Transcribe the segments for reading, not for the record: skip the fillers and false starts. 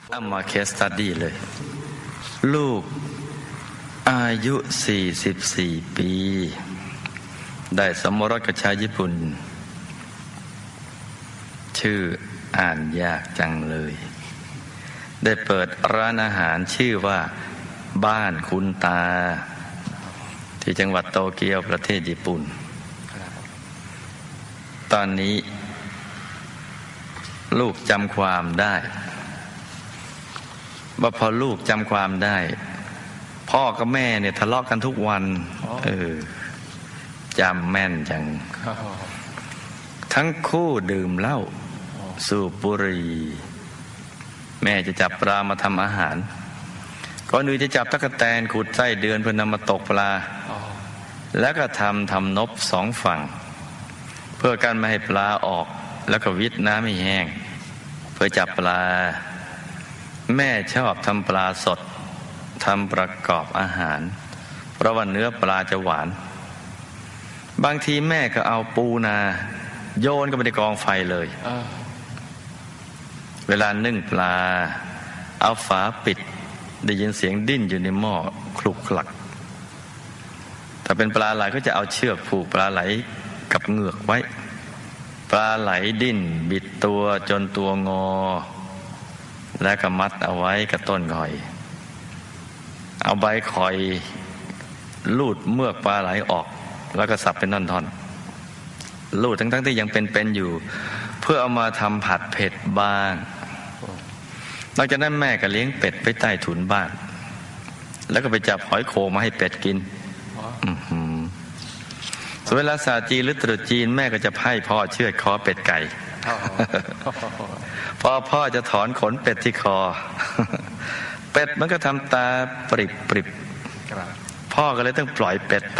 เอามาเคสสตัดดี้เลยลูกอายุ44 ปีได้สมรสกับชายญี่ปุ่นชื่ออ่านยากจังเลยได้เปิดร้านอาหารชื่อว่าบ้านคุณตาที่จังหวัดโตเกียวประเทศญี่ปุ่นตอนนี้ลูกจำความได้ว่าพอลูกจำความได้พ่อกับแม่เนี่ยทะเลาะกันทุกวันจำแม่นจังทั้งคู่ดื่มเหล้าสูบบุหรี่แม่จะจับปลามาทำอาหารก่อนอื่นจะจับตั๊กแตนขุดไส้เดือนเพื่อนำมาตกปลาแล้วก็ทำนบ2 ฝั่งเพื่อกันไม่ให้ปลาออกแล้วก็วิทน้ำให้แห้งเพื่อจับปลาแม่ชอบทำปลาสดทำประกอบอาหารเพราะว่าเนื้อปลาจะหวานบางทีแม่ก็เอาปูนาโยนก็ไปในกองไฟเลยเวลานึ่งปลาเอาฝาปิดได้ยินเสียงดิ้นอยู่ในหม้อคลุกคลักถ้าเป็นปลาไหลก็จะเอาเชือกผูกปลาไหลกับเหงือกไว้ปลาไหลดิ้นบิดตัวจนตัวงอแล้วก็มัดเอาไว้กับต้นข่อยเอาใบข่อยลูดเมือกปลาไหลออกแล้วก็สับเป็นท่อนๆลูดทั้งที่ยังเป็นอยู่เพื่อเอามาทำผัดเผ็ดบ้างนอกจากนั้นแม่ก็เลี้ยงเป็ดไปใต้ถุนบ้านแล้วก็ไปจับหอยโขงมาให้เป็ดกินส่วนเวลาศาสตร์จีนหรือตรุษจีนแม่ก็จะให้พ่อเชือดคอเป็ดไก่พอพ่อจะถอนขนเป็ดที่คอเป็ดมันก็ทำตาปริบพ่อก็เลยต้องปล่อยเป็ดไป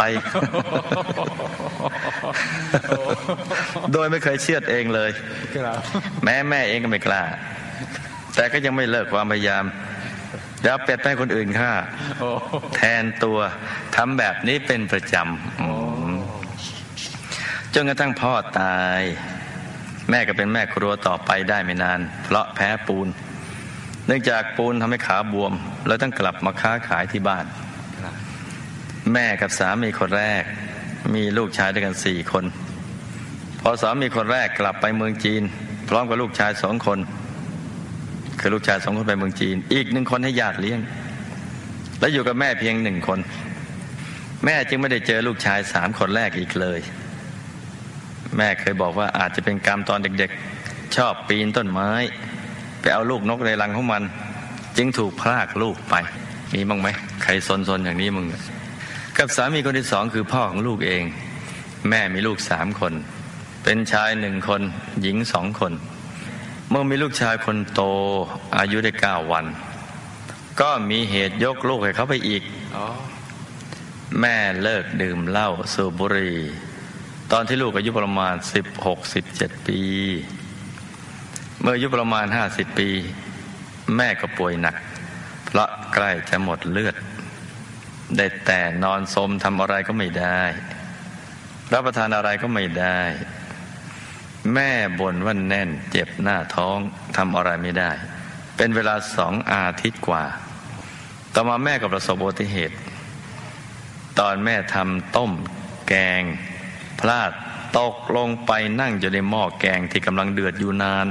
โดยไม่เคยเชือดเองเลยแม่เองก็ไม่กล้าแต่ก็ยังไม่เลิกความพยายามเดี๋ยวเป็ดให้คนอื่นฆ่าแทนตัวทำแบบนี้เป็นประจำจนกระทั่งพ่อตายแม่ก็เป็นแม่ครัวต่อไปได้ไม่นานเพราะแพ้ปูนเนื่องจากปูนทำให้ขาบวมแล้วต้องกลับมาค้าขายที่บ้านแม่กับสามีคนแรกมีลูกชายด้วยกัน4 คนพอสามีคนแรกกลับไปเมืองจีนพร้อมกับลูกชาย2 คนคือลูกชาย2 คนไปเมืองจีนอีก1 คนให้ญาติเลี้ยงและอยู่กับแม่เพียง1 คนแม่จึงไม่ได้เจอลูกชาย3 คนแรกอีกเลยแม่เคยบอกว่าอาจจะเป็นกรรมตอนเด็กๆชอบปีนต้นไม้ไปเอาลูกนกในรังของมันจึงถูกพรากลูกไปมีบ้างไหมใครซนๆอย่างนี้มึงกับสามีคนที่2คือพ่อของลูกเองแม่มีลูก3 คนเป็นชาย1 คนหญิง2 คนเมื่อมีลูกชายคนโตอายุได้9 วันก็มีเหตุยกลูกให้เขาไปอีกแม่เลิกดื่มเหล้าสูบบุหรี่ตอนที่ลูกอายุประมาณ16-17 ปีเมื่ออายุประมาณ50 ปีแม่ก็ป่วยหนักเพราะใกล้จะหมดเลือดได้แต่นอนสมทำอะไรก็ไม่ได้รับประทานอะไรก็ไม่ได้แม่บ่นว่าแน่นเจ็บหน้าท้องทำอะไรไม่ได้เป็นเวลา2 อาทิตย์กว่าต่อมาแม่ก็ประสบอุบัติเหตุตอนแม่ทำต้มแกงพลาดตกลงไปนั่งอยู่ในหม้อแกงที่กำลังเดือดอยู่นาน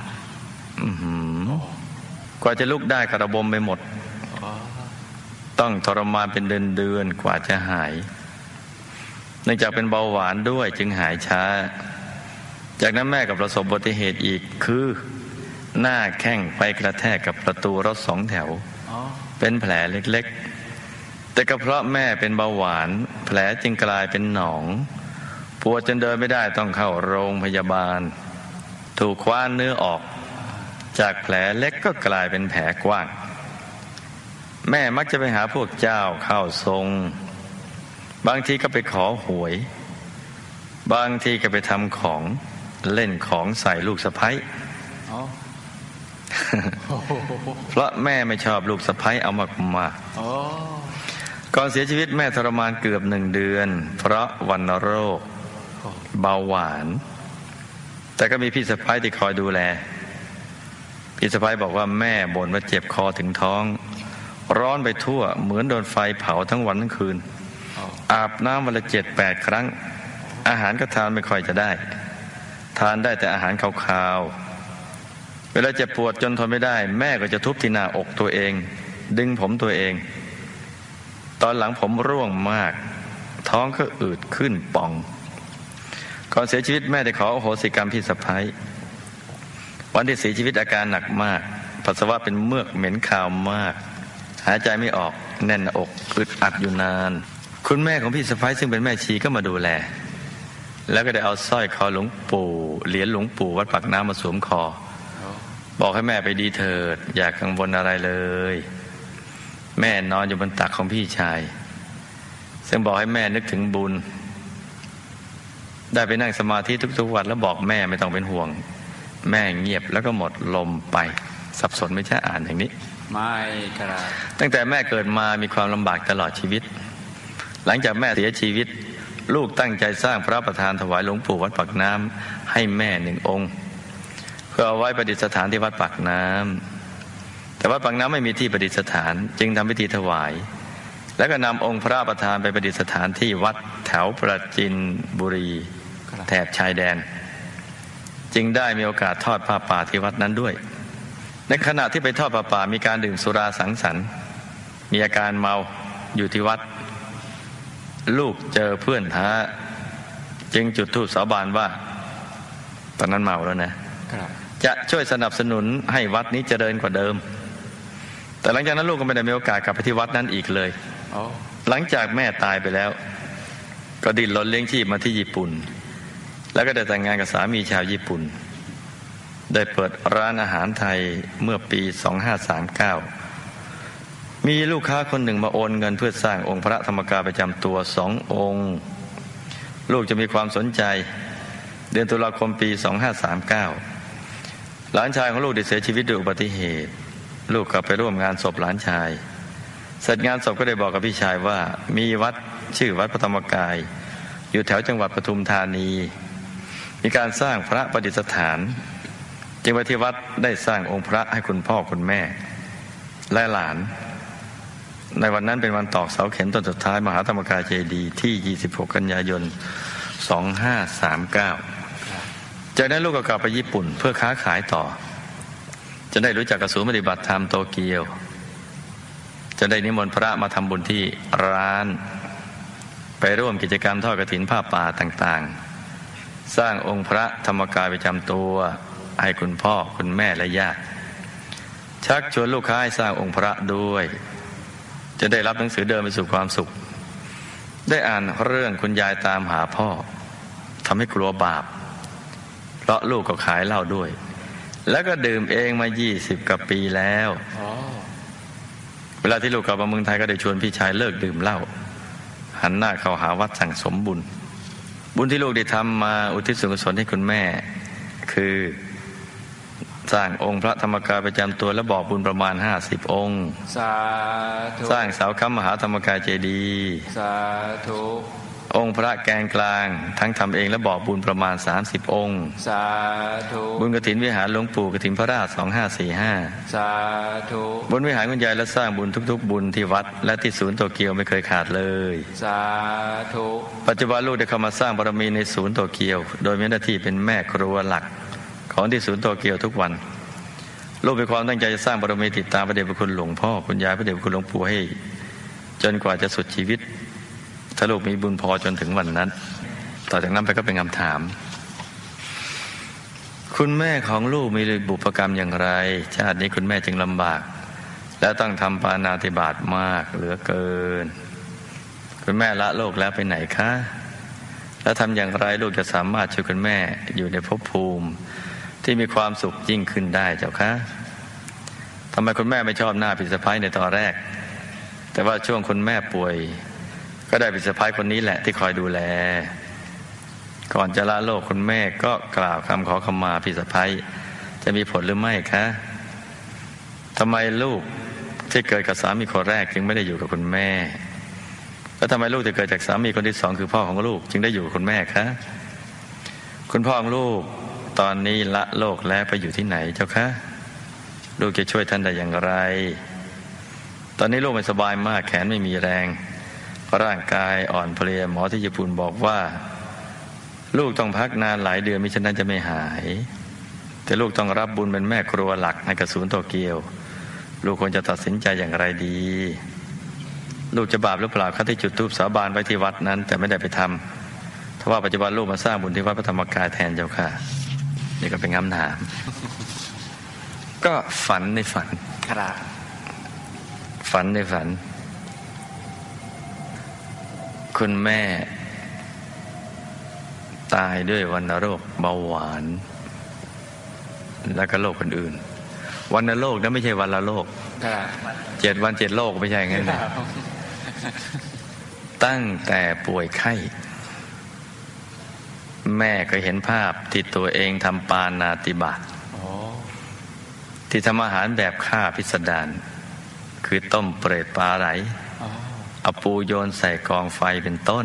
กว่าจะลุกได้กระบมไปหมดต้องทรมานเป็นเดือนกว่าจะหายเนื่องจากเป็นเบาหวานด้วยจึงหายช้าจากนั้นแม่ก็ประสบอุบัติเหตุอีกคือหน้าแข้งไปกระแทกกับประตูรถ2 แถวเป็นแผลเล็กๆแต่ก็เพราะแม่เป็นเบาหวานแผลจึงกลายเป็นหนองปวดจนเดินไม่ได้ต้องเข้าโรงพยาบาลถูกคว้านเนื้อออกจากแผลเล็กก็กลายเป็นแผลกว้างแม่มักจะไปหาพวกเจ้าเข้าทรงบางทีก็ไปขอหวยบางทีก็ไปทำของเล่นของใส่ลูกสะใภ้เพราะแม่ไม่ชอบลูกสะใภ้เอามากๆก่อนเสียชีวิตแม่ทรมานเกือบ1 เดือนเพราะวัณโรคเบาหวานแต่ก็มีพี่สะใภ้ที่คอยดูแลพี่สะใภ้บอกว่าแม่บ่นว่าเจ็บคอถึงท้องร้อนไปทั่วเหมือนโดนไฟเผาทั้งวันทั้งคืนอาบน้ำวันละ7-8 ครั้งอาหารก็ทานไม่ค่อยจะได้ทานได้แต่อาหารคาวๆเวลาเจ็บปวดจนทนไม่ได้แม่ก็จะทุบที่หน้าอกตัวเองดึงผมตัวเองตอนหลังผมร่วงมากท้องก็อืดขึ้นป่องก่อนเสียชีวิตแม่ได้ขออโหสิกรรมพี่สะใภ้วันที่เสียชีวิตอาการหนักมากปัสสาวะเป็นเมือกเหม็นคาวมากหายใจไม่ออกแน่นหน้าอกอึดอัดอยู่นานคุณแม่ของพี่สะใภ้ซึ่งเป็นแม่ชีก็มาดูแลแล้วก็ได้เอาสร้อยคอหลวงปู่เหรียญหลวงปู่วัดปากน้ำมาสวมคอบอกให้แม่ไปดีเถิดอย่ากังวลอะไรเลยแม่นอนอยู่บนตักของพี่ชายซึ่งบอกให้แม่นึกถึงบุญได้ไปนั่งสมาธิทุกๆวันแล้วบอกแม่ไม่ต้องเป็นห่วงแม่เงียบแล้วก็หมดลมไปสับสนไม่ใช่อ่านอย่างนี้ไม่ครับตั้งแต่แม่เกิดมามีความลำบากตลอดชีวิตหลังจากแม่เสียชีวิตลูกตั้งใจสร้างพระประธานถวายหลวงปู่วัดปากน้ำให้แม่1 องค์เพื่อเอาไว้ประดิษฐานที่วัดปากน้ำแต่วัดปากน้ำไม่มีที่ประดิษฐานจึงทำพิธีถวายแล้วก็นำองค์พระประธานไปประดิษฐานที่วัดแถวปราจีนบุรีแถบชายแดนจึงได้มีโอกาสทอดผ้าป่าที่วัดนั้นด้วยในขณะที่ไปทอดผ้าป่ามีการดื่มสุราสังสรรค์มีอาการเมาอยู่ที่วัดลูกเจอเพื่อนท้าจึงจุดธูปสาบานว่าตอนนั้นเมาแล้วนะจะช่วยสนับสนุนให้วัดนี้เจริญกว่าเดิมแต่หลังจากนั้นลูกก็ไม่ได้มีโอกาสกลับไปที่วัดนั้นอีกเลยหลังจากแม่ตายไปแล้วก็ดิ้นรนเลี้ยงชีพมาที่ญี่ปุ่นแล้วก็ได้แต่งงานกับสามีชาวญี่ปุ่นได้เปิดร้านอาหารไทยเมื่อปี 2539มีลูกค้าคนหนึ่งมาโอนเงินเพื่อสร้างองค์พระธรรมกายประจำตัว2 องค์ลูกจะมีความสนใจเดือนตุลาคมปี 2539หลานชายของลูกได้เสียชีวิตด้วยอุบัติเหตุลูกกลับไปร่วมงานศพหลานชายเสร็จงานศพก็ได้บอกกับพี่ชายว่ามีวัดชื่อวัดพระธรรมกายอยู่แถวจังหวัดปทุมธานีมีการสร้างพระประดิษฐานจึงไปที่วัดได้สร้างองค์พระให้คุณพ่อคุณแม่และหลานในวันนั้นเป็นวันตอกเสาเข็มต้นสุดท้ายมหาธรรมกายเจดีย์ที่26 กันยายน 2539จากนั้นลูกก็กลับไปญี่ปุ่นเพื่อค้าขายต่อจะได้รู้จักกับศูนย์ปฏิบัติธรรมโตเกียวจะได้นิมนต์พระมาทำบุญที่ร้านไปร่วมกิจกรรมทอดกฐินผ้าป่าต่างๆสร้างองค์พระธรรมกายประจำตัวให้คุณพ่อคุณแม่และญาติชักชวนลูกค้าให้สร้างองค์พระด้วยจะได้รับหนังสือเดินไปสู่ความสุขได้อ่านเรื่องคุณยายตามหาพ่อทำให้กลัวบาปเพราะลูกก็ขายเหล้าด้วยแล้วก็ดื่มเองมา20 กว่าปีแล้วเวลาที่ลูกกลับมาเมืองไทยก็ได้ชวนพี่ชายเลิกดื่มเหล้าหันหน้าเข้าหาวัดสั่งสมบุญที่ลูกได้ทำมาอุทิศส่วนกุศลให้คุณแม่คือสร้างองค์พระธรรมกายประจำตัวและบอกบุญประมาณ50 องค์สาธุสร้างเสาค้ำมหาธรรมกายเจดีย์สาธุองค์พระแกนกลางทั้งทำเองและบอกบุญประมาณ30 องค์สาธุบุญกฐินวิหารหลวงปู่กฐินพระราช2545 สาธุบุญวิหารคุณยายและสร้างบุญทุกๆบุญที่วัดและที่ศูนย์โตเกียวไม่เคยขาดเลยสาธุปัจจุบันลูกได้เข้ามาสร้างบารมีในศูนย์โตเกียวโดยมีหน้าที่เป็นแม่ครัวหลักของที่ศูนย์โตเกียวทุกวันลูกมีความตั้งใจจะสร้างบารมีติดตามพระเดชพระคุณหลวงพ่อคุณยายพระเดชพระคุณหลวงปู่ให้จนกว่าจะสุดชีวิตถ้าลูกมีบุญพอจนถึงวันนั้นต่อจากนั้นไปก็เป็นคำถามคุณแม่ของลูกมีบุพกรรมอย่างไรชาตินี้คุณแม่จึงลำบากและต้องทำปาณาติบาตมากเหลือเกินคุณแม่ละโลกแล้วไปไหนคะแล้วทำอย่างไรลูกจะสามารถช่วยคุณแม่อยู่ในภพภูมิที่มีความสุขยิ่งขึ้นได้เจ้าคะทำไมคุณแม่ไม่ชอบหน้าพี่สะใภ้ในตอนแรกแต่ว่าช่วงคุณแม่ป่วยก็ได้พี่สะใภ้คนนี้แหละที่คอยดูแลก่อนจะละโลกคุณแม่ก็กล่าวคำขอขมาพี่สะใภ้จะมีผลหรือไม่คะทำไมลูกที่เกิดกับสามีคนแรกจึงไม่ได้อยู่กับคุณแม่แล้วทำไมลูกที่เกิดจากสามีคนที่2คือพ่อของลูกจึงได้อยู่กับคุณแม่คะคุณพ่อของลูกตอนนี้ละโลกแล้วไปอยู่ที่ไหนเจ้าคะลูกจะช่วยท่านได้อย่างไรตอนนี้ลูกไม่สบายมากแขนไม่มีแรงร่างกายอ่อนเพลียหมอที่ญี่ปุ่นบอกว่าลูกต้องพักนานหลายเดือนมิฉะนั้นจะไม่หายแต่ลูกต้องรับบุญเป็นแม่ครัวหลักในกศูนย์โตเกียวลูกควรจะตัดสินใจอย่างไรดีลูกจะบาปหรือเปล่าเขาที่จุดธูปสาบานไว้ที่วัดนั้นแต่ไม่ได้ไปทำเพราะว่าปัจจุบันลูกมาสร้างบุญที่วัดพระธรรมกายแทนเจ้าค่ะนี่ก็เป็นคำถามก็ฝันในฝันครับฝันในฝันคุณแม่ตายด้วยวัณโรคเบาหวานแล้วก็โรคอื่นๆวัณโรคนั้นไม่ใช่วัณโรค7 วัน 7 โรคไม่ใช่งั้นนะตั้งแต่ป่วยไข้แม่ก็เห็นภาพที่ตัวเองทำปาณาติบาตที่ทำอาหารแบบฆ่าพิสดารคือต้มเปรตปลาไหลเอาปูโยนใส่กองไฟเป็นต้น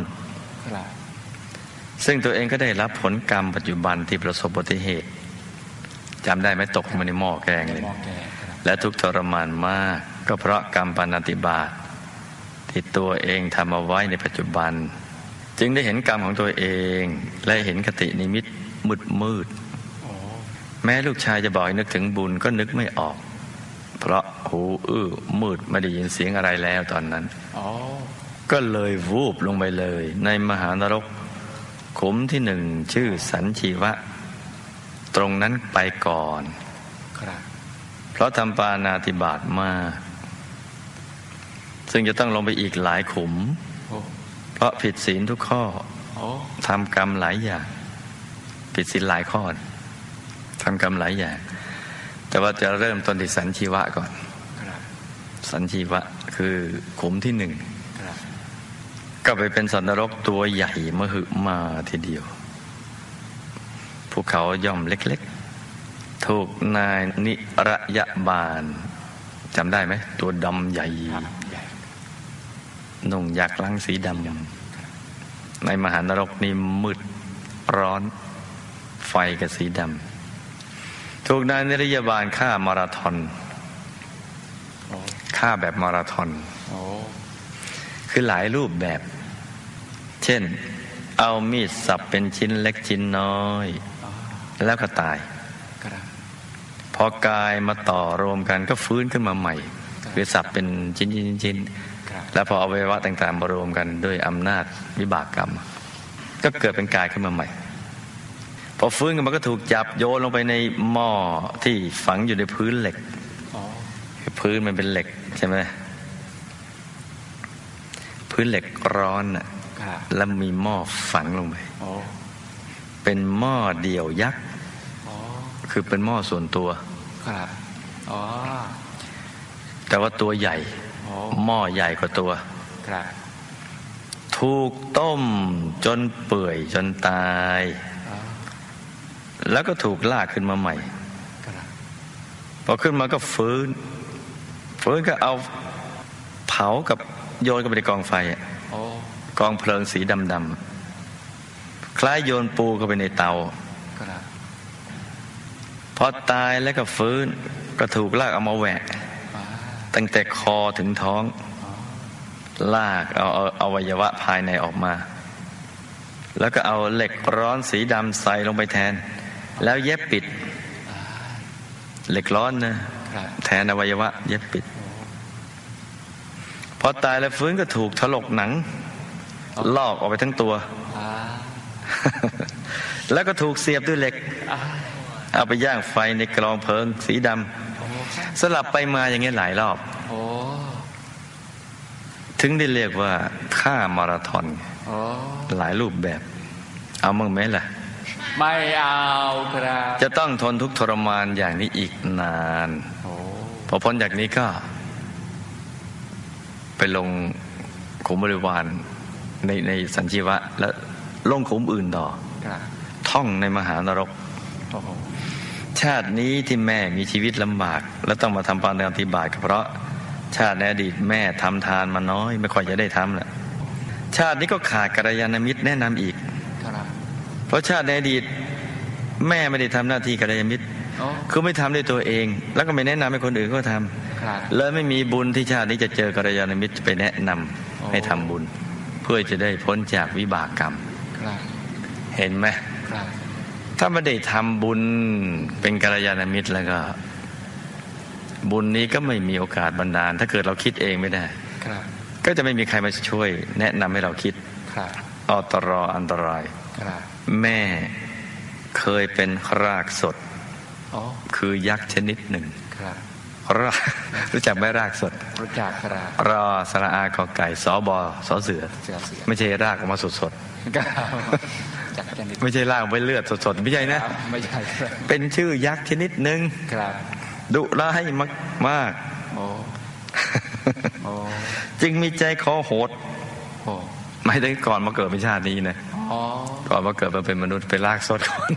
ซึ่งตัวเองก็ได้รับผลกรรมปัจจุบันที่ประสบอุบัติเหตุจำได้ไหมตกมาในหม้อแกงเลยและทุกข์ทรมานมากก็เพราะกรรมปาณาติบาตที่ตัวเองทำเอาไว้ในปัจจุบันจึงได้เห็นกรรมของตัวเองและเห็นคตินิมิตมืดแม้ลูกชายจะบอกให้นึกถึงบุญก็นึกไม่ออกเพราะหูมืดไม่ได้ยินเสียงอะไรแล้วตอนนั้นก็เลยวูบลงไปเลยในมหานรกขุมที่1ชื่อสันชีวะตรงนั้นไปก่อนเพราะทำปาณาติบาตมากซึ่งจะต้องลงไปอีกหลายขุมเพราะผิดศีลทุกข้อทำกรรมหลายอย่างผิดศีลหลายข้อทำกรรมหลายอย่างแต่ว่าจะเริ่มต้นที่สันชีวะก่อนสันชีวะคือขุมที่1ก็ไปเป็นสัตว์นรกตัวใหญ่มหึมาทีเดียวภูเขาย่อมเล็กๆถูกนายนิระยะบาลจำได้ไหมตัวดำใหญ่นุ่งยักษ์ลังสีดำในมหานรกนี่มืดร้อนไฟกับสีดำถูกนายนิรยาบาลฆ่ามาราธอนฆ่าแบบมาราธอนคือหลายรูปแบบเช่นเอามีดสับเป็นชิ้นเล็กชิ้นน้อยแล้วก็ตายพอกายมาต่อรวมกันก็ฟื้นขึ้นมาใหม่คือสับเป็นชิ้นแล้วพออวัยวะต่างๆมารวมกันด้วยอำนาจวิบากกรรมก็เกิดเป็นกายขึ้นมาใหม่พอฟื้นกันมันก็ถูกจับโยนลงไปในหม้อที่ฝังอยู่ในพื้นเหล็กพื้นมันเป็นเหล็กใช่ไหมพื้นเหล็กร้อนน่ะแล้วมีหม้อฝังลงไปเป็นหม้อเดี่ยวยักษ์คือเป็นหม้อส่วนตัวแต่ว่าตัวใหญ่หม้อใหญ่กว่าตัวถูกต้มจนเปื่อยจนตายแล้วก็ถูกลากขึ้นมาใหม่พอขึ้นมาก็ฟื้นก็เอาเผากับโยนเข้าไปในกองไฟกองเพลิงสีดำๆคล้ายโยนปูเข้าไปในเตาพอตายแล้วก็ฟื้นก็ถูกลากเอามาแหวะตั้งแต่คอถึงท้องลากเอาอวัยวะภายในออกมาแล้วก็เอาเหล็กร้อนสีดำใส่ลงไปแทนแล้วเย็บปิดเหล็กร้อนนะแทนอวัยวะเย็บปิดพอตายแล้วฟื้นก็ถูกถลกหนังลอกออกไปทั้งตัวแล้วก็ถูกเสียบด้วยเหล็กเอาไปย่างไฟในกลองเพลิงสีดำสลับไปมาอย่างเงี้ยหลายรอบถึงได้เรียกว่าฆ่ามาราธอนหลายรูปแบบเอามั่งไหมล่ะไม่เอาครับจะต้องทนทุกข์ทรมานอย่างนี้อีกนานพอพ้นจากนี้ก็ไปลงขุมบริวารในสันชีวะแล้วลงขุมอื่นต่อท่องในมหานรกชาตินี้ที่แม่มีชีวิตลำบากแล้วต้องมาทำปาณาติบาตก็เพราะชาติในอดีตแม่ทำทานมาน้อยไม่ค่อยจะได้ทำแหละชาตินี้ก็ขาดกัลยาณมิตรแนะนำอีกเพราะชาติในอดีตแม่ไม่ได้ทำหน้าที่กัลยาณมิตรคือไม่ทำด้วยตัวเองแล้วก็ไม่แนะนำให้คนอื่นเขาทำเลยไม่มีบุญที่ชาตินี้จะเจอกัลยาณมิตรไปแนะนำให้ทำบุญเพื่อจะได้พ้นจากวิบากกรรมเห็นไหมถ้าไม่ได้ทำบุญเป็นกัลยาณมิตรแล้วก็บุญนี้ก็ไม่มีโอกาสบันดาลถ้าเกิดเราคิดเองไม่ได้ก็จะไม่มีใครมาช่วยแนะนำให้เราคิดอันตรายแม่เคยเป็นรากสดคือยักษ์ชนิดหนึ่งรู้จักไหมรากสดรู้จักครับรอสระอากอไก่สอบอสอเสือไม่ใช่รากออกมาสดไม่ใช่รากไปเลือดสดไม่ใช่นะไม่ใช่เป็นชื่อยักษ์ชนิดหนึ่งดุร้ายมากจึงมีใจคอโหดไม่ได้ก่อนมาเกิดเป็นชาตินี้นะก่อนมาเกิดมาเป็นมนุษย์เป็นรากสดก่อน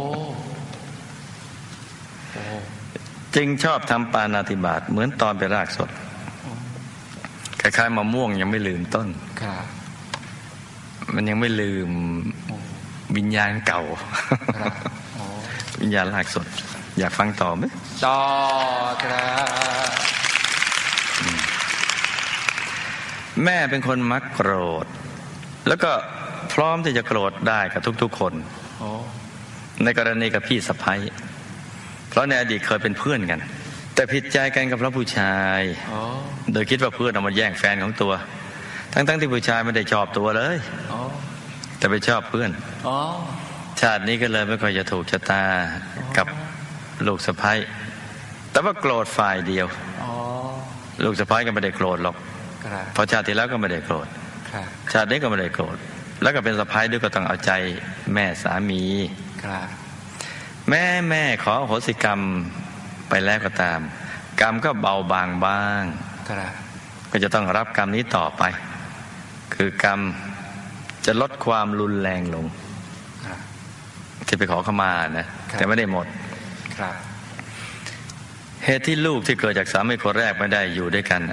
จึงชอบทำปาณาติบาตเหมือนตอนเป็นรากสดคล้ายๆมะม่วงยังไม่ลืมต้นมันยังไม่ลืมวิญญาณเก่าวิญญาณรากสดอยากฟังต่อไหมต่อครับแม่เป็นคนมักโกรธแล้วก็พร้อมที่จะโกรธได้กับทุกๆคนในกรณีกับพี่สะใภ้เพราะในอดีตเคยเป็นเพื่อนกันแต่ผิดใจกันกับพระผู้ชายโดยคิดว่าเพื่อนเอามาแย่งแฟนของตัวทั้งที่ผู้ชายไม่ได้ชอบตัวเลยแต่ไปชอบเพื่อนชาตินี้ก็เลยไม่ค่อยจะถูกชะตากับลูกสะใภ้แต่ว่าโกรธฝ่ายเดียวลูกสะใภ้ก็ไม่ได้โกรธหรอกเพราะชาติที่แล้วก็ไม่ได้โกรธชาตินี้ก็ไม่ได้โกรธแล้วก็เป็นสะใภ้ด้วยก็ต้องเอาใจแม่สามีแม่ขออโหสิกรรมไปแล้วก็ตามกรรมก็เบาบางบ้างก็จะต้องรับกรรมนี้ต่อไปคือกรรมจะลดความรุนแรงลงที่ไปขอขมานะแต่ไม่ได้หมดเหตุที่ลูกที่เกิดจากสามีคนแรกไม่ได้อยู่ด้วยกัน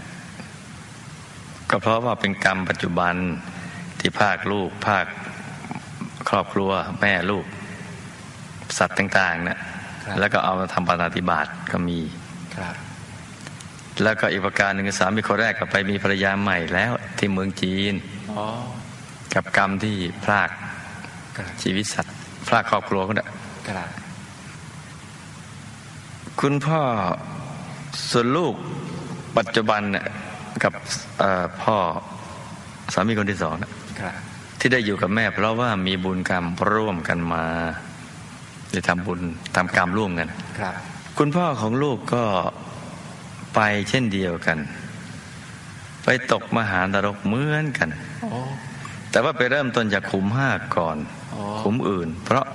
ก็เพราะว่าเป็นกรรมปัจจุบันที่ภาคลูกภาคครอบครัวแม่ลูกสัตว์ต่างๆนะแล้วก็เอามาทำปาณาติบาตก็มีแล้วก็อีกประการหนึ่งสามีคนแรกก็ไปมีภรรยาใหม่แล้วที่เมืองจีนกับกรรมที่พรากชีวิตสัตว์พรากครอบครัวก็ได้คุณพ่อส่วนลูกปัจจุบันเนี่ยกับพ่อสามีคนที่สองนะที่ได้อยู่กับแม่เพราะว่ามีบุญกรรมร่วมกันมาได้ทำบุญทำกรรมร่วมกันคุณพ่อของลูกก็ไปเช่นเดียวกันไปตกมหานรกเหมือนกันแต่ว่าไปเริ่มต้นจากขุม5ก่อนขุมอื่นเพราะ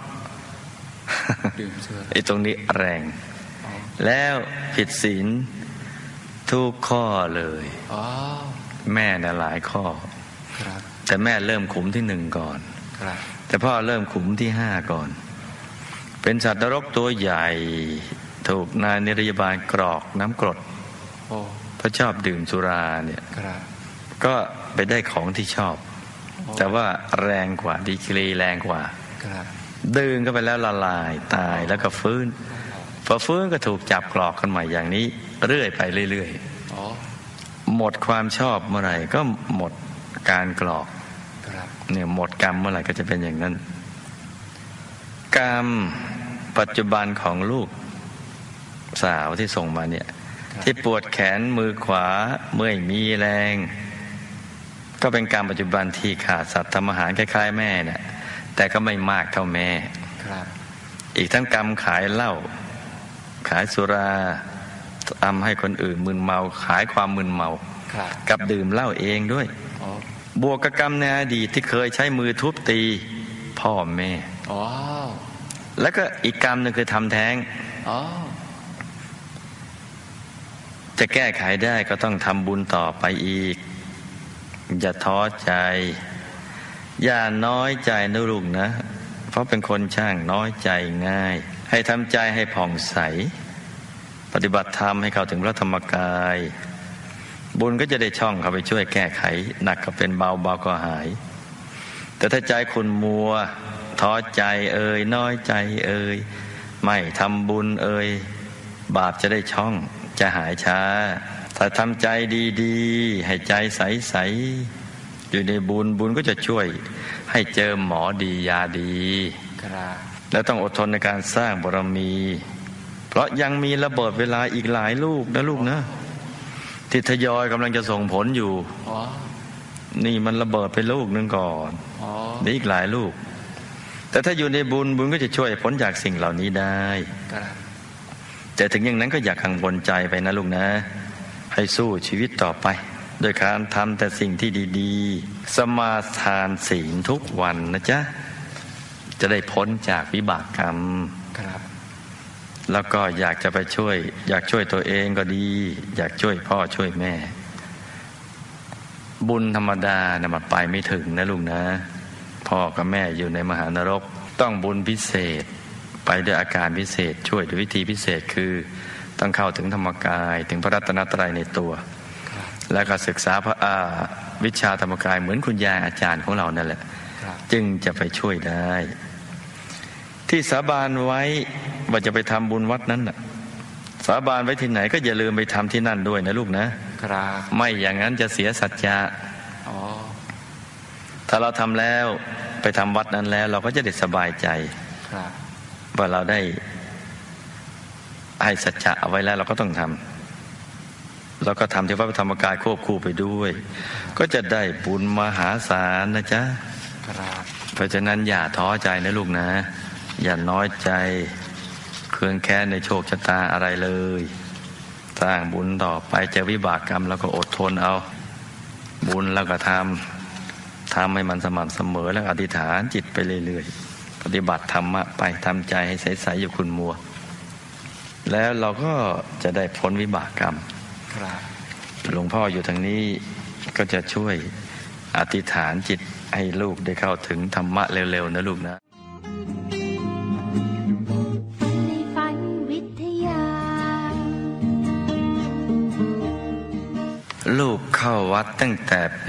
ไอ้ตรงนี้แรงแล้วผิดศีลทุกข้อเลยแม่เนี่ยหลายข้อแต่แม่เริ่มขุมที่1ก่อนแต่พ่อเริ่มขุมที่5ก่อนเป็นสัตว์นรกตัวใหญ่ถูกนายนิรยาบาลกรอกน้ำกรดเพราะชอบดื่มสุราเนี่ยก็ไปได้ของที่ชอบแต่ว่าแรงกว่าดีกรีแรงกว่าดื่มก็ไปแล้วละลายตายแล้วก็ฟื้นพอฟื้นก็ถูกจับกรอกกันใหม่อย่างนี้เรื่อยไปเรื่อยๆหมดความชอบเมื่อไหร่ก็หมดการกรอกเนี่ยหมดกรรมเมื่อไหร่ก็จะเป็นอย่างนั้นกรรมปัจจุบันของลูกสาวที่ส่งมาเนี่ยที่ปวดแขนมือขวาเมื่อยมีแรงก็เป็นกรรมปัจจุบันที่ขาดสัตว์ทำอาหารคล้ายๆแม่เนี่ยแต่ก็ไม่มากเท่าแม่อีกทั้งกรรมขายเหล้าขายสุราทำให้คนอื่นมึนเมาขายความมึนเมากับดื่มเหล้าเองด้วยบวกกับกรรมในอดีตที่เคยใช้มือทุบตีพ่อแม่แล้วก็อีกกรรมหนึ่งคือทำแท้งจะแก้ไขได้ก็ต้องทำบุญต่อไปอีกอย่าท้อใจอย่าน้อยใจนะลูกนะเพราะเป็นคนช่างน้อยใจง่ายให้ทำใจให้ผ่องใสปฏิบัติธรรมให้เข้าถึงพระธรรมกายบุญก็จะได้ช่องเข้าไปช่วยแก้ไขหนักก็เป็นเบาเบาก็หายแต่ถ้าใจคุณมัวท้อใจน้อยใจไม่ทำบุญบาปจะได้ช่องจะหายช้าถ้าทำใจดีๆให้ใจใสๆอยู่ในบุญก็จะช่วยให้เจอหมอดียาดีและต้องอดทนในการสร้างบารมีเพราะยังมีระเบิดเวลาอีกหลายลูกนะลูกนะที่ทยอยกำลังจะส่งผลอยู่นี่มันระเบิดไปลูกนึงก่อนนี่อีกหลายลูกแต่ถ้าอยู่ในบุญก็จะช่วยพ้นจากสิ่งเหล่านี้ได้แต่ถึงอย่างนั้นก็อย่ากังวลใจไปนะลูกนะให้สู้ชีวิตต่อไปโดยการทำแต่สิ่งที่ดีๆสมาทานศีลทุกวันนะจ๊ะจะได้พ้นจากวิบากกรรมแล้วก็อยากจะไปช่วยตัวเองก็ดีอยากช่วยพ่อช่วยแม่บุญธรรมดานะมันไปไม่ถึงนะลูกนะพ่อกับแม่อยู่ในมหานรกต้องบุญพิเศษไปด้วยอาการพิเศษช่วยด้วยวิธีพิเศษคือต้องเข้าถึงธรรมกายถึงพระรัตนตรัยในตัวแล้วก็ศึกษาวิชาธรรมกายเหมือนคุณยายอาจารย์ของเรานั่นแหละจึงจะไปช่วยได้ที่สาบานไว้ว่าจะไปทำบุญวัดนั้นน่ะสาบานไว้ที่ไหนก็อย่าลืมไปทำที่นั่นด้วยนะลูกนะครับไม่อย่างนั้นจะเสียสัจจะถ้าเราทำแล้วไปทำวัดนั้นแล้วเราก็จะได้สบายใจว่าเราได้ให้สัจจะเอาไว้แล้วเราก็ต้องทำแล้วก็ทำที่วัดพระธรรมกายควบคู่ไปด้วยก็จะได้บุญมหาศาลนะจ๊ะเพราะฉะนั้นอย่าท้อใจนะลูกนะอย่าน้อยใจเคืองแค้นในโชคชะตาอะไรเลยสร้างบุญต่อไปจะวิบากกรรมแล้วก็อดทนเอาบุญแล้วก็ทำให้มันสม่ำเสมอแล้วอธิษฐานจิตไปเรื่อยๆปฏิบัติธรรมะไปทำใจให้ใสๆอยู่คุณมัวแล้วเราก็จะได้พ้นวิบากกรรมหลวงพ่ออยู่ทางนี้ก็จะช่วยอธิษฐานจิตให้ลูกได้เข้าถึงธรรมะเร็วๆนะลูกนะลูกเข้าวัดตั้งแต่ปี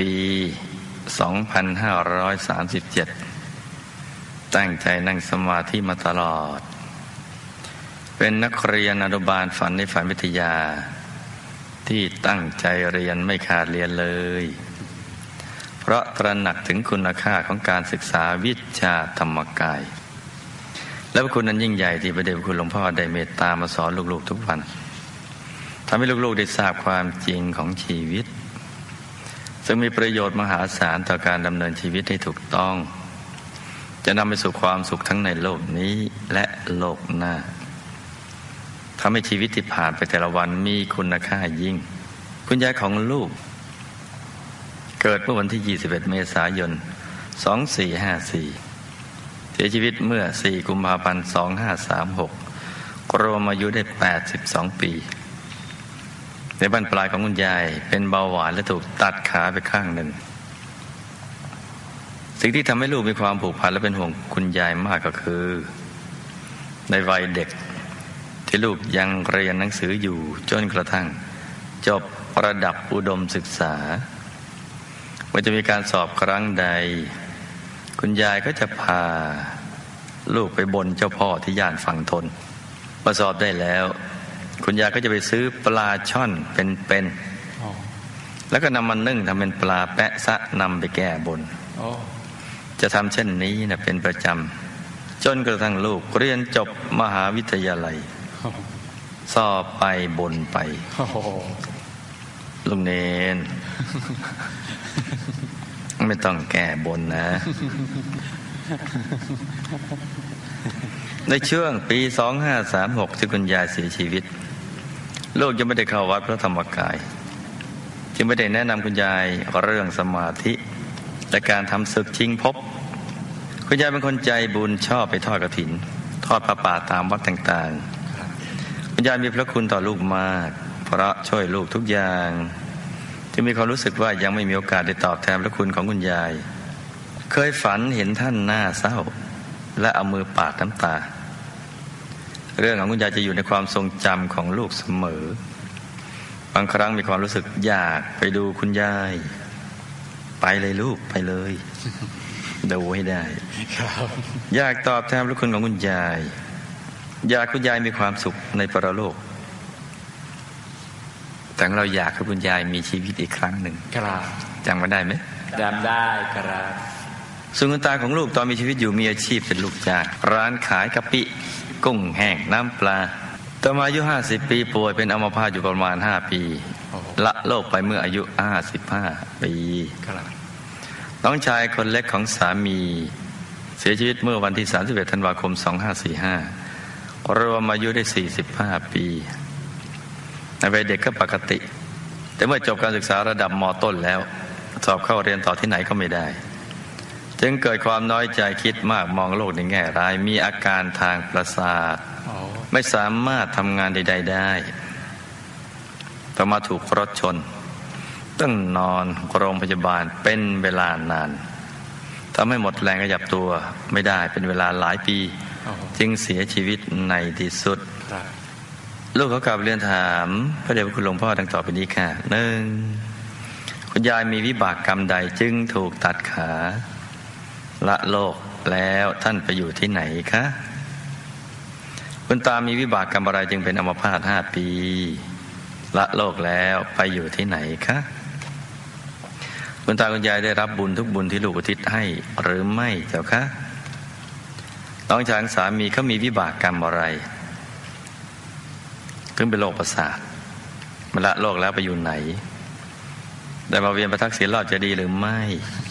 2537 ตั้งใจนั่งสมาธิมาตลอดเป็นนักเรียนอนุบาลฝันในฝันวิทยาที่ตั้งใจเรียนไม่ขาดเรียนเลยเพราะตระหนักถึงคุณค่าของการศึกษาวิชาธรรมกายและพระคุณนั้นยิ่งใหญ่ที่พระเดชพระคุณหลวงพ่อได้เมตตามาสอนลูกๆทุกวันทำให้ลูกๆได้ทราบความจริงของชีวิตซึ่งมีประโยชน์มหาศาลต่อการดำเนินชีวิตให้ถูกต้องจะนำไปสู่ความสุขทั้งในโลกนี้และโลกหน้าทำให้ชีวิตที่ผ่านไปแต่ละวันมีคุณค่ายิ่งคุณยายของลูกเกิดเมื่อวันที่ 21 เมษายน 2454 เสียชีวิตเมื่อ 4 กุมภาพันธ์ 2536 รวมอายุได้ 82 ปีในบั้นปลายของคุณยายเป็นเบาหวานและถูกตัดขาไปข้างหนึ่งสิ่งที่ทำให้ลูกมีความผูกพันและเป็นห่วงคุณยายมากก็คือในวัยเด็กที่ลูกยังเรียนหนังสืออยู่จนกระทั่งจบระดับอุดมศึกษาว่าจะมีการสอบครั้งใดคุณยายก็จะพาลูกไปบนเจ้าพ่อที่ย่านฝั่งทนมาสอบได้แล้วคุณยายก็จะไปซื้อปลาช่อนเป็นแล้วก็นำมันนึ่งทำเป็นปลาแปะซะนำไปแก้บนจะทำเช่นนี้นะเป็นประจำจนกระทั่งลูกเรียนจบมหาวิทยาลัยสอบไปบนไปลุงเนนไม่ต้องแก้บนนะ ในช่วงปี 2536 ที่คุณยายเสียชีวิตลูกยังไม่ได้เข้าวัดพระธรรมกายจึงไม่ได้แนะนำคุณยายเรื่องสมาธิและการทำศึกชิงภพคุณยายเป็นคนใจบุญชอบไปทอดกฐินทอดผ้าป่าตามวัดต่างๆคุณยายมีพระคุณต่อลูกมากเพราะช่วยลูกทุกอย่างจึงมีความรู้สึกว่ายังไม่มีโอกาสได้ตอบแทนพระคุณของคุณยายเคยฝันเห็นท่านหน้าเศร้าและเอามือปาดน้ำตาเรื่องของคุณยายจะอยู่ในความทรงจำของลูกเสมอบางครั้งมีความรู้สึกอยากไปดูคุณยายไปเลยลูกไปเลยดูให้ได้อยากตอบแทนพระคุณของคุณยายอยากคุณยายมีความสุขในปรโลกแต่เราอยากให้คุณยายมีชีวิตอีกครั้งหนึ่งครับจำกันได้ไหมจำได้ครับส่วนคุณตาของลูกตอนมีชีวิตอยู่มีอาชีพเป็นลูกจ้างร้านขายกะปิกุ้งแห้งน้ำปลาต่อมาอายุ50 ปีป่วยเป็นอัมพาตอยู่ประมาณ5 ปีละโลกไปเมื่ออายุ55 ปีน้องชายคนเล็กของสามีเสียชีวิตเมื่อวันที่31 ธันวาคม 2545รวมอายุได้45 ปีในวัยเด็กก็ปกติแต่เมื่อจบการศึกษาระดับม.ต้นแล้วสอบเข้าเรียนต่อที่ไหนก็ไม่ได้จึงเกิดความน้อยใจคิดมากมองโลกในแง่ร้ายมีอาการทางประสาทไม่สามารถทำงานใดๆได้ต่อมาถูกรถชนต้องนอนโรงพยาบาลเป็นเวลานานทำให้หมดแรงขยับตัวไม่ได้เป็นเวลาหลายปีจึงเสียชีวิตในที่สุดลูกเขากลับเรียนถามพระเดชพระคุณหลวงพ่อดังต่อไปนี้ค่ะ 1. คุณยายมีวิบากกรรมใดจึงถูกตัดขาละโลกแล้วท่านไปอยู่ที่ไหนคะคุณตามีวิบากกรรมอะไรจึงเป็นอัมพาต5 ปีละโลกแล้วไปอยู่ที่ไหนคะคุณตาคุณยายได้รับบุญทุกบุญที่ลูกอุทิศให้หรือไม่เจ้าคะน้องชายสามีเขามีวิบากกรรมอะไรถึงเป็นโรคประสาทมาละโลกแล้วไปอยู่ไหนได้มาเวียนประทักษิณรอดจะดีหรือไม่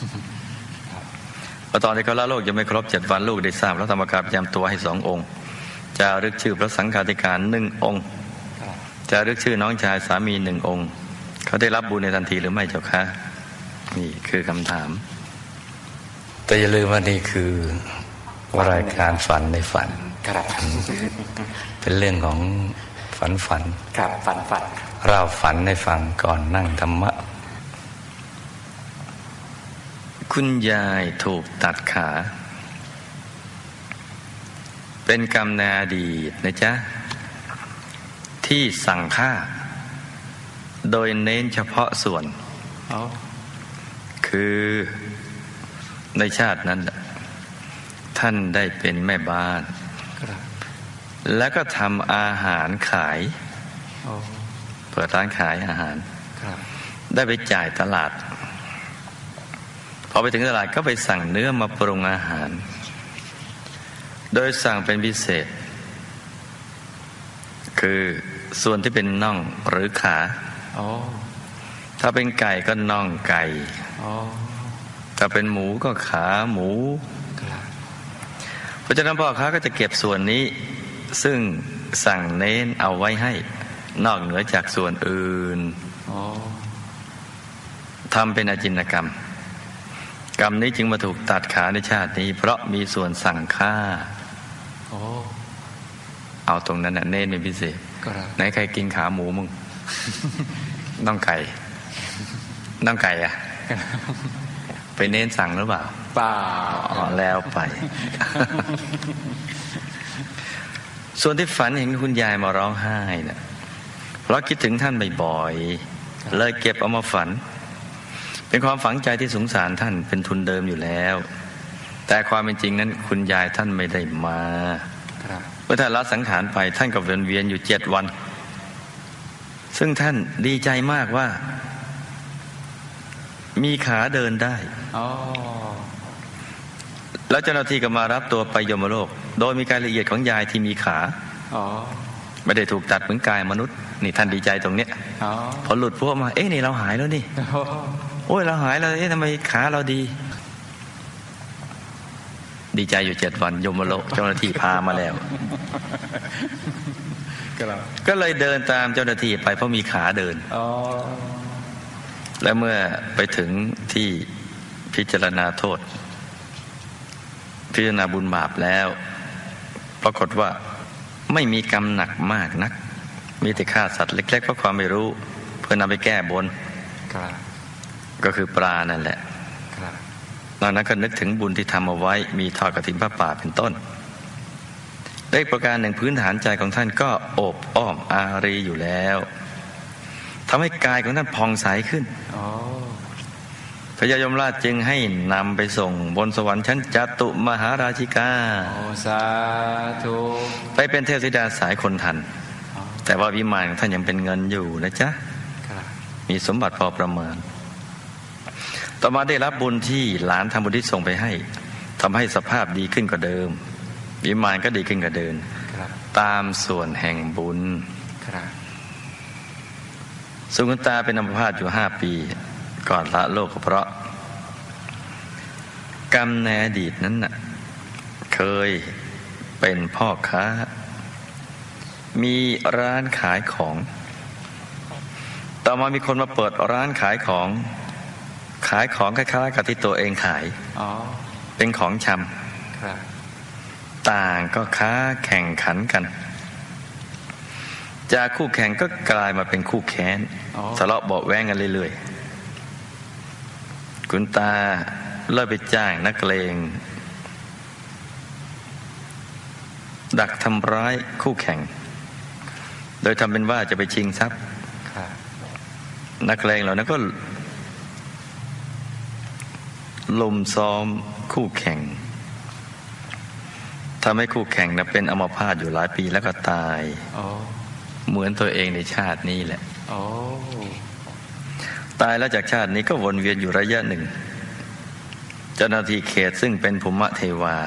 พอตอนที่เขาละโลกยังไม่ครบ7 วันลูกได้ทราบพระธรรมกายประจำตัวให้2 องค์จารึกชื่อพระสังฆาธิการ1 องค์จารึกชื่อน้องชายสามี1 องค์เขาได้รับบุญในทันทีหรือไม่เจ้าคะนี่คือคำถามแต่อย่าลืมว่านี่คือรายการฝันในฝันครับเป็นเรื่องของฝันครับฝันเราฝันในฟังก่อนนั่งธรรมะคุณยายถูกตัดขาเป็นกรรมในอดีตนะจ๊ะที่สั่งฆ่าโดยเน้นเฉพาะส่วนคือในชาตินั้นท่านได้เป็นแม่บ้านแล้วก็ทำอาหารขายเปิดร้านขายอาหารได้ไปจ่ายตลาดพอไปถึงตลาดก็ไปสั่งเนื้อมาปรุงอาหารโดยสั่งเป็นพิเศษคือส่วนที่เป็นน่องหรือขาถ้าเป็นไก่ก็น่องไก่ถ้าเป็นหมูก็ขาหมูเพราะฉะนั้นพ่อค้าก็จะเก็บส่วนนี้ซึ่งสั่งเน้นเอาไว้ให้นอกเหนือจากส่วนอื่นทำเป็นอาจินกรรมกรรมนี้จึงมาถูกตัดขาในชาตินี้เพราะมีส่วนสั่งฆ่าเอาตรงนั้นน่ะเน้นเป็นพิเศษไหนใครกินขาหมูมึง น้องไก่อะไปเน้นสั่งหรือเปล่าเปล่าแล้วไป ส่วนที่ฝันเห็นคุณยายมาร้องไห้น่ะเพราะคิดถึงท่านบ่อยๆเลยเก็บเอามาฝันเป็นความฝังใจที่สงสารท่านเป็นทุนเดิมอยู่แล้วแต่ความเป็นจริงนั้นคุณยายท่านไม่ได้มาเมื่อท่านละสังขารไปท่านก็เวียนอยู่7 วันซึ่งท่านดีใจมากว่ามีขาเดินได้แล้วเจ้าหน้าที่ก็มารับตัวไปยมโลกโดยมีรายละเอียดของยายที่มีขาไม่ได้ถูกตัดเหมือนกายมนุษย์นี่ท่านดีใจตรงเนี้ยพอหลุดพวกมานี่เราหายแล้วนี่โอ้ยเราหายแล้วทำไมขาเราดีใจอยู่7 วันยมโลกเจ้าหน้าที่พามาแล้วก็เลยเดินตามเจ้าหน้าที่ไปเพราะมีขาเดินและเมื่อไปถึงที่พิจารณาโทษพิจารณาบุญบาปแล้วปรากฏว่าไม่มีกรรมหนักมากนักมีแต่ฆ่าสัตว์เล็กๆเพราะความไม่รู้เพื่อนำไปแก้บนก็คือปลานั่นแหละตอนนั้นก็นึกถึงบุญที่ทำเอาไว้มีทอดกฐินผ้าป่าเป็นต้นได้ประการหนึ่งพื้นฐานใจของท่านก็โอบอ้อมอารีอยู่แล้วทำให้กายของท่านผ่องใสขึ้นพญายมราชจึงให้นำไปส่งบนสวรรค์ชั้นจตุมหาราชิกาโอสาธุไปเป็นเทพธิดาสายคนทันแต่ว่าวิมานของท่านยังเป็นเงินอยู่นะจ๊ะมีสมบัติพอประมาณต่อมาได้รับบุญที่หลานทำบุญที่ส่งไปให้ทำให้สภาพดีขึ้นกว่าเดิมวิมานก็ดีขึ้นกว่าเดิมตามส่วนแห่งบุญสุขุนตาเป็นอัมพาตอยู่5 ปีก่อนละโลกเพราะกรรมในอดีตนั้นน่ะเคยเป็นพ่อค้ามีร้านขายของต่อมามีคนมาเปิดร้านขายของคล้ายๆกับที่ตัวเองขายเป็นของชำต่างก็ค้าแข่งขันกันจากคู่แข่งก็กลายมาเป็นคู่แค้นทะเลาะเบาะแว้งกันเรื่อยๆคุณตาเลิกไปจ้างนักเลงดักทำร้ายคู่แข่งโดยทำเป็นว่าจะไปชิงทรัพย์นักเลงเหล่านั้นก็ลุมซ้อมคู่แข่งทำให้คู่แข่งเป็นอัมพาตอยู่หลายปีแล้วก็ตายเหมือนตัวเองในชาตินี้แหละตายแล้วจากชาตินี้ก็วนเวียนอยู่ระยะหนึ่งเจ้าหน้าที่เขตซึ่งเป็นภูมิเทวา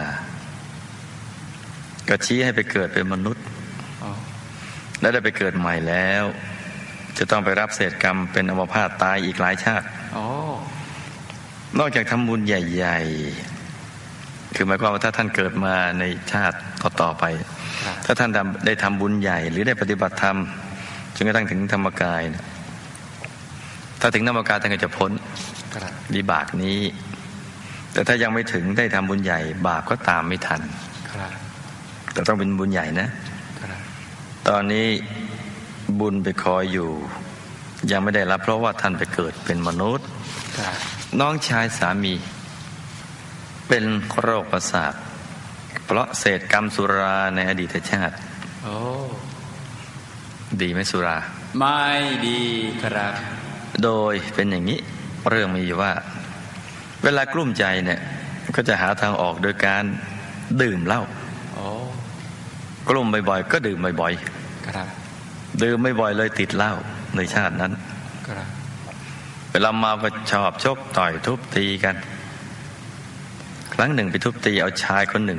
ก็ชี้ให้ไปเกิดเป็นมนุษย์และได้ไปเกิดใหม่แล้วจะต้องไปรับเศษกรรมเป็นอัมพาตตายอีกหลายชาตินอกจากทำบุญใหญ่ๆคือหมายความว่าถ้าท่านเกิดมาในชาติต่อๆไปถ้าท่านได้ทำบุญใหญ่หรือได้ปฏิบัติธรรมจนกระทั่งถึงธรรมกายถ้าถึงธรรมกายท่านก็จะพ้นวิบากนี้แต่ถ้ายังไม่ถึงได้ทำบุญใหญ่บาปก็ตามไม่ทันแต่ต้องเป็นบุญใหญ่นะตอนนี้บุญไปคอยอยู่ยังไม่ได้รับเพราะว่าท่านไปเกิดเป็นมนุษย์น้องชายสามีเป็นโรคประสาทเพราะเศษกรรมสุราในอดีตชาติดีไหมสุราไม่ดีครับโดยเป็นอย่างนี้เรื่องมีอยู่ว่าเวลากลุ้มใจเนี่ยก็จะหาทางออกโดยการดื่มเหล้ากลุ้มบ่อยๆก็ดื่มบ่อยๆดื่มบ่อยๆเลยติดเหล้าในชาตินั้นเวลาเมาก็ชอบชกต่อยทุบตีกันครั้งหนึ่งไปทุบตีเอาชายคนหนึ่ง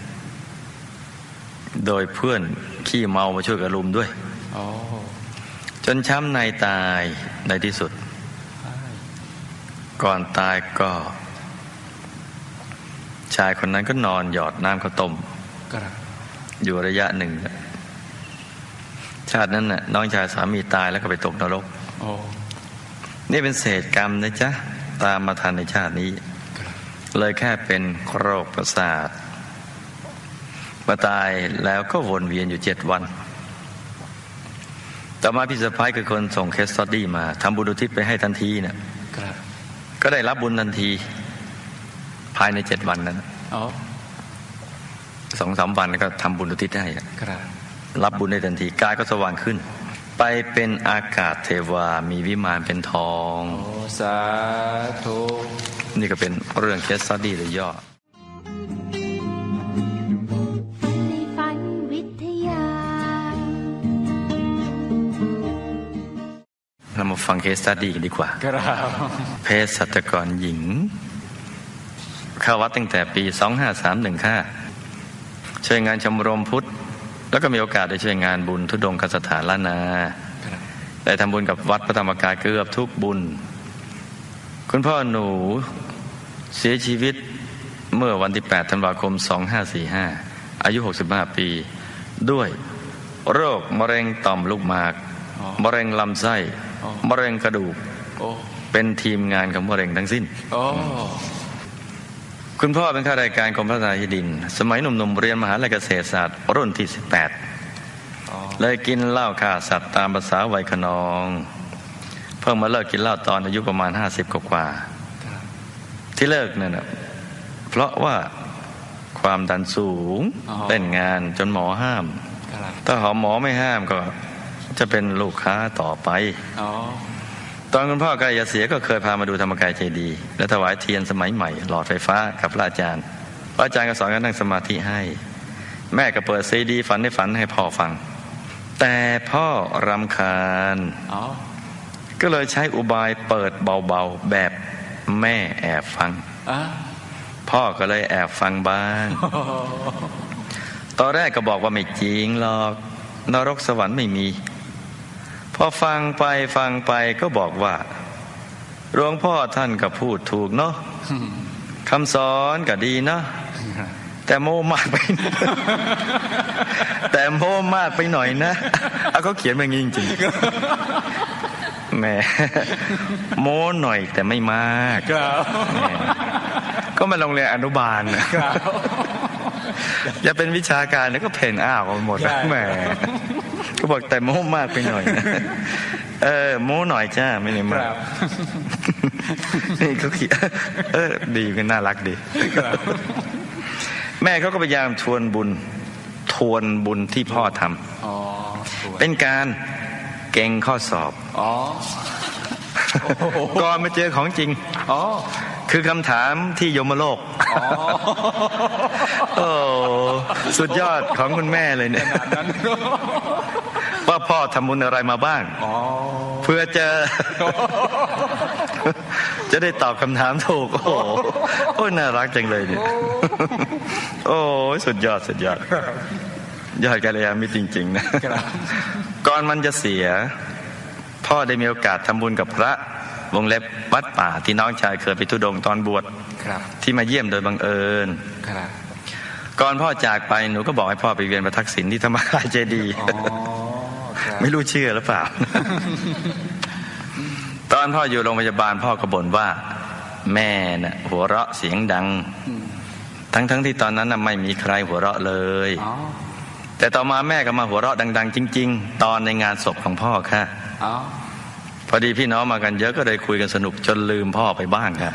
โดยเพื่อนขี้เมามาช่วยกันรุมด้วยจนช้ำในตายในที่สุดก่อนตายก็ชายคนนั้นก็นอนหยอดน้ำข้าวต้มอยู่ระยะหนึ่งชาตินั้นน่ะน้องชายสามีตายแล้วก็ไปตกนรกนี่เป็นเศษกรรมนะจ๊ะตามมาทันในชาตินี้เลยแค่เป็นโรคประสาทมาตายแล้วก็วนเวียนอยู่7 วันต่อมาพี่สะพ้ายคือคนส่งเคสสตัดดี้มาทำบุญอุทิศไปให้ทันทีเนี่ยก็ได้รับบุญทันทีภายใน7 วันนั้น2-3 วันก็ทำบุญอุทิศให้รับบุญได้ทันทีกายก็สว่างขึ้นไปเป็นอากาศเทวามีวิมานเป็นทองสาธุนี่ก็เป็นเรื่องเคสสตัดดี้เลยย่อเรามาฟังเคสสตัดดี้กันดีกว่าเภสัชกรหญิงเข้าวัดตั้งแต่ปี2531ค่ะช่วยงานชมรมพุทธแล้วก็มีโอกาสได้ช่วยงานบุญธุดงคสถานล้านนาได้ทำบุญกับวัดพระธรรมกายเกือบทุกบุญคุณพ่อหนูเสียชีวิตเมื่อวันที่8 ธันวาคม 2545อายุ65 ปีด้วยโรคมะเร็งต่อมลูกหมากมะเร็งลำไส้มะเร็งกระดูกเป็นทีมงานของมะเร็งทั้งสิ้นคุณพ่อเป็นข้าราชการกรมพัฒนาที่ดินสมัยหนุ่มๆเรียนมหาวิทยาลัยเกษตรศาสตร์รุ่นที่18เลยกินเหล้าฆ่าสัตว์ตามภาษาวัยขนองเพิ่งมาเลิกกินเหล้าตอนอายุประมาณ50 กว่าที่เลิกนั่นนะเพราะว่าความดันสูงเล่นงานจนหมอห้ามถ้าหมอไม่ห้ามก็จะเป็นลูกค้าต่อไปตอนคุณพ่อใกล้จะเสียก็เคยพามาดูธรรมกายเจดีย์และถวายเทียนสมัยใหม่หลอดไฟฟ้ากับพระอาจารย์ก็สอนการนั่งสมาธิให้แม่ก็เปิดซีดีฝันให้พ่อฟังแต่พ่อรำคาญก็เลยใช้อุบายเปิดเบาๆแบบแม่แอบฟังพ่อก็เลยแอบฟังบ้าง ตอนแรกก็บอกว่าไม่จริงหรอกนรกสวรรค์ไม่มีพอฟังไปก็บอกว่าหลวงพ่อท่านก็พูดถูกเนาะคำสอนก็ดีเนาะแต่โม้มากไป แต่โม้มากไปหน่อยนะเขาเขียนแบบนี้จริงๆแหมโม้หน่อยแต่ไม่มากก็มาโรงเรียนอนุบาลอย่าเป็นวิชาการแล้วก็เพ่นอ้าวหมดแหมก็บอกแต่โม้มากไปหน่อยโม้หน่อยจ้าไม่ได้มากนี่เขาเขียนดีก็น่ารักดีแม่เขาก็พยายามทวนบุญที่พ่อทำเป็นการเก่งข้อสอบก่อนมาเจอของจริงคือคำถามที่ยมโลกโอ้สุดยอดของคุณแม่เลยเนี่ยว่าพ่อทำบุญอะไรมาบ้างเพื่อจะได้ตอบคำถามถูกโอ้น่ารักจังเลยเนี่ยโอ้สุดยอดยอดกัลยาณมิตรจริงๆนะก่อนมันจะเสียพ่อได้มีโอกาสทำบุญกับพระวงเล็บวัดป่าที่น้องชายเคยไปธุดงค์ตอนบวชที่มาเยี่ยมโดยบังเอิญก่อนพ่อจากไปหนูก็บอกให้พ่อไปเวียนประทักษิณที่ธรรมกายเจดีย์ไม่รู้เชื่อหรือเปล่า ตอนพ่ออยู่โรงพยาบาลพ่อก็บ่นว่าแม่น่ะหัวเราะเสียงดังทั้งที่ตอนนั้นน่ะไม่มีใครหัวเราะเลยแต่ต่อมาแม่ก็มาหัวเราะดังๆจริงๆตอนในงานศพของพ่อค่ะพอดีพี่น้องมากันเยอะก็เลยคุยกันสนุกจนลืมพ่อไปบ้างค่ะ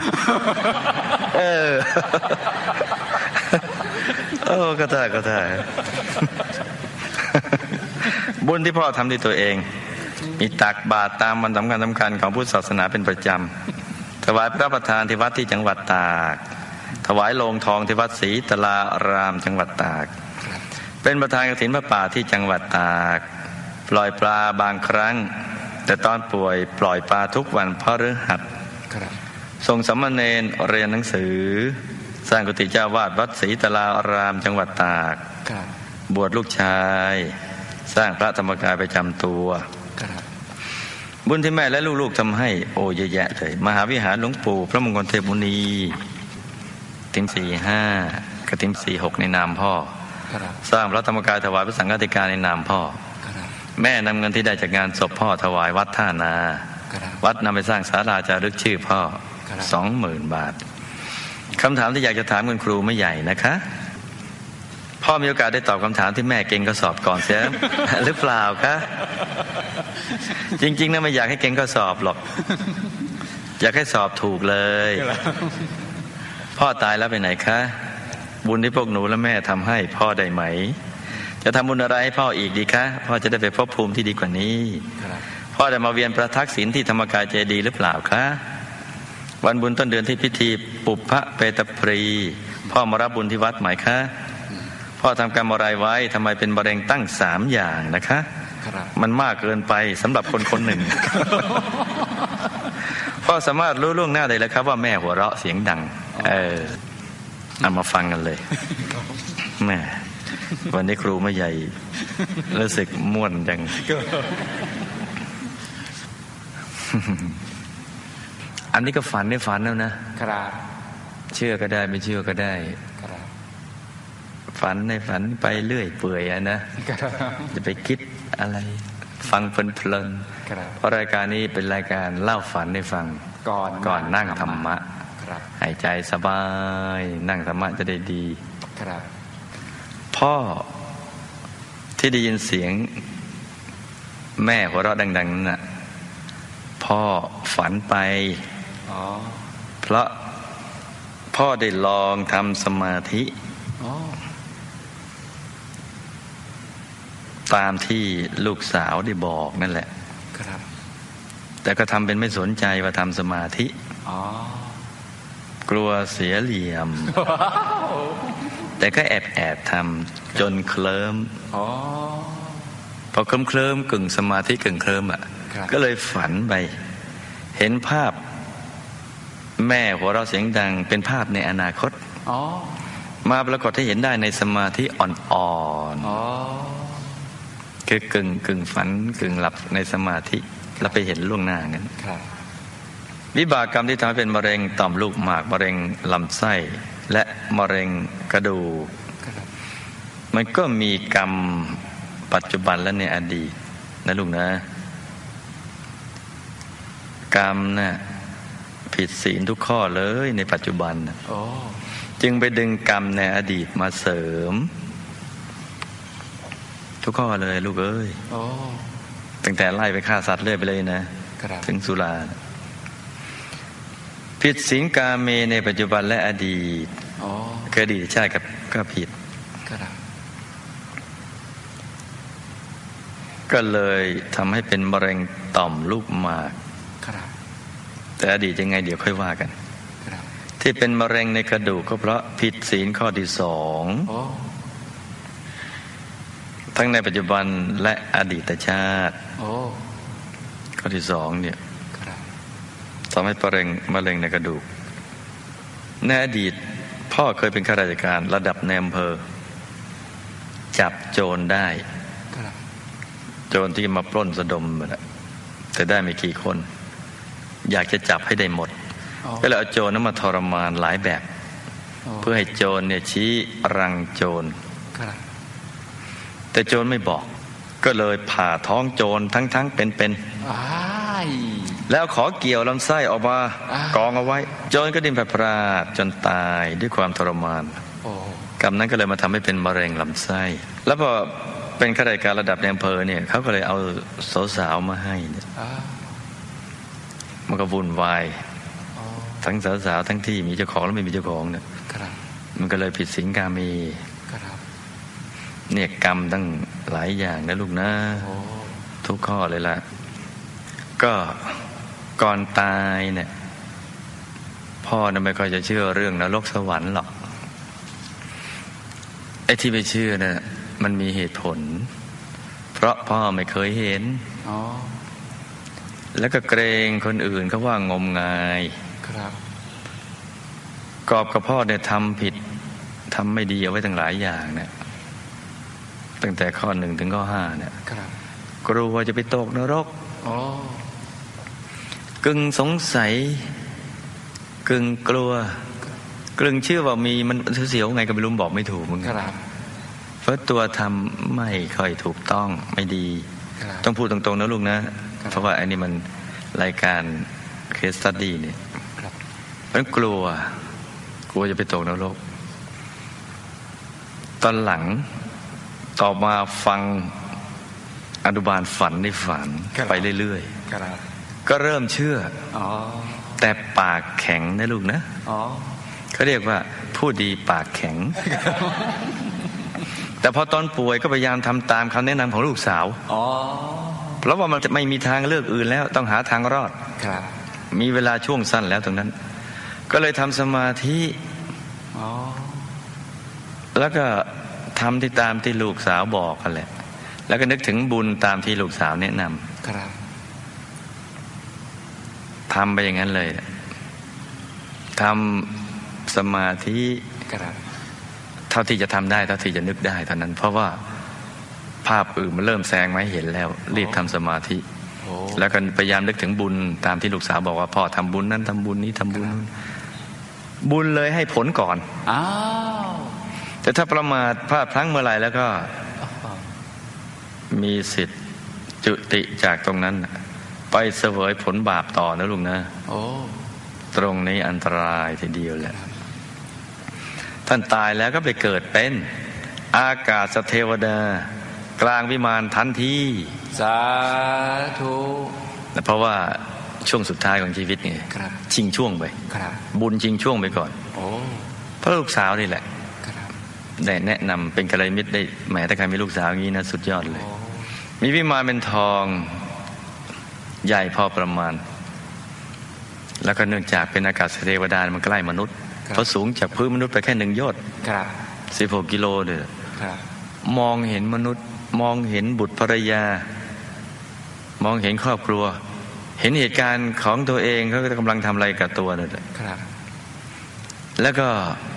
ก็ได้บุญที่พ่อทำด้วยตัวเองมีตักบาตรตามวันสำคัญของพุทธศาสนาเป็นประจำถวายพระประธานที่วัดที่จังหวัดตากถวายโลงทองที่วัดศรีตลารามจังหวัดตากเป็นประธานกฐินพระป่าที่จังหวัดตากปล่อยปลาบางครั้งแต่ตอนป่วยปล่อยปลาทุกวันพฤหัสส่งสามเณรเรียนหนังสือสร้างกุฏิเจ้าวาดวัดศรีตลารามจังหวัดตากบวชลูกชายสร้างพระธรรมกายประจำตัวบุญที่แม่และลูกๆทำให้โอ้เยอะแยะเลยมหาวิหารหลวงปู่พระมงคลเทพมุนีติม45กับติม46ในนามพ่อสร้างพระธรรมกายถวายพระสังฆาธิการในนามพ่อแม่นำเงินที่ได้จากงานศพพ่อถวายวัดท่านาวัดนำไปสร้างศาลาจารึกชื่อพ่อ 20,000 บาทคำถามที่อยากจะถามคุณครูไม่ใหญ่นะคะพ่อมีโอกาสได้ตอบคำถามที่แม่เก่งข้อสอบก่อนเสีย หรือเปล่าคะจริงๆนะไม่อยากให้เก่งข้อสอบหรอกอยากให้สอบถูกเลยพ่อตายแล้วไปไหนคะบุญที่พวกหนูและแม่ทำให้พ่อได้ไหมจะทำบุญอะไรให้พ่ออีกดีคะพ่อจะได้ไปภพภูมิที่ดีกว่านี้พ่อได้มาเวียนประทักษิณที่ธรรมกายเจดีย์หรือเปล่าคะวันบุญต้นเดือนที่พิธีปุพพเปตปรีพ่อมารับบุญที่วัดไหมคะพ่อทำกรรมอะไรไว้ทำไมเป็นมะเร็งตั้ง3 อย่างนะคะมันมากเกินไปสำหรับคนหนึ่ง พ่อสามารถรู้ล่วงหน้าได้แล้วครับว่าแม่หัวเราะเสียงดังเอามาฟังกันเลยแม่วันนี้ครูไม่ใหญ่รู้สึกม่วนจัง อันนี้ก็ฝันแล้วนะครับเชื่อก็ได้ไม่เชื่อก็ได้ฝันไปเรื่อยเปื่อยนะจะไปคิดอะไรฟังเพลินเพราะรายการนี้เป็นรายการเล่าฝันให้ฟังก่อนนั่งธรรมะหายใจสบายนั่งธรรมะจะได้ดีพ่อที่ได้ยินเสียงแม่หัวเราะดังๆนั่นน่ะพ่อฝันไปเพราะพ่อได้ลองทำสมาธิตามที่ลูกสาวได้บอกนั่นแหละแต่ก็ทำเป็นไม่สนใจว่าทำสมาธิกลัวเสียเหลี่ยม แต่ก็แอบทำจนเคลิ้มพอเคลิ้มกึ่งสมาธิกึ่งเคลิ้มก็เลยฝันไปเห็นภาพแม่หัวเราะเสียงดังเป็นภาพในอนาคตมาปรากฏให้เห็นได้ในสมาธิอ่อนๆคือกึ่งฝันกึ่งหลับในสมาธิเราไปเห็นล่วงหน้างั้นวิบากกรรมที่ทำให้เป็นมะเร็งต่อมลูกหมากมะเร็งลำไส้และมะเร็งกระดูกมันก็มีกรรมปัจจุบันและในอดีตนะลูกนะกรรมน่ะผิดศีลทุกข้อเลยในปัจจุบันจึงไปดึงกรรมในอดีตมาเสริมทุกข้อเลยลูกเอ้ยตั้งแต่ไล่ไปฆ่าสัตว์เรื่อยไปเลยนะถึงสุราผิดศีลกาเมในปัจจุบันและอดีตคืออดีตชาติก็ผิดก็เลยทำให้เป็นมะเร็งต่อมลูกหมากแต่อดีตยังไงเดี๋ยวค่อยว่ากันที่เป็นมะเร็งในกระดูกก็เพราะผิดศีลข้อที่2ทั้งในปัจจุบันและอดีตชาติข้อที่2เนี่ยทำให้มะเร็งในกระดูกในอดีตพ่อเคยเป็นข้าราชการระดับในอำเภอจับโจรได้โจรที่มาปล้นสะดมแต่ได้ไม่กี่คนอยากจะจับให้ได้หมดก็เลยเอาโจรนั้นมาทรมานหลายแบบเพื่อให้โจรเนี่ยชี้รังโจรแต่โจรไม่บอกก็เลยผ่าท้องโจรทั้งเป็นแล้วขอเกี่ยวลำไส้ออกมากองเอาไว้โจรก็ดิ้นพลาดจนตายด้วยความทรมานกรรมนั้นก็เลยมาทำให้เป็นมะเร็งลำไส้แล้วพอเป็นข้าราชการระดับในอำเภอเนี่ยเขาก็เลยเอาสาวๆมาให้เนี่ยมันก็วุ่นวายทั้งสาวๆทั้งที่มีเจ้าของและไม่มีเจ้าของเนี่ยมันก็เลยผิดศีลกาเมเนี่ยกรรมตั้งหลายอย่างนะลูกนะทุกข้อเลยล่ะก็ก่อนตายเนี่ยพ่อน่ะไม่ค่อยจะเชื่อเรื่องนรกสวรรค์หรอกไอ้ที่ไม่เชื่อน่ะมันมีเหตุผลเพราะพ่อไม่เคยเห็นแล้วก็เกรงคนอื่นเขาว่างมงายกอบกับพ่อเนี่ยทำผิดทำไม่ดีเอาไว้ตั้งหลายอย่างเนี่ยตั้งแต่ข้อ1ถึงข้อ5เนี่ยกลัวว่าจะไปตกนรกกึ่งสงสัยกึ่งกลัวกึ่งเชื่อว่ามีมันเสียวไงก็ไม่รู้บอกไม่ถูกมึงเพราะตัวทำไม่ค่อยถูกต้องไม่ดีต้องพูดตรงๆนะลูกนะเพราะว่าอันนี้มันรายการเคสสตัดดี้เนี่ยเพราะกลัวจะไปตกนรกตอนหลังต่อมาฟังอนุบาลฝันในฝันไปเรื่อยๆก็เริ่มเชื่อแต่ปากแข็งนะลูกนะเขาเรียกว่าผู้ดีปากแข็ง แต่พอตอนป่วยก็พยายามทำตามคำแนะนำของลูกสาวเพราะว่ามันจะไม่มีทางเลือกอื่นแล้วต้องหาทางรอดมีเวลาช่วงสั้นแล้วตรงนั้นก็เลยทำสมาธิแล้วก็ทำที่ตามที่ลูกสาวบอกกันแหละแล้วก็นึกถึงบุญตามที่ลูกสาวแนะนำทำไปอย่างนั้นเลยทำสมาธิเท่าที่จะทำได้เท่าที่จะนึกได้เท่านั้นเพราะว่าภาพอื่นมันเริ่มแซงมาให้เห็นแล้วรีบทำสมาธิแล้วก็พยายามนึกถึงบุญตามที่ลูกสาวบอกว่าพ่อทำบุญนั้นทำบุญนี้ทำบุญบุญเลยให้ผลก่อนแต่ถ้าประมาทพลาดพลั้งเมื่อไหร่แล้วก็มีสิทธิ์จุติจากตรงนั้นไปเสวยผลบาปต่อนะลุงนะตรงนี้อันตรายทีเดียวแหละท่านตายแล้วก็ไปเกิดเป็นอากาศเทวดากลางวิมานทันทีสาธุเพราะว่าช่วงสุดท้ายของชีวิตไงชิงช่วงไปบุญชิงช่วงไปก่อนเพราะลูกสาวนี่แหละได้แนะนำเป็นกัลยาณมิตรได้แหมถ้าใครมีลูกสาวอย่างนี้นะสุดยอดเลยมีวิมานเป็นทองใหญ่พอประมาณแล้วก็เนื่องจากเป็นอากาศเทวดามันใกล้มนุษย์เพราะสูงจากพื้นมนุษย์ไปแค่1 โยชน์16 กิโลเนี่ยมองเห็นมนุษย์มองเห็นบุตรภรรยามองเห็นครอบครัวเห็นเหตุการณ์ของตัวเองเขากำลังทำอะไรกับตัวเนี่ยแล้วก็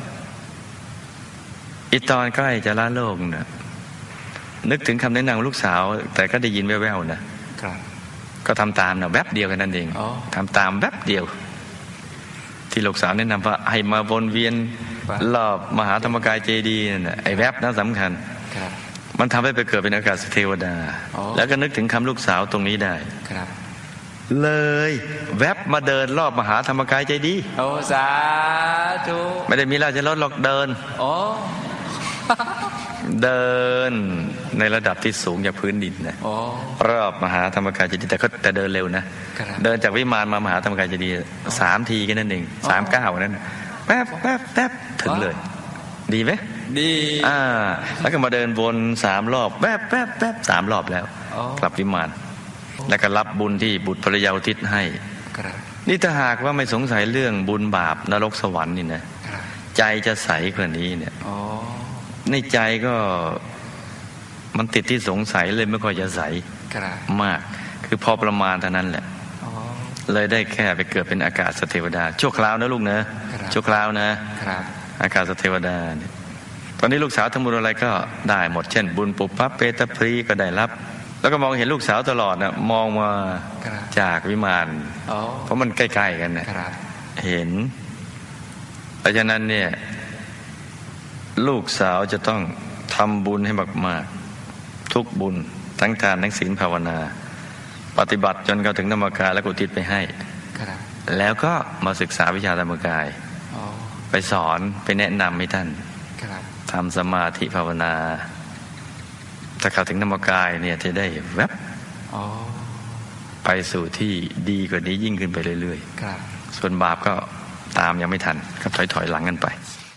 อีตอนใกล้จะละโลกเนี่ยนึกถึงคำแนะนำลูกสาวแต่ก็ได้ยินแว่วๆนะก็ทำตามนะแวบเดียวกันนั่นเองทำตามแวบเดียวที่ลูกสาวแนะนำว่าให้มาวนเวียนรอบมหาธรรมกายเจดีย์นั่นแหละไอ้แวบนั้นสำคัญมันทำให้ไปเกิดเป็นอากาศเทวดาแล้วก็นึกถึงคำลูกสาวตรงนี้ได้เลยแวบมาเดินรอบมหาธรรมกายเจดีย์โอ้สาธุไม่ได้มีราชรถหรอกเดินเดินในระดับที่สูงจากพื้นดินนะรอบมหาธรรมกายเจดีย์แต่เดินเร็วนะเดินจากวิมานมามหาธรรมกายเจดีย์3 ทีแค่นั้นเอง3 ก้าวนั้นแป๊บแป๊บแป๊บถึงเลยดีไหมดีแล้วก็มาเดินวน3 รอบแป๊บแป๊บแป๊บ3 รอบแล้วกลับวิมานแล้วก็รับบุญที่บุตรภรรยาอุทิศให้นี่ถ้าหากว่าไม่สงสัยเรื่องบุญบาปนรกสวรรค์นี่นะใจจะใสกว่านี้เนี่ยในใจก็มันติดที่สงสัยเลยไม่ค่อยจะใสมากคือพอประมาณเท่านั้นแหละเลยได้แค่ไปเกิดเป็นอากาศเทวดาชั่วคราวนะลูกนะชั่วคราวนะอากาศเทวดาเนี่ยตอนนี้ลูกสาวทำบุญอะไรก็ได้หมดเช่นบุญปุพพเปตพรีก็ได้รับแล้วก็มองเห็นลูกสาวตลอดนะมองมาจากวิมานเพราะมันใกล้ๆกันนะเห็นเพราะฉะนั้นเนี่ยลูกสาวจะต้องทำบุญให้มากๆทุกบุญทั้งทานทั้งศีลภาวนาปฏิบัติจนเข้าถึงธรรมกายและอุทิศไปให้แล้วก็มาศึกษาวิชาธรรมกายไปสอนไปแนะนำให้ท่านทำสมาธิภาวนาถ้าเข้าถึงธรรมกายเนี่ยจะได้แวบไปสู่ที่ดีกว่านี้ยิ่งขึ้นไปเรื่อยๆส่วนบาปก็ตามยังไม่ทันก็ถอยหลังกันไป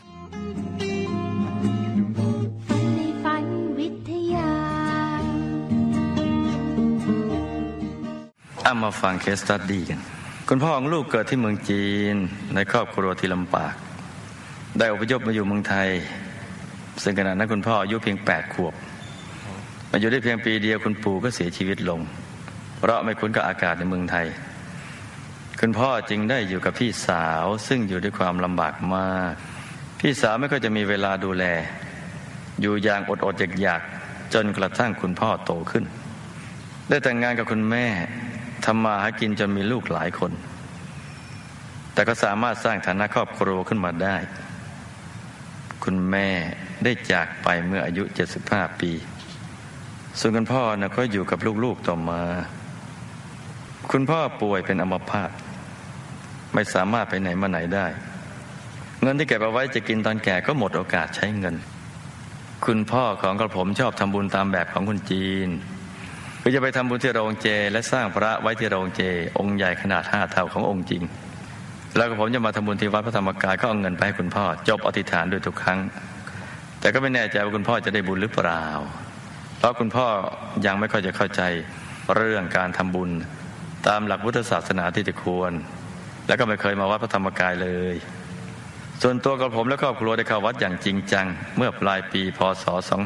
มาฟังเคสสตัดดี้กันคุณพ่อของลูกเกิดที่เมืองจีนในครอบครัวที่ลำบากได้อพยพมาอยู่เมืองไทยซึ่งขณะนั้นคุณพ่ออายุเพียง8 ขวบมาอยู่ได้เพียงปีเดียวคุณปู่ก็เสียชีวิตลงเพราะไม่คุ้นกับอากาศในเมืองไทยคุณพ่อจึงได้อยู่กับพี่สาวซึ่งอยู่ด้วยความลำบากมากพี่สาวไม่ค่อยจะมีเวลาดูแลอยู่อย่างอดอยากจนกระทั่งคุณพ่อโตขึ้นได้แต่งงานกับคุณแม่ทำมาหากินจนมีลูกหลายคนแต่ก็สามารถสร้างฐานะครอบครัวขึ้นมาได้คุณแม่ได้จากไปเมื่ออายุ75 ปีส่วนคุณพ่อก็อยู่กับลูกๆต่อมาคุณพ่อป่วยเป็นอัมพาตไม่สามารถไปไหนมาไหนได้เงินที่เก็บเอาไว้จะกินตอนแก่ก็หมดโอกาสใช้เงินคุณพ่อของกระผมชอบทำบุญตามแบบของคนจีนคือจะไปทำบุญที่โรงเจและสร้างพระไว้ที่โรงเจองค์ใหญ่ขนาด5 เท่าขององค์จริงแล้วก็ผมจะมาทำบุญที่วัดพระธรรมกายก็เอาเงินไปให้คุณพ่อจบอธิษฐานโดยทุกครั้งแต่ก็ไม่แน่ใจว่าคุณพ่อจะได้บุญหรือเปล่าเพราะคุณพ่อยังไม่ค่อยจะเข้าใจเรื่องการทำบุญตามหลักพุทธศาสนาที่ควรและก็ไม่เคยมาวัดพระธรรมกายเลยส่วนตัวกับผมและครอบครัวได้เข้าวัดอย่างจริงจังเมื่อปลายปีพ.ศ.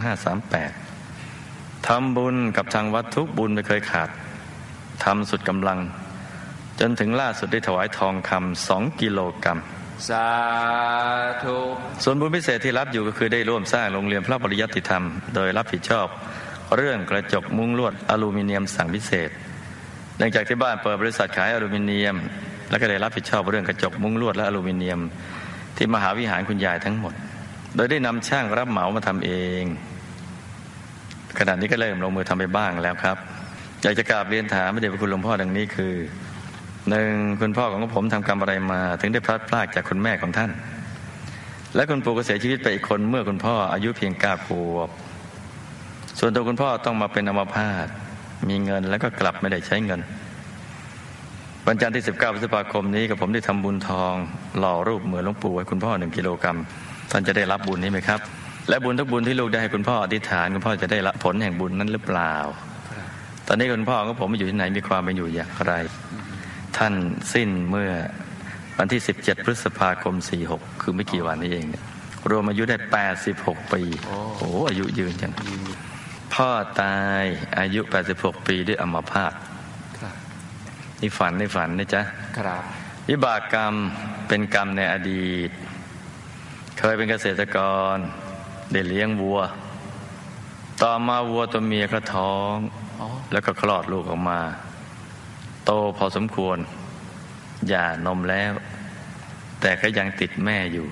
2538ทำบุญกับทางวัดทุกบุญไม่เคยขาดทำสุดกำลังจนถึงล่าสุดได้ถวายทองคำ2 กิโลกรัมสาธุส่วนบุญพิเศษที่รับอยู่ก็คือได้ร่วมสร้างโรงเรียนพระปริยัติธรรมโดยรับผิดชอบเรื่องกระจกมุ้งลวดอลูมิเนียมสั่งพิเศษเนื่องจากที่บ้านเปิดบริษัทขายอลูมิเนียมและก็ได้รับผิดชอบเรื่องกระจกมุ้งลวดและอลูมิเนียมที่มหาวิหารคุณยายทั้งหมดโดยได้นำช่างรับเหมามาทำเองขณะนี้ก็เริ่มลงมือทำไปบ้างแล้วครับอยากจะกราบเรียนถามพระเดชพระคุณหลวงพ่อดังนี้คือ 1. คุณพ่อของผมทำกรรมอะไรมาถึงได้พลัดพรากจากคุณแม่ของท่านและคุณปู่ก็เสียชีวิตไปอีกคนเมื่อคุณพ่ออายุเพียง9 ขวบส่วนตัวคุณพ่อต้องมาเป็นอัมพาตมีเงินแล้วก็กลับไม่ได้ใช้เงินวันจันทร์ที่19 พฤษภาคมนี้กับผมได้ทำบุญทองหล่อรูปเหมือนหลวงปู่ให้คุณพ่อ1 กิโลกรัมท่านจะได้รับบุญนี้ไหมครับและบุญทุกบุญที่ลูกได้ให้คุณพ่ออธิษฐานคุณพ่อจะได้รับผลแห่งบุญนั้นหรือเปล่าตอนนี้คุณพ่อของผมอยู่ที่ไหนมีความเป็นอยู่อย่างไรท่านสิ้นเมื่อวันที่17พฤษภาคม46คือไม่กี่วันนี้เองเนี่ยรวมอายุได้86ปีโอ้โหอายุยืนจังพ่อตายอายุ86ปีด้วยอัมพาตนี่ฝันนะจ๊ะครับวิบากกรรมเป็นกรรมในอดีตเคยเป็นเกษตรกรได้เลี้ยงวัวต่อมาวัวตัวเมียก็ท้องแล้วก็คลอดลูกออกมาโตพอสมควรหย่านมแล้วแต่ก็ยังติดแม่อยู่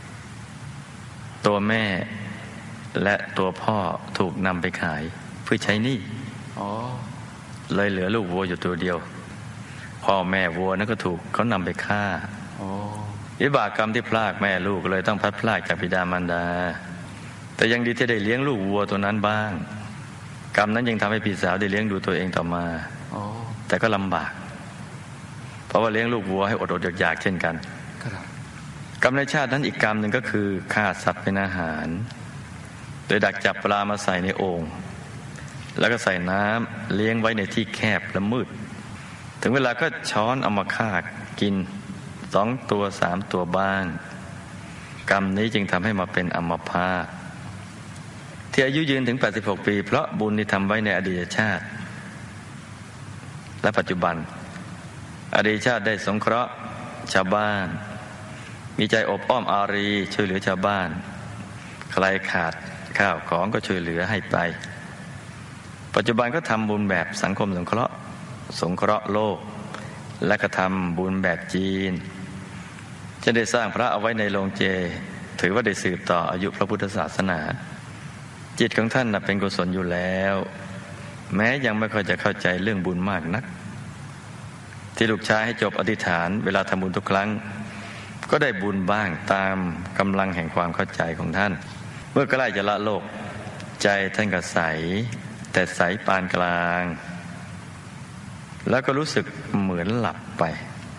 ตัวแม่และตัวพ่อถูกนำไปขายเพื่อใช้หนี้เลยเหลือลูกวัวอยู่ตัวเดียวพ่อแม่วัวนั้นก็ถูกเขานำไปฆ่าวิบากกรรมที่พลากแม่ลูกเลยต้องพัดพลากจากบิดามารดาแต่ยังดีที่ได้เลี้ยงลูกวัวตัวนั้นบ้างกรรมนั้นยังทำให้พี่สาวได้เลี้ยงดูตัวเองต่อมาแต่ก็ลำบากเพราะว่าเลี้ยงลูกวัวให้อดอยากๆเช่นกันกรรมในชาตินั้นอีกกรรมหนึ่งก็คือฆ่าสัตว์เป็นอาหารโดยดักจับปลามาใส่ในโอ่งแล้วก็ใส่น้ำเลี้ยงไว้ในที่แคบและมืดถึงเวลาก็ช้อนเอามาฆ่ากิน2 ตัว 3 ตัวบ้างกรรมนี้จึงทำให้มาเป็นอัมพาตที่อายุยืนถึง86ปีเพราะบุญที่ทำไว้ในอดีตชาติและปัจจุบันอดีตชาติได้สงเคราะห์ชาวบ้านมีใจอบอ้อมอารีช่วยเหลือชาวบ้านใครขาดข้าวของก็ช่วยเหลือให้ไปปัจจุบันก็ทำบุญแบบสังคมสงเคราะห์โลกและก็ทำบุญแบบจีนจะได้สร้างพระเอาไว้ในโรงเจถือว่าได้สืบต่ออายุพระพุทธศาสนาจิตของท่านเป็นกุศลอยู่แล้วแม้ยังไม่ค่อยจะเข้าใจเรื่องบุญมากนักที่ลูกชายให้จบอธิษฐานเวลาทำบุญทุกครั้งก็ได้บุญบ้างตามกำลังแห่งความเข้าใจของท่านเมื่อใกล้จะละโลกใจท่านก็ใสแต่ใสปานกลางแล้วก็รู้สึกเหมือนหลับไป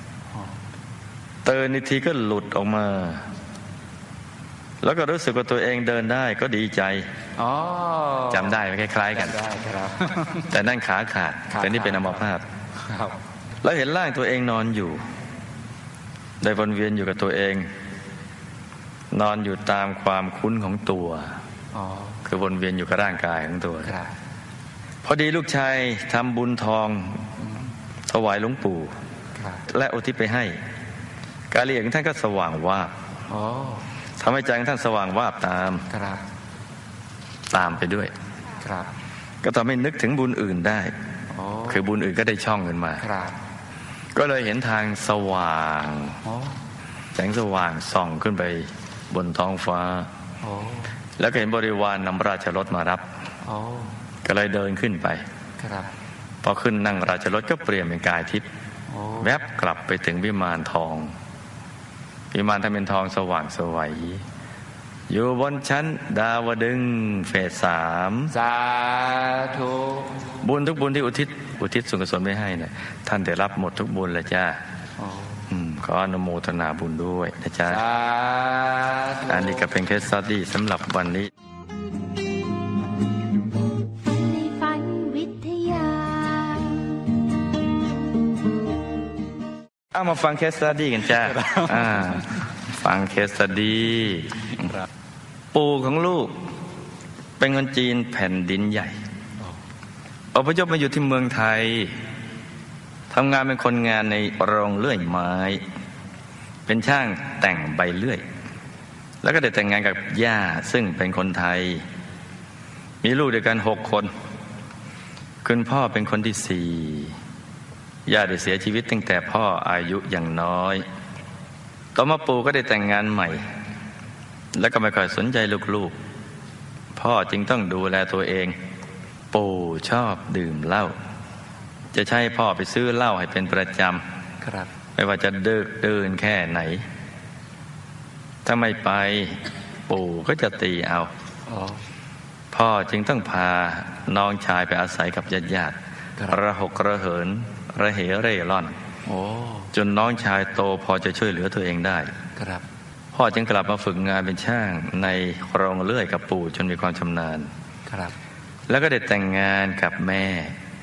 ตื่นอีกทีก็หลุดออกมาแล้วก็รู้สึกว่าตัวเองเดินได้ก็ดีใจจำได้ไหมคล้ายๆกันแต่นั่นขาขาดแต่นี่เป็นอัมพาตแล้วเห็นร่างตัวเองนอนอยู่ได้วนเวียนอยู่กับตัวเองนอนอยู่ตามความคุ้นของตัวคือวนเวียนอยู่กับร่างกายของตัวพอดีลูกชายทำบุญทองถวายหลวงปู่และอุทิศไปให้กายของท่านก็สว่างวาบทำให้ใจของท่านสว่างวาบตามไปด้วยก็ทำให้นึกถึงบุญอื่นได้คือบุญอื่นก็ได้ช่องขึ้นมาก็เลยเห็นทางสว่างแสงสว่างส่องขึ้นไปบนท้องฟ้าแล้วก็เห็นบริวารนำราชรถมารับก็เลยเดินขึ้นไปพอขึ้นนั่งราชรถก็เปลี่ยนเป็นกายทิพย์แวบกลับไปถึงวิมานทองวิมานทำเป็นทองสว่างสวยอยู่บนชั้นดาวดึงเฟส3 สาธุบุญทุกบุญที่อุทิศส่วนกุศลไม่ให้เนี่ยท่านได้รับหมดทุกบุญเลยจ้าขออนุโมทนาบุญด้วยนะจ๊ะอันนี้ก็เป็นเคสสตั๊ดดี้สำหรับวันนี้เอามาฟังเคสสตั๊ดดี้กันจ้าฟังเคสสตั๊ดดี้ปู่ของลูกเป็นคนจีนแผ่นดินใหญ่อพยพมาอยู่ที่เมืองไทยทำงานเป็นคนงานในโรงเลื่อยไม้เป็นช่างแต่งใบเลื่อยแล้วก็ได้แต่งงานกับย่าซึ่งเป็นคนไทยมีลูกด้วยกัน6 คนคุณพ่อเป็นคนที่4ย่าได้เสียชีวิตตั้งแต่พ่ออายุยังน้อยต่อมาปู่ก็ได้แต่งงานใหม่แล้วก็ไม่ค่อยสนใจลูกๆพ่อจึงต้องดูแลตัวเองปู่ชอบดื่มเหล้าจะใช้พ่อไปซื้อเหล้าให้เป็นประจำไม่ว่าจะดึกดื่นแค่ไหนถ้าไม่ไปปู่ก็จะตีเอาพ่อจึงต้องพาน้องชายไปอาศัยกับญาติๆระหกระเหินระเหเร่ร่อนจนน้องชายโตพอจะช่วยเหลือตัวเองได้พ่อจึงกลับมาฝึกงานเป็นช่างในโรงเลื่อยกับปู่จนมีความชำนาญแล้วก็ได้แต่งงานกับแม่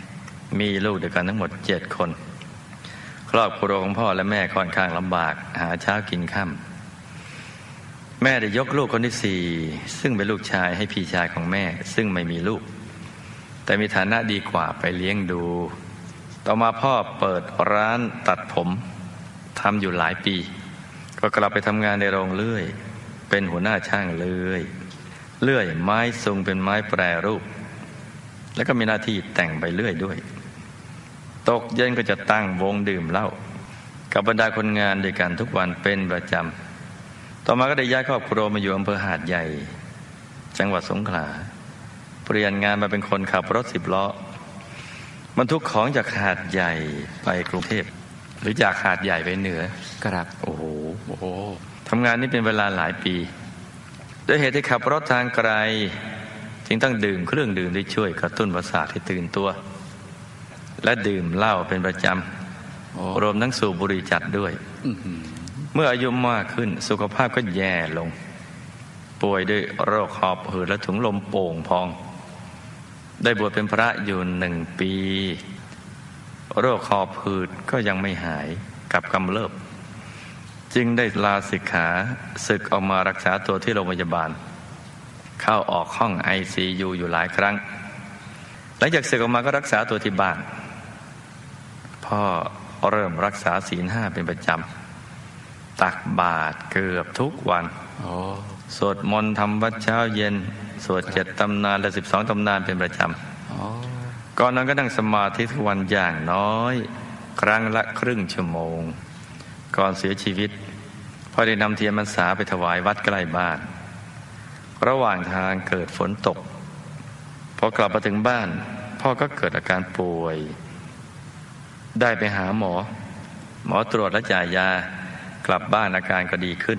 มีลูกด้วยกันทั้งหมด7 คนครอบครัวของพ่อและแม่ค่อนข้างลำบากหาเช้ากินค่ำแม่ได้ยกลูกคนที่4ซึ่งเป็นลูกชายให้พี่ชายของแม่ซึ่งไม่มีลูกแต่มีฐานะดีกว่าไปเลี้ยงดูต่อมาพ่อเปิดร้านตัดผมทำอยู่หลายปีก็กลับไปทำงานในโรงเลื่อยเป็นหัวหน้าช่างเลื่อยไม้ทรงเป็นไม้แปรรูปแล้วก็มีหน้าที่แต่งใบเลื่อยด้วยตกเย็นก็จะตั้งวงดื่มเหล้ากับบรรดาคนงานด้วยกันทุกวันเป็นประจำต่อมาก็ได้ย้ายครอบครัวมาอยู่อำเภอหาดใหญ่จังหวัดสงขลาเปลี่ยนงานมาเป็นคนขับรถ10 ล้อบรรทุกของจากหาดใหญ่ไปกรุงเทพหรือจากหาดใหญ่ไปเหนือครับโอ้โหทำงานนี้เป็นเวลาหลายปีด้วยเหตุที่ขับรถทางไกลจึงต้องดื่มเครื่องดื่มที่ช่วยกระตุ้นประสาทให้ตื่นตัวและดื่มเหล้าเป็นประจำรวมทั้งสูบบุหรี่จัดด้วยเมื่ออายุมากขึ้นสุขภาพก็แย่ลงป่วยด้วยโรคหอบหืดและถุงลมโป่งพองได้บวชเป็นพระอยู่1 ปีโรคหอบหืดก็ยังไม่หายกลับกำเริบจึงได้ลาสิกขาศึกออกมารักษาตัวที่โรงพยาบาลเข้าออกห้อง ICU อยู่หลายครั้งหลังจากศึกออกมาก็รักษาตัวที่บ้านพ่อเริ่มรักษาศีล 5เป็นประจำตักบาตรเกือบทุกวันสวดมนต์ทำวัดเช้าเย็นสวด7 ตำนานและ12 ตำนานเป็นประจำก่อนนั้นก็นั่งสมาธิทุกวันอย่างน้อยครั้งละครึ่งชั่วโมงก่อนเสียชีวิตพ่อได้นำเทียนพรรษาไปถวายวัดใกล้บ้านระหว่างทางเกิดฝนตกพอกลับมาถึงบ้านพ่อก็เกิดอาการป่วยได้ไปหาหมอตรวจและจ่ายยากลับบ้านอาการก็ดีขึ้น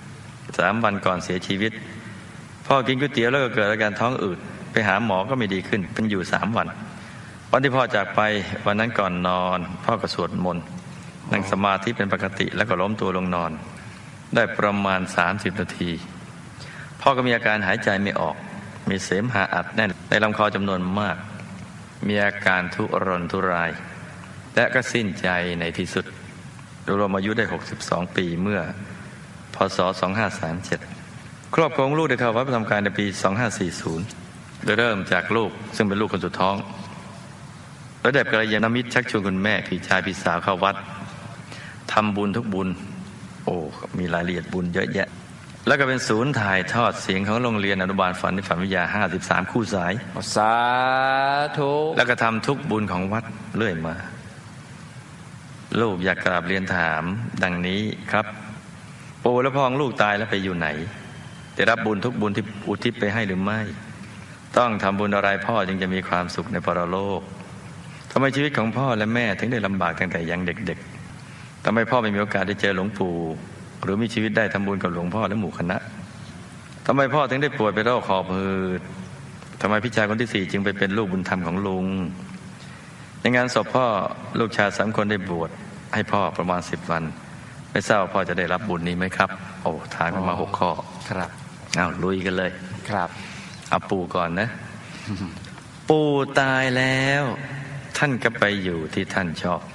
3 วันก่อนเสียชีวิตพ่อกินก๋วยเตี๋ยวแล้วก็เกิดอาการท้องอืดไปหาหมอก็ไม่ดีขึ้นเป็นอยู่3 วันวันที่พ่อจากไปวันนั้นก่อนนอนพ่อก็สวดมนต์นั่งสมาธิเป็นปกติแล้วก็ล้มตัวลงนอนได้ประมาณ30 นาทีพ่อก็มีอาการหายใจไม่ออกมีเสมหะอัดแน่นในลำคอจำนวนมากมีอาการทุรนทุรายและก็สิ้นใจในที่สุดรวมอายุได้62 ปีเมื่อพศ2537ครอบครัวลูกได้เข้าวัดประจำการในปี2540โดยเริ่มจากลูกซึ่งเป็นลูกคนสุดท้องแล้วได้กัลยาณมิตรชักชวนคุณแม่พี่ชายพี่สาวเข้าวัดทำบุญทุกบุญมีรายละเอียดบุญเยอะแยะแล้วก็เป็นศูนย์ถ่ายทอดเสียงของโรงเรียนอนุบาลฝันวิทยา53 คู่สายสาธุแล้วก็ทำทุกบุญของวัดเรื่อยมาลูกอยากกราบเรียนถามดังนี้ครับปู่และพ่อของลูกตายแล้วไปอยู่ไหนได้รับบุญทุกบุญที่อุทิศไปให้หรือไม่ต้องทำบุญอะไรพ่อจึงจะมีความสุขในปรโลกทำไมชีวิตของพ่อและแม่ถึงได้ลำบากตั้งแต่ยังเด็กๆทำไมพ่อไม่มีโอกาสได้เจอหลวงปู่หรือมีชีวิตได้ทำบุญกับหลวงพ่อและหมู่คณะทำไมพ่อถึงได้ป่วยเป็นโรคหอบหืดทำไมพี่ชายคนที่4จึงไปเป็นลูกบุญธรรมของลุงในงานศพพ่อลูกชาย3 คนได้บวชให้พ่อประมาณ10 วันไม่ทราบพ่อจะได้รับบุญนี้ไหมครับทางกันมา6 ข้อครับลุยกันเลยครับเอาปู่ก่อนนะ ปู่ตายแล้วท่านก็ไปอยู่ที่ท่านชอบ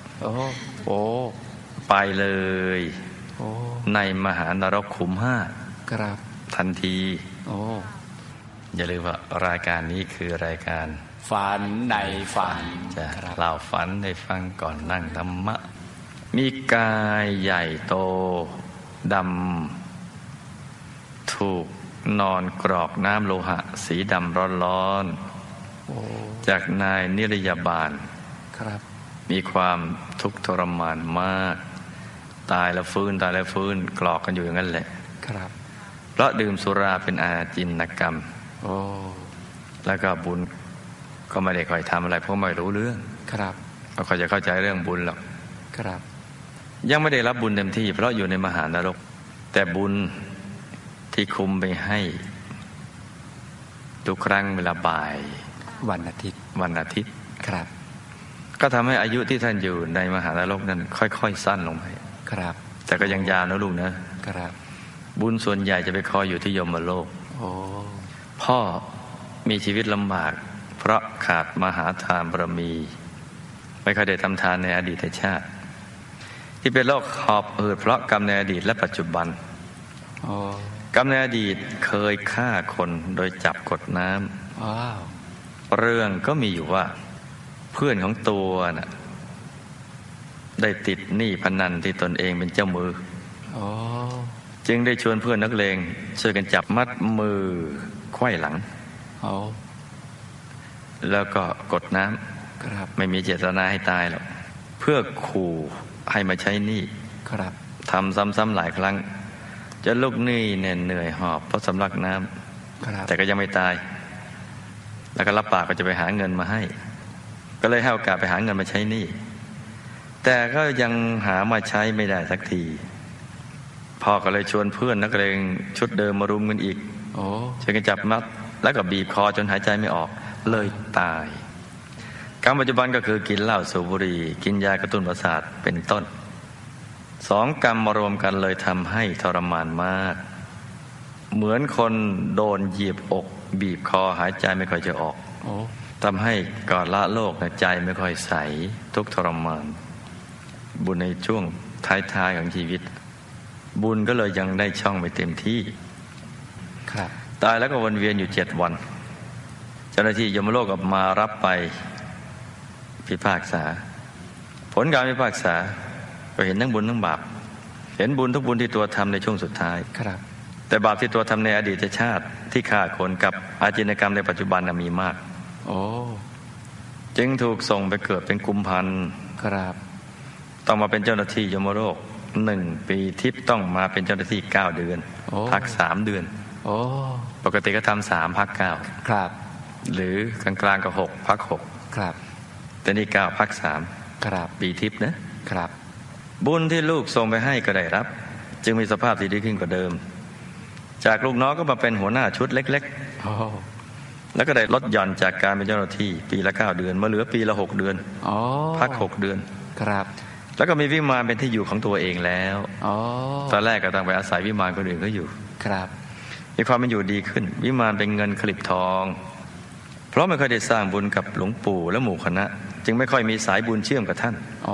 ไปเลยในมหานรกขุม5 ครับทันทีอย่าลืมว่ารายการนี้คือรายการฝันในฝันจะเล่าฝันให้ฟังก่อนนั่งธรรมะมีกายใหญ่โตดำถูกนอนกรอกน้ำโลหะสีดำร้อนๆจากนายนิรยาบาลครับมีความทุกข์ทรมานมากตายแล้วฟื้นตายแล้วฟื้นกรอกกันอยู่อย่างนั้นแหละครับเพราะดื่มสุราเป็นอาจินกรรมแล้วก็บุญก็ไม่ได้ค่อยทำอะไรเพราะไม่รู้เรื่องครับไม่ค่อยจะเข้าใจเรื่องบุญหรอกครับยังไม่ได้รับบุญเต็มที่เพราะอยู่ในมหานรกแต่บุญที่คุมไปให้ทุกครั้งเวลาบ่ายวันอาทิตย์ครับก็ทำให้อายุที่ท่านอยู่ในมหานรกนั้นค่อยๆสั้นลงไปครับแต่ก็ยังยาวนะลูกนะครับบุญส่วนใหญ่จะไปคอยอยู่ที่ยมโลกพ่อมีชีวิตลำบากเพราะขาดมหาทานบารมีไม่เคยได้ทำทานในอดีตชาติที่เป็นโรคหอบหืดเพราะกรรมในอดีตและปัจจุบันกรรมในอดีตเคยฆ่าคนโดยจับกดน้ำเรื่องก็มีอยู่ว่าเพื่อนของตัวน่ะได้ติดหนี้พนันที่ตนเองเป็นเจ้ามือจึงได้ชวนเพื่อนนักเลงช่วยกันจับมัดมือไขว้หลังแล้วก็กดน้ำไม่มีเจตนาให้ตายหรอกเพื่อขู่ให้มาใช้หนี้ทำซ้ำๆหลายครั้งจนลูกหนี้เนี่ยเหนื่อยหอบเพราะสำลักน้ำแต่ก็ยังไม่ตายแล้วก็รับปากก็จะไปหาเงินมาให้ก็เลยให้โอกาสไปหาเงินมาใช้หนี้แต่ก็ยังหามาใช้ไม่ได้สักทีพ่อก็เลยชวนเพื่อนนักเลงชุดเดิมมารุมกันอีกช่วยกันจับมัดแล้วก็บีบคอจนหายใจไม่ออกเลยตายกรรมปัจจุบันก็คือกินเหล้าสูบบุหรี่กินยากระตุ้นประสาทเป็นต้นสองกรรมมารวมกันเลยทำให้ทรมานมากเหมือนคนโดนเหยียบอกบีบคอหายใจไม่ค่อยจะออกทำให้ก่อนละโลกใจไม่ค่อยใสทุกทรมานบุญในช่วงท้ายๆของชีวิตบุญก็เลยยังได้ช่องไม่เต็มที่ตายแล้วก็วนเวียนอยู่7 วันเจ้าหน้าที่ยมโลกก็มารับไปพิพากษาผลการพิพากษาก็เห็นทั้งบุญทั้งบาปเห็นบุญทุกบุญที่ตัวทำในช่วงสุดท้ายแต่บาปที่ตัวทำในอดีตชาติที่ฆ่าคนกับอาชญากรรมในปัจจุบันมีมากจึงถูกส่งไปเกิดเป็นกุมพันธ์ต้องมาเป็นเจ้าหน้าที่ยมโลก1 ปีทิพย์ต้องมาเป็นเจ้าหน้าที่9 เดือนพัก3 เดือนปกติก็ทำ3 พัก 9หรือกลางๆก็6 พัก 6แต่นี่9 พัก 3ปีทิพย์นะครับบุญที่ลูกส่งไปให้ก็ได้รับจึงมีสภาพที่ดีขึ้นกว่าเดิมจากลูกน้องก็มาเป็นหัวหน้าชุดเล็กๆแล้วก็ได้ลดหย่อนจากการเป็นเจ้าหน้าที่ปีละ9 เดือนมาเหลือปีละ6 เดือนพัก6 เดือนแล้วก็มีวิมานเป็นที่อยู่ของตัวเองแล้วตอนแรกก็ต้องไปอาศัยวิมานคนอื่นเขาอยู่มีความเป็นอยู่ดีขึ้นวิมานเป็นเงินคลิปทองเพราะไม่ค่อยได้สร้างบุญกับหลวงปู่และหมู่คณะจึงไม่ค่อยมีสายบุญเชื่อมกับท่าน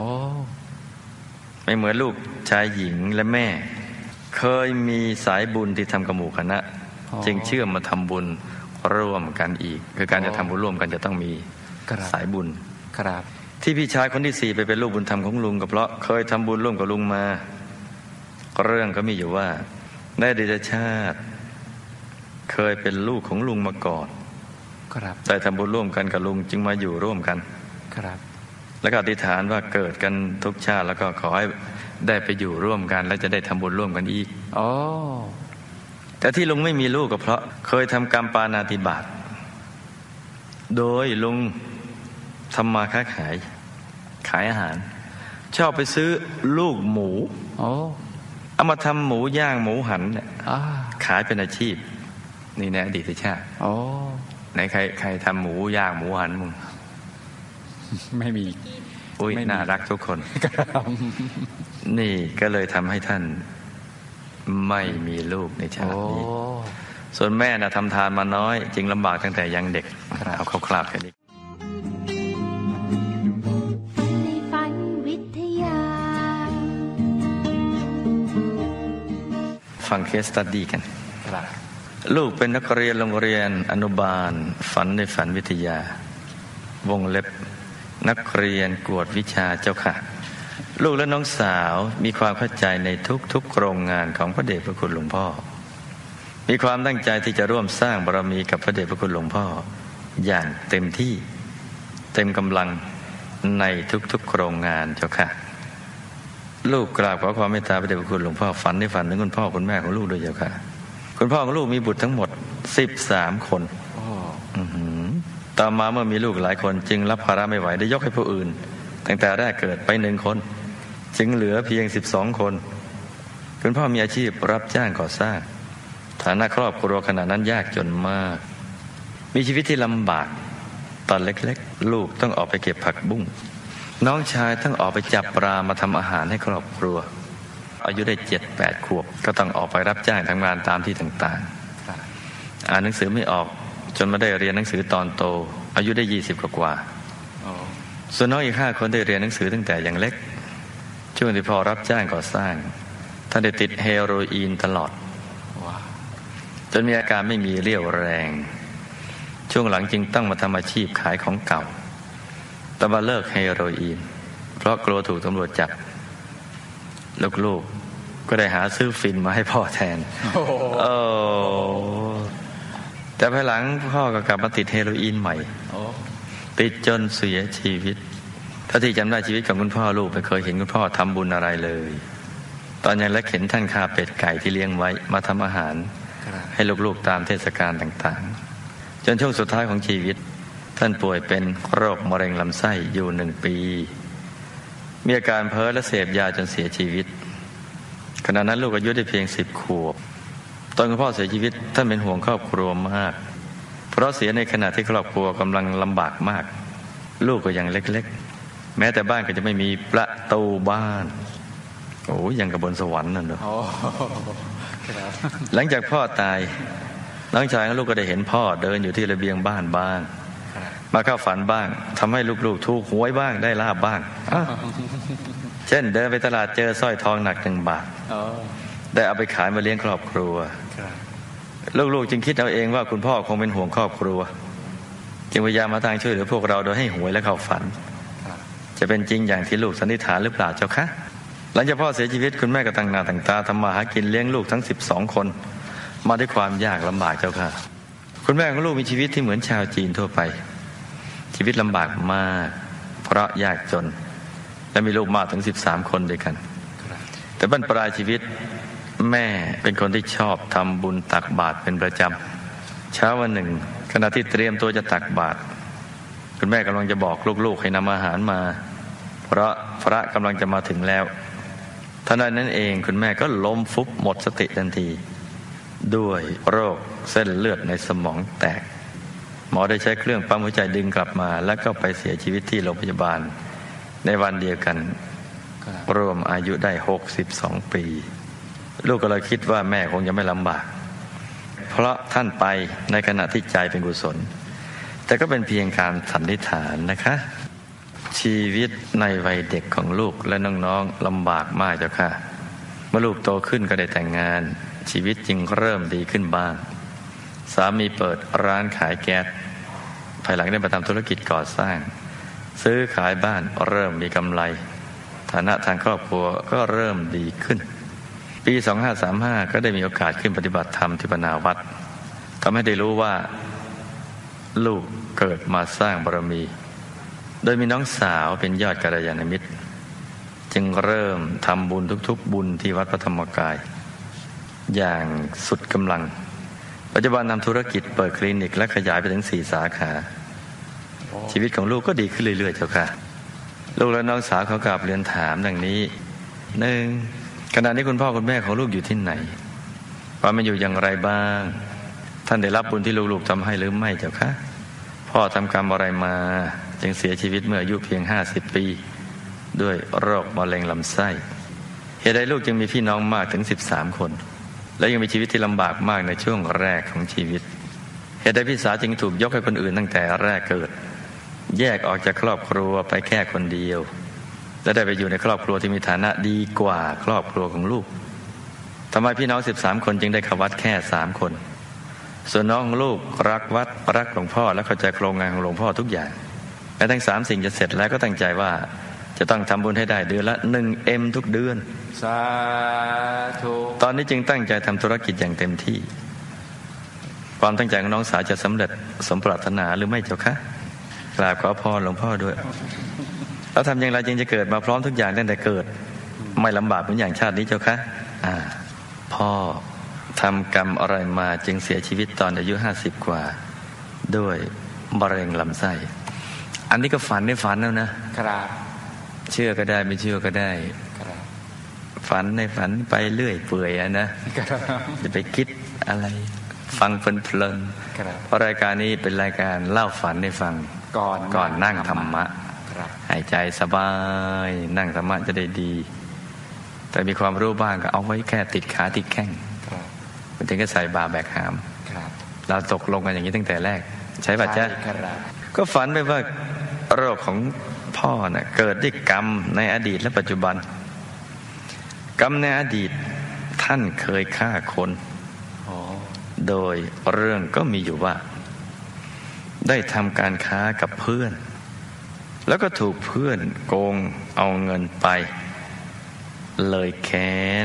ไม่เหมือนลูกชายหญิงและแม่เคยมีสายบุญที่ทำกับหมู่คณะจึงเชื่อมมาทำบุญร่วมกันอีกคือการจะทำบุญร่วมกันจะต้องมีสายบุญที่พี่ชายคนที่4ไปเป็นลูกบุญธรรมของลุงก็เพราะเคยทำบุญร่วมกับลุงมาเรื่องก็มีอยู่ว่าในอดีตชาติเคยเป็นลูกของลุงมาก่อนได้ทำบุญร่วมกันกับลุงจึงมาอยู่ร่วมกันแล้วก็อธิษฐานว่าเกิดกันทุกชาติแล้วก็ขอให้ได้ไปอยู่ร่วมกันและจะได้ทำบุญร่วมกันอีกแต่ที่ลุงไม่มีลูกก็เพราะเคยทำกรรมปาณาติบาตโดยลุงทำมาค้าขายอาหารชอบไปซื้อลูกหมูเอามาทำหมูย่างหมูหันเนี่ยขายเป็นอาชีพนี่ในอดีตชาติไหนใครทำหมูย่างหมูหันมึงไม่มีน่ารักทุกคนนี่ก็เลยทำให้ท่านไม่มีลูกในชาตินี้ส่วนแม่น่ะทำทานมาน้อยจึงลำบากตั้งแต่ยังเด็กเอาคร่าวๆแค่นี้ฟังเคสสตัดดี้กันลูกเป็นนักเรียนโรงเรียนอนุบาลฝันในฝันวิทยาวงเล็บนักเรียนกวดวิชาเจ้าค่ะลูกและน้องสาวมีความเข้าใจในทุกๆโครงงานของพระเดชพระคุณหลวงพ่อมีความตั้งใจที่จะร่วมสร้างบารมีกับพระเดชพระคุณหลวงพ่ออย่างเต็มที่เต็มกำลังในทุกๆโครงงานเจ้าค่ะลูกกราบขอความเมตตาพระเดชพระคุณหลวงพ่อฝันในฝันถึงคุณพ่อคุณแม่ของลูกด้วยเจ้าค่ะคุณพ่อของลูกมีบุตรทั้งหมด13 คนต่อมาเมื่อมีลูกหลายคนจึงรับภาระไม่ไหวได้ยกให้ผู้อื่นตั้งแต่แรกเกิดไป1 คนจึงเหลือเพียง12 คนคุณพ่อมีอาชีพรับจ้างก่อสร้างฐานะครอบครัวขณะนั้นยากจนมากมีชีวิตที่ลำบากตอนเล็กๆลูกต้องออกไปเก็บผักบุ้งน้องชายต้องออกไปจับปลามาทำอาหารให้ครอบครัวอายุได้7-8 ขวบก็ต้องออกไปรับจ้างทำงานตามที่ต่างๆอ่านหนังสือไม่ออกจนมาได้เรียนหนังสือตอนโตอายุได้20 กว่าส่วนน้องอีก5 คนได้เรียนหนังสือตั้งแต่ยังเล็กช่วงที่พ่อรับจ้างก่อสร้างท่านได้ติดเฮโรอีนตลอดจนมีอาการไม่มีเรี่ยวแรงช่วงหลังจึงต้องมาทำอาชีพขายของเก่าแต่มาเลิกเฮโรอีนเพราะกลัวถูกตำรวจจับลูกๆก็ได้หาซื้อฟินมาให้พ่อแทนแต่ภายหลังพ่อก็กลับมาติดเฮโรอีนใหม่ติดจนเสียชีวิตถ้าที่จำได้ชีวิตของคุณพ่อลูกไม่เคยเห็นคุณพ่อทำบุญอะไรเลยตอนยังเล็กเห็นท่านฆ่าเป็ดไก่ที่เลี้ยงไว้มาทำอาหารให้ลูกๆตามเทศกาลต่างๆจนช่วงสุดท้ายของชีวิตท่านป่วยเป็นโรคมะเร็งลำไส้อยู่1 ปีมีอาการเพ้อและเสพยาจนเสียชีวิตขณะนั้นลูกอายุได้เพียง10 ขวบตอนคุณพ่อเสียชีวิตท่านเป็นห่วงครอบครัวมากเพราะเสียในขณะที่ครอบครัวกำลังลำบากมากลูกก็ยังเล็กๆแม้แต่บ้านก็จะไม่มีประตูบ้านโอ้ยังกับบนสวรรค์นั่นเนอะหลังจากพ่อตายน้องชายของลูกก็ได้เห็นพ่อเดินอยู่ที่ระเบียงบ้านบ้างมาเข้าฝันบ้างทำให้ลูกๆถูกหวยบ้างได้ลาบบ้างเช่นเดินไปตลาดเจอสร้อยทองหนัก1 บาทได้เอาไปขายมาเลี้ยงครอบครัวลูกๆจึงคิดเอาเองว่าคุณพ่อคงเป็นห่วงครอบครัวจึงพยายามหาทางช่วยเหลือพวกเราโดยให้หวยและเข้าฝันจะเป็นจริงอย่างที่ลูกสันนิษฐานหรือเปล่าเจ้าคะหลังจากพ่อเสียชีวิตคุณแม่ก็ตั้งหน้าตั้งตาทำมาหากินเลี้ยงลูกทั้ง12 คนมาด้วยความยากลำบากเจ้าค่ะคุณแม่ของลูกมีชีวิตที่เหมือนชาวจีนทั่วไปชีวิตลำบากมากเพราะยากจนและมีลูกมากถึง13 คนด้วยกันแต่บั้นปลายชีวิตแม่เป็นคนที่ชอบทำบุญตักบาตรเป็นประจำเช้าวันหนึ่งขณะที่เตรียมตัวจะตักบาตรคุณแม่กำลังจะบอกลูกๆให้นำอาหารมาเพราะพระกำลังจะมาถึงแล้วทันใดนั้นเองคุณแม่ก็ล้มฟุบหมดสติทันทีด้วยโรคเส้นเลือดในสมองแตกหมอได้ใช้เครื่องปั๊มหัวใจดึงกลับมาแล้วก็ไปเสียชีวิตที่โรงพยาบาลในวันเดียวกันรวมอายุได้62 ปีลูกก็เลยคิดว่าแม่คงจะไม่ลำบากเพราะท่านไปในขณะที่ใจเป็นกุศลแต่ก็เป็นเพียงการสันนิษฐานนะคะชีวิตในวัยเด็กของลูกและน้องๆลำบากมากเจ้าค่ะเมื่อลูกโตขึ้นก็ได้แต่งงานชีวิตจึงเริ่มดีขึ้นบ้างสามีเปิดร้านขายแก๊สภายหลังได้มาทำธุรกิจก่อสร้างซื้อขายบ้านเริ่มมีกำไรฐานะทางครอบครัวก็เริ่มดีขึ้นปี2535ก็ได้มีโอกาสขึ้นปฏิบัติธรรมที่ปนาวัดทำให้ได้รู้ว่าลูกเกิดมาสร้างบารมีโดยมีน้องสาวเป็นยอดกัลยาณมิตรจึงเริ่มทำบุญทุกๆบุญที่วัดพระธรรมกายอย่างสุดกำลังปัจจุบันทำธุรกิจเปิดคลินิกและขยายไปถึง4 สาขาชีวิตของลูกก็ดีขึ้นเรื่อยๆเจ้าค่ะลูกและน้องสาวเขากลับเรียนถามดังนี้ 1. ขณะนี้คุณพ่อคุณแม่ของลูกอยู่ที่ไหนว่ามันอยู่อย่างไรบ้างท่านได้รับบุญที่ลูกๆทำให้หรือไม่เจ้าคะพ่อทำกรรมอะไรมาจึงเสียชีวิตเมื่ออายุเพียง50 ปีด้วยโรคมะเร็งลำไส้เหตุใดลูกจึงมีพี่น้องมากถึง13 คนและยังมีชีวิตที่ลำบากมากในช่วงแรกของชีวิตเหตุใดพี่สาวจึงถูกยกให้คนอื่นตั้งแต่แรกเกิดแยกออกจากครอบครัวไปแค่คนเดียวและได้ไปอยู่ในครอบครัวที่มีฐานะดีกว่าครอบครัวของลูกทำไมพี่น้อง13 คนจึงได้เข้าวัดแค่3 คนส่วนน้องของลูกรักวัดรักหลวงพ่อและเข้าใจโครงงานของหลวงพ่อทุกอย่างแม้ทั้ง3 สิ่งจะเสร็จแล้วก็ตั้งใจว่าจะต้องทำบุญให้ได้เดือนละ1M ทุกเดือนสาธุตอนนี้จึงตั้งใจทำธุรกิจอย่างเต็มที่ความตั้งใจของน้องสาวจะสำเร็จสมปรารถนาหรือไม่เจ้าคะกราบขอพรหลวงพ่อด้วยแล้วทำอย่างไรจึงจะเกิดมาพร้อมทุกอย่างตั้งแต่เกิดไม่ลำบากเหมือนอย่างชาตินี้เจ้าคะพ่อทำกรรมอะไรมาจึงเสียชีวิตตอนอายุ50 กว่าด้วยมะเร็งลำไส้อันนี้ก็ฝันในฝันแล้วนะครับเชื่อก็ได้ไม่เชื่อก็ได้ฝันในฝันไปเรื่อยเปื่อยนะจะไปคิดอะไรฟังเพลินๆเพราะรายการนี้เป็นรายการเล่าฝันให้ฟังก่อนนั่งธรรมะหายใจสบายนั่งธรรมะจะได้ดีแต่มีความรู้บ้างก็เอาไว้แค่ติดขาติดแข้งมันถึงก็ใส่บาแบกหามเราตกลงกันอย่างนี้ตั้งแต่แรกใช้บัตรจ้ะก็ฝันไปว่าโรคของพ่อน่ะเกิดด้วยกรรมในอดีตและปัจจุบันกรรมในอดีตท่านเคยฆ่าคนโดยเรื่องก็มีอยู่ว่าได้ทำการค้ากับเพื่อนแล้วก็ถูกเพื่อนโกงเอาเงินไปเลยแค้น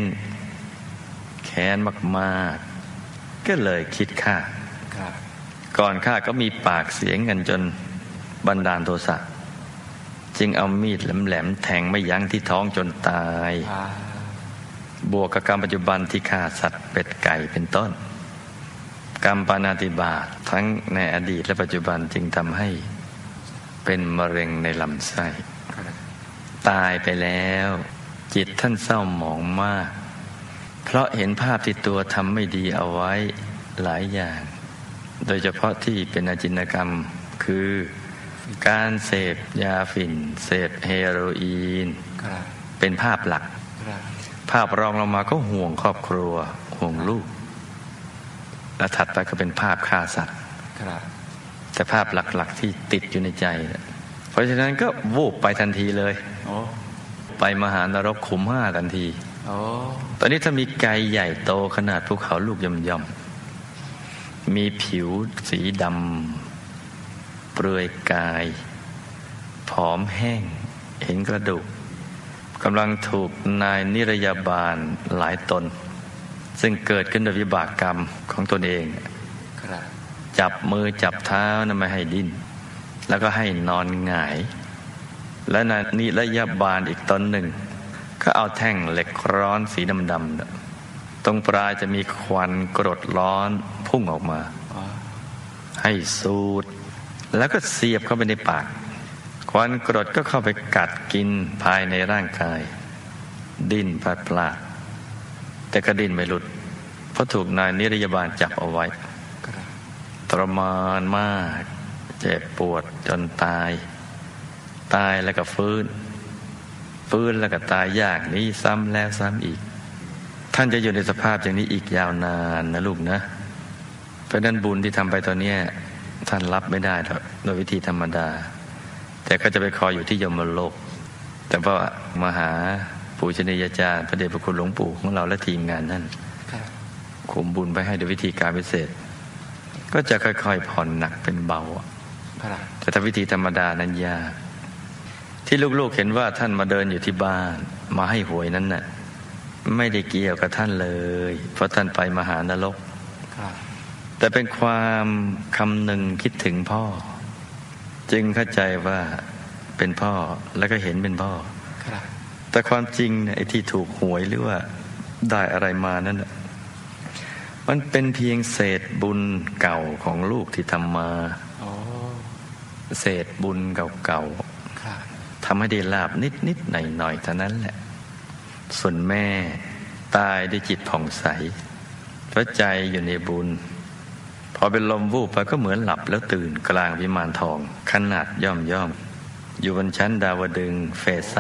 มากๆก็เลยคิดฆ่าก่อนฆ่าก็มีปากเสียงกันจนบันดาลโทสะจึงเอามีดแหลมๆแทงไม่ยั้งที่ท้องจนตายบวกกับกรรมปัจจุบันที่ฆ่าสัตว์เป็ดไก่เป็นต้นกรรมปาณาติบาตทั้งในอดีตและปัจจุบันจึงทำให้เป็นมะเร็งในลำไส้ตายไปแล้วจิตท่านเศร้าหมองมากเพราะเห็นภาพที่ตัวทำไม่ดีเอาไว้หลายอย่างโดยเฉพาะที่เป็นอจินกรรมคือการเสพยาฝิ่นเสพเฮโรอีนเป็นภาพหลักภาพรองลงมาก็ห่วงครอบครัวห่วงลูกและถัดไปก็เป็นภาพฆ่าสัตว์แต่ภาพหลักๆที่ติดอยู่ในใจเพราะฉะนั้นก็วูบไปทันทีเลยไปมหานรกขุม5ทันทีตอนนี้ถ้ามีไก่ใหญ่โตขนาดภูเขาลูกย่อมๆมีผิวสีดำเปลือยกายผอมแห้งเห็นกระดูกกำลังถูกนายนิรยาบาลหลายตนซึ่งเกิดขึ้นโดยวิบากกรรมของตนเองจับมือจับเท้าไม่ให้ดิ้นแล้วก็ให้นอนหงายและนายนิรยาบาลอีกตนหนึ่งก็เอาแท่งเหล็กร้อนสีดำๆตรงปลายจะมีควันกรดร้อนพุ่งออกมาให้สูดแล้วก็เสียบเข้าไปในปากควันกรดก็เข้าไปกัดกินภายในร่างกายดิ้นพลาดแต่ก็ดิ้นไม่หลุดเพราะถูกนายนิรยาบาลจับเอาไว้ทรมานมากเจ็บปวดจนตายแล้วก็ฟื้นแล้วก็ตายยากนี้ซ้ำแล้วซ้ำอีกท่านจะอยู่ในสภาพอย่างนี้อีกยาวนานนะลูกนะเพราะนั้นบุญที่ทำไปตอนนี้ท่านรับไม่ได้โดยวิธีธรรมดาแต่ก็จะไปคอยอยู่ที่ยมโลกแต่ว่ามาหาปูชนียาจารย์พระเดชพระคุณหลวงปู่ของเราและทีมงานนั่นคุมบุญไปให้โดยวิธีการพิเศษก็จะค่อยๆผ่อนหนักเป็นเบาแต่ถ้าวิธีธรรมดานั้นยากที่ลูกๆเห็นว่าท่านมาเดินอยู่ที่บ้านมาให้หวยนั้นน่ะไม่ได้เกี่ยวกับท่านเลยเพราะท่านไปมหานรกแต่เป็นความคำนึงคิดถึงพ่อจึงเข้าใจว่าเป็นพ่อแล้วก็เห็นเป็นพ่อแต่ความจริงเนี่ยไอ้ที่ถูกหวยหรือว่าได้อะไรมานั่นมันเป็นเพียงเศษบุญเก่าของลูกที่ทำมาเศษบุญเก่าๆทำให้ได้ลาภนิดๆหน่อยๆเท่านั้นแหละส่วนแม่ตายด้วยจิตผ่องใสเพราะใจอยู่ในบุญพอเป็นลมวูบไปก็เหมือนหลับแล้วตื่นกลางวิมานทองขนาดย่อมอยู่บนชั้นดาวดึงส์เฟส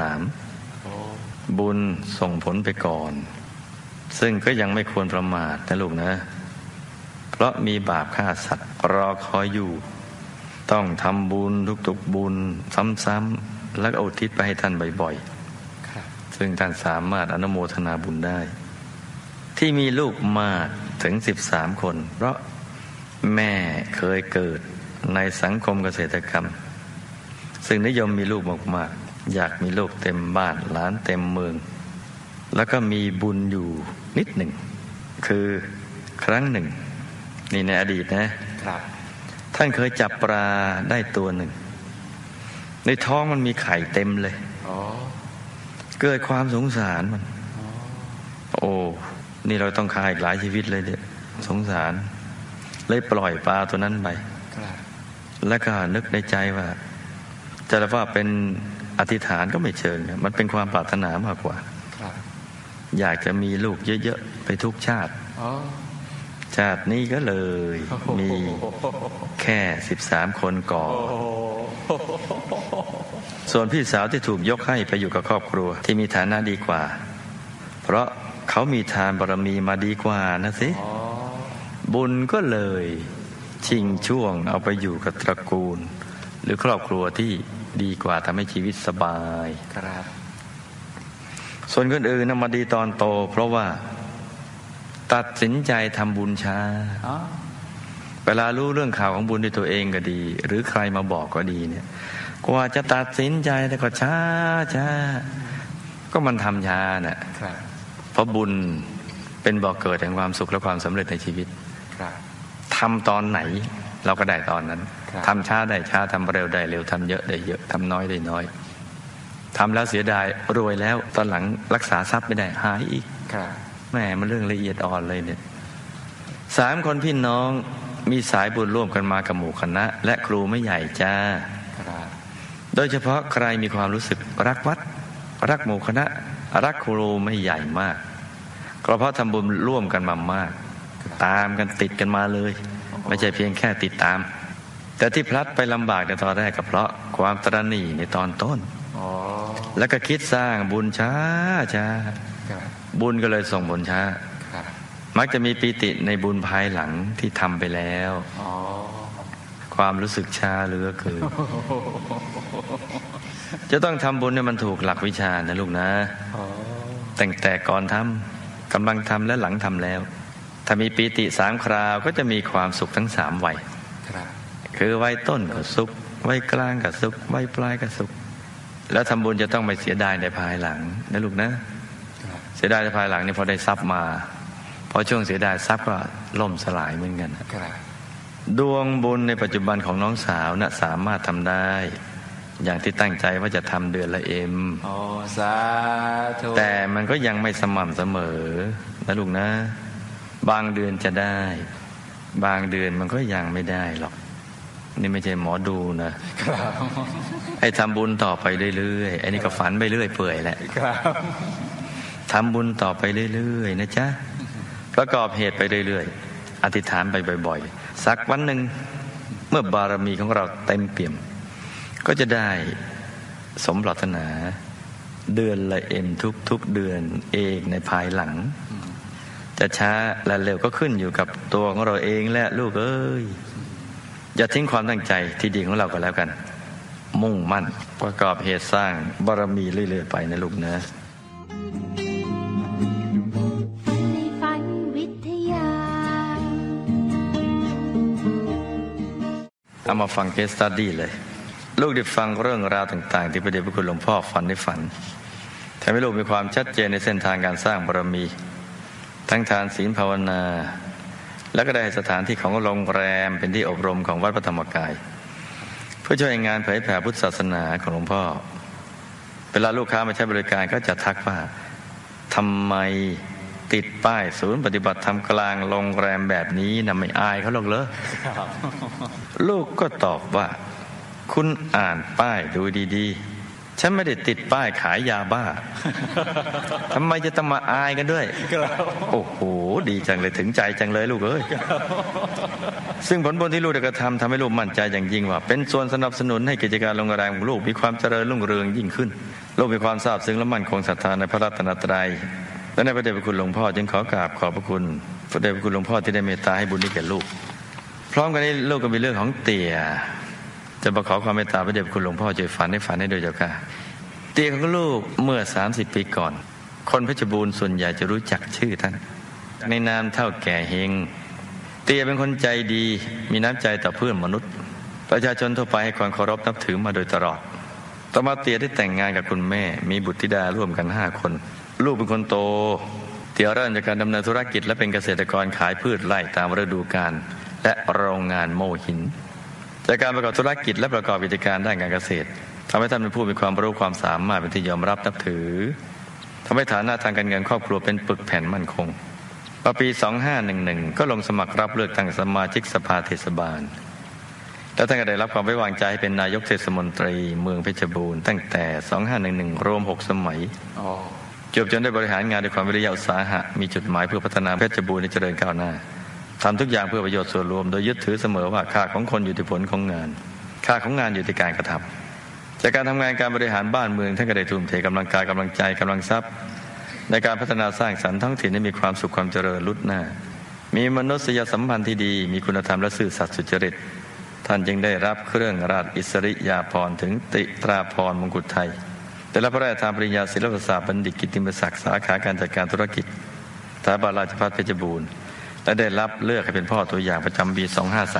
3บุญส่งผลไปก่อนซึ่งก็ยังไม่ควรประมาทนะลูกนะเพราะมีบาปฆ่าสัตว์รอคอยอยู่ต้องทำบุญทุกๆบุญซ้ำๆแล้วก็อุทิศไปให้ท่านบ่อยๆซึ่งท่านสามารถอนุโมทนาบุญได้ที่มีลูกมากถึง13 คนเพราะแม่เคยเกิดในสังคมเกษตรกรรมซึ่งนิยมมีลูกมากๆอยากมีลูกเต็มบ้านหลานเต็มเมืองแล้วก็มีบุญอยู่นิดหนึ่งคือครั้งหนึ่งนี่ในอดีตนะครับท่านเคยจับปลาได้ตัวหนึ่งในท้องมันมีไข่เต็มเลยเกิดความสงสารมันโอ้นี่เราต้องฆ่าอีกหลายชีวิตเลยเนี่ยสงสารเลยปล่อยปลาตัวนั้นไปแล้วก็นึกในใจว่าจะว่าเป็นอธิษฐานก็ไม่เชิงมันเป็นความปรารถนามากกว่าอยากจะมีลูกเยอะๆไปทุกชาติชาตินี้ก็เลยมีแค่13 คนก่อนส่วนพี่สาวที่ถูกยกให้ไปอยู่กับครอบครัวที่มีฐานะดีกว่าเพราะเขามีทานบารมีมาดีกว่านะสิบุญก็เลยชิงช่วงเอาไปอยู่กับตระกูลหรือครอบครัวที่ดีกว่าทำให้ชีวิตสบายครับส่วนคนอื่นน่ะมาดีตอนโตเพราะว่าตัดสินใจทำบุญช้าเวลารู้เรื่องข่าวของบุญด้วยตัวเองก็ดี หรือใครมาบอกก็ดีเนี่ยกว่าจะตัดสินใจแต่ก็ช้าก็มันทำช้าน่ะเพราะบุญเป็นบ่อเกิดแห่งความสุขและความสำเร็จในชีวิตทำตอนไหนเราก็ได้ตอนนั้นทำช้าได้ช้าทำเร็วได้เร็วทำเยอะได้เยอะทำน้อยได้น้อยทำแล้วเสียดายรวยแล้วตอนหลังรักษาทรัพย์ไม่ได้หายอีกแหมมันเรื่องละเอียดอ่อนเลยเนี่ย3 คนพี่น้องมีสายบุญร่วมกันมากับหมู่คณะและครูไม่ใหญ่จ้าโดยเฉพาะใครมีความรู้สึกรักวัดรักหมู่คณะรักครูไม่ใหญ่มากก็เพราะทำบุญร่วมกันมามากตามกันติดกันมาเลยไม่ใช่เพียงแค่ติดตามแต่ที่พลัดไปลำบากในตอนแรกก็เพราะความตระหนี่ในตอนต้นแล้วก็คิดสร้างบุญช้าบุญก็เลยส่งผลช้ามักจะมีปีติในบุญภายหลังที่ทำไปแล้วความรู้สึกช้าเหลือเกินจะต้องทำบุญให้มันถูกหลักวิชานะลูกนะตั้งแต่ก่อนทำกำลังทำและหลังทำแล้วถ้ามีปีติ3 คราวก็จะมีความสุขทั้ง3 วัยคือวัยต้นก็สุขวัยกลางก็สุขวัยปลายก็สุขแล้วทำบุญจะต้องไม่เสียดายในภายหลังนะลูกนะเสียดายในภายหลังนี่พอได้ทรัพย์มาพอช่วงเสียดายทรัพย์ก็ล่มสลายเหมือนกันดวงบุญในปัจจุบันของน้องสาวนะสามารถทำได้อย่างที่ตั้งใจว่าจะทำเดือนละสาธุแต่มันก็ยังไม่สม่ำเสมอนะลูกนะบางเดือนจะได้บางเดือนมันก็ยังไม่ได้หรอกนี่ไม่ใช่หมอดูนะไอ้ทำบุญต่อไปเรื่อยๆไอ้นี่ก็ฝันไปเรื่อยเปื่อยแหละทำบุญต่อไปเรื่อยๆนะจ๊ะประกอบเหตุไปเรื่อยๆอธิษฐานไปบ่อยๆสักวันหนึ่งเมื่อบารมีของเราเต็มเปี่ยมก็จะได้สมปรารถนาเดือนละทุกเดือนเองในภายหลังจะช้าและเร็วก็ขึ้นอยู่กับตัวของเราเองและลูกเอ้ยอย่าทิ้งความตั้งใจที่ดีของเราก็แล้วกันมุ่งมั่นประกอบเหตุสร้างบารมีเรื่อยๆไปนะลูกนะเอามาฟังเคสสตั๊ดดี้เลยลูกได้ฟังเรื่องราวต่างๆที่พระเดชพระคุณหลวงพ่อฝันได้ฝันทำให้ลูกมีความชัดเจนในเส้นทางการสร้างบารมีทั้งทานศีลภาวนาแล้วก็ได้สถานที่ของโรงแรมเป็นที่อบรมของวัดพระธรรมกายเพื่อช่วยงานเผยแผ่พุทธศาสนาของหลวงพ่อเวลาลูกค้ามาใช้บริการก็จะทักว่าทำไมติดป้ายศูนย์ปฏิบัติธรรมกลางโรงแรมแบบนี้นะไม่อายเขาหรอกเหรอลูกก็ตอบว่าคุณอ่านป้ายดูดีๆฉันไม่ได้ติดป้ายขายยาบ้าทำไมจะต้องมาอายกันด้วยโอ้โหดีจังเลยถึงใจจังเลยลูกเอ้ยซึ่งผลบุญที่ลูกได้กระทำให้ลูกมั่นใจอย่างยิ่งว่าเป็นส่วนสนับสนุนให้กิจการโรงแรมของลูกมีความเจริญรุ่งเรืองยิ่งขึ้นลูกมีความซาบซึ้งและมั่นคงศรัทธาในพระรัตนตรัยและในพระเดชพระคุณหลวงพ่อจึงขอกราบขอบพระคุณพระเดชพระคุณหลวงพ่อที่ได้เมตตาให้บุญนี้แก่ลูกพร้อมกันนี้ลูกก็มีเรื่องของเตี่ยจะมาขอความเมตตาพระเดชพระคุณหลวงพ่อช่วยฝันให้โดยเจ้าค่ะเตี่ยของลูกเมื่อ30 ปีก่อนคนเพชรบูรณ์ส่วนใหญ่จะรู้จักชื่อท่านในนามเท่าแก่เฮงเตี่ยเป็นคนใจดีมีน้ำใจต่อเพื่อนมนุษย์ประชาชนทั่วไปให้ความเคารพนับถือมาโดยตลอดต่อมาเตี่ยได้แต่งงานกับคุณแม่มีบุตรธิดาร่วมกัน5 คนลูกเป็นคนโตเตี่ยเริ่มจากการดำเนินธุรกิจและเป็นเกษตรกรขายพืชไร่ตามฤดูกาลและโรงงานโม่หินจากการประกอบธุรกิจและประกอบกิจการด้านการเกษตรทำให้ท่านเป็นผู้มีความรู้ความสามารถเป็นที่ยอมรับนับถือทำให้ฐานะทางการเงินครอบครัวเป็นปึกแผ่นมั่นคงปี 2511ก็ลงสมัครรับเลือกตั้งสมาชิกสภาเทศบาลแล้วท่านก็ได้รับความไว้วางใจให้เป็นนายกเทศมนตรีเมืองเพชรบูรณ์ตั้งแต่ 2511รวม6 สมัยจบจนได้บริหารงานด้วยความวิริยะอุตสาหะมีจุดหมายเพื่อพัฒนาเพชรบูรณ์ให้เจริญก้าวหน้าทำทุกอย่างเพื่อประโยชน์ส่วนรวมโดยยึดถือเสมอว่าค่าของคนอยู่ที่ผลของงานค่าของงานอยู่ที่การกระทำจากการทำงานการบริหารบ้านเมืองท่านก็ได้ทุ่มเทกำลังกายกำลังใจกำลังทรัพย์ในการพัฒนาสร้างสรรค์ท้องถิ่นให้มีความสุขความเจริญรุ่งเรืองมีมนุษยสัมพันธ์ที่ดีมีคุณธรรมและซื่อสัตย์สุจริตท่านจึงได้รับเครื่องราชอิสริยาภรณ์ถึงติตราภรณ์มงกุฎไทยได้รับพระราชทานปริญญาศิลปศาสตร์บัณฑิตกิตติมศักดิ์สาขาการจัดการธุรกิจสถาบันราชภัฏเพชรบูรณ์และได้รับเลือกให้เป็นพ่อตัวอย่างประจำปี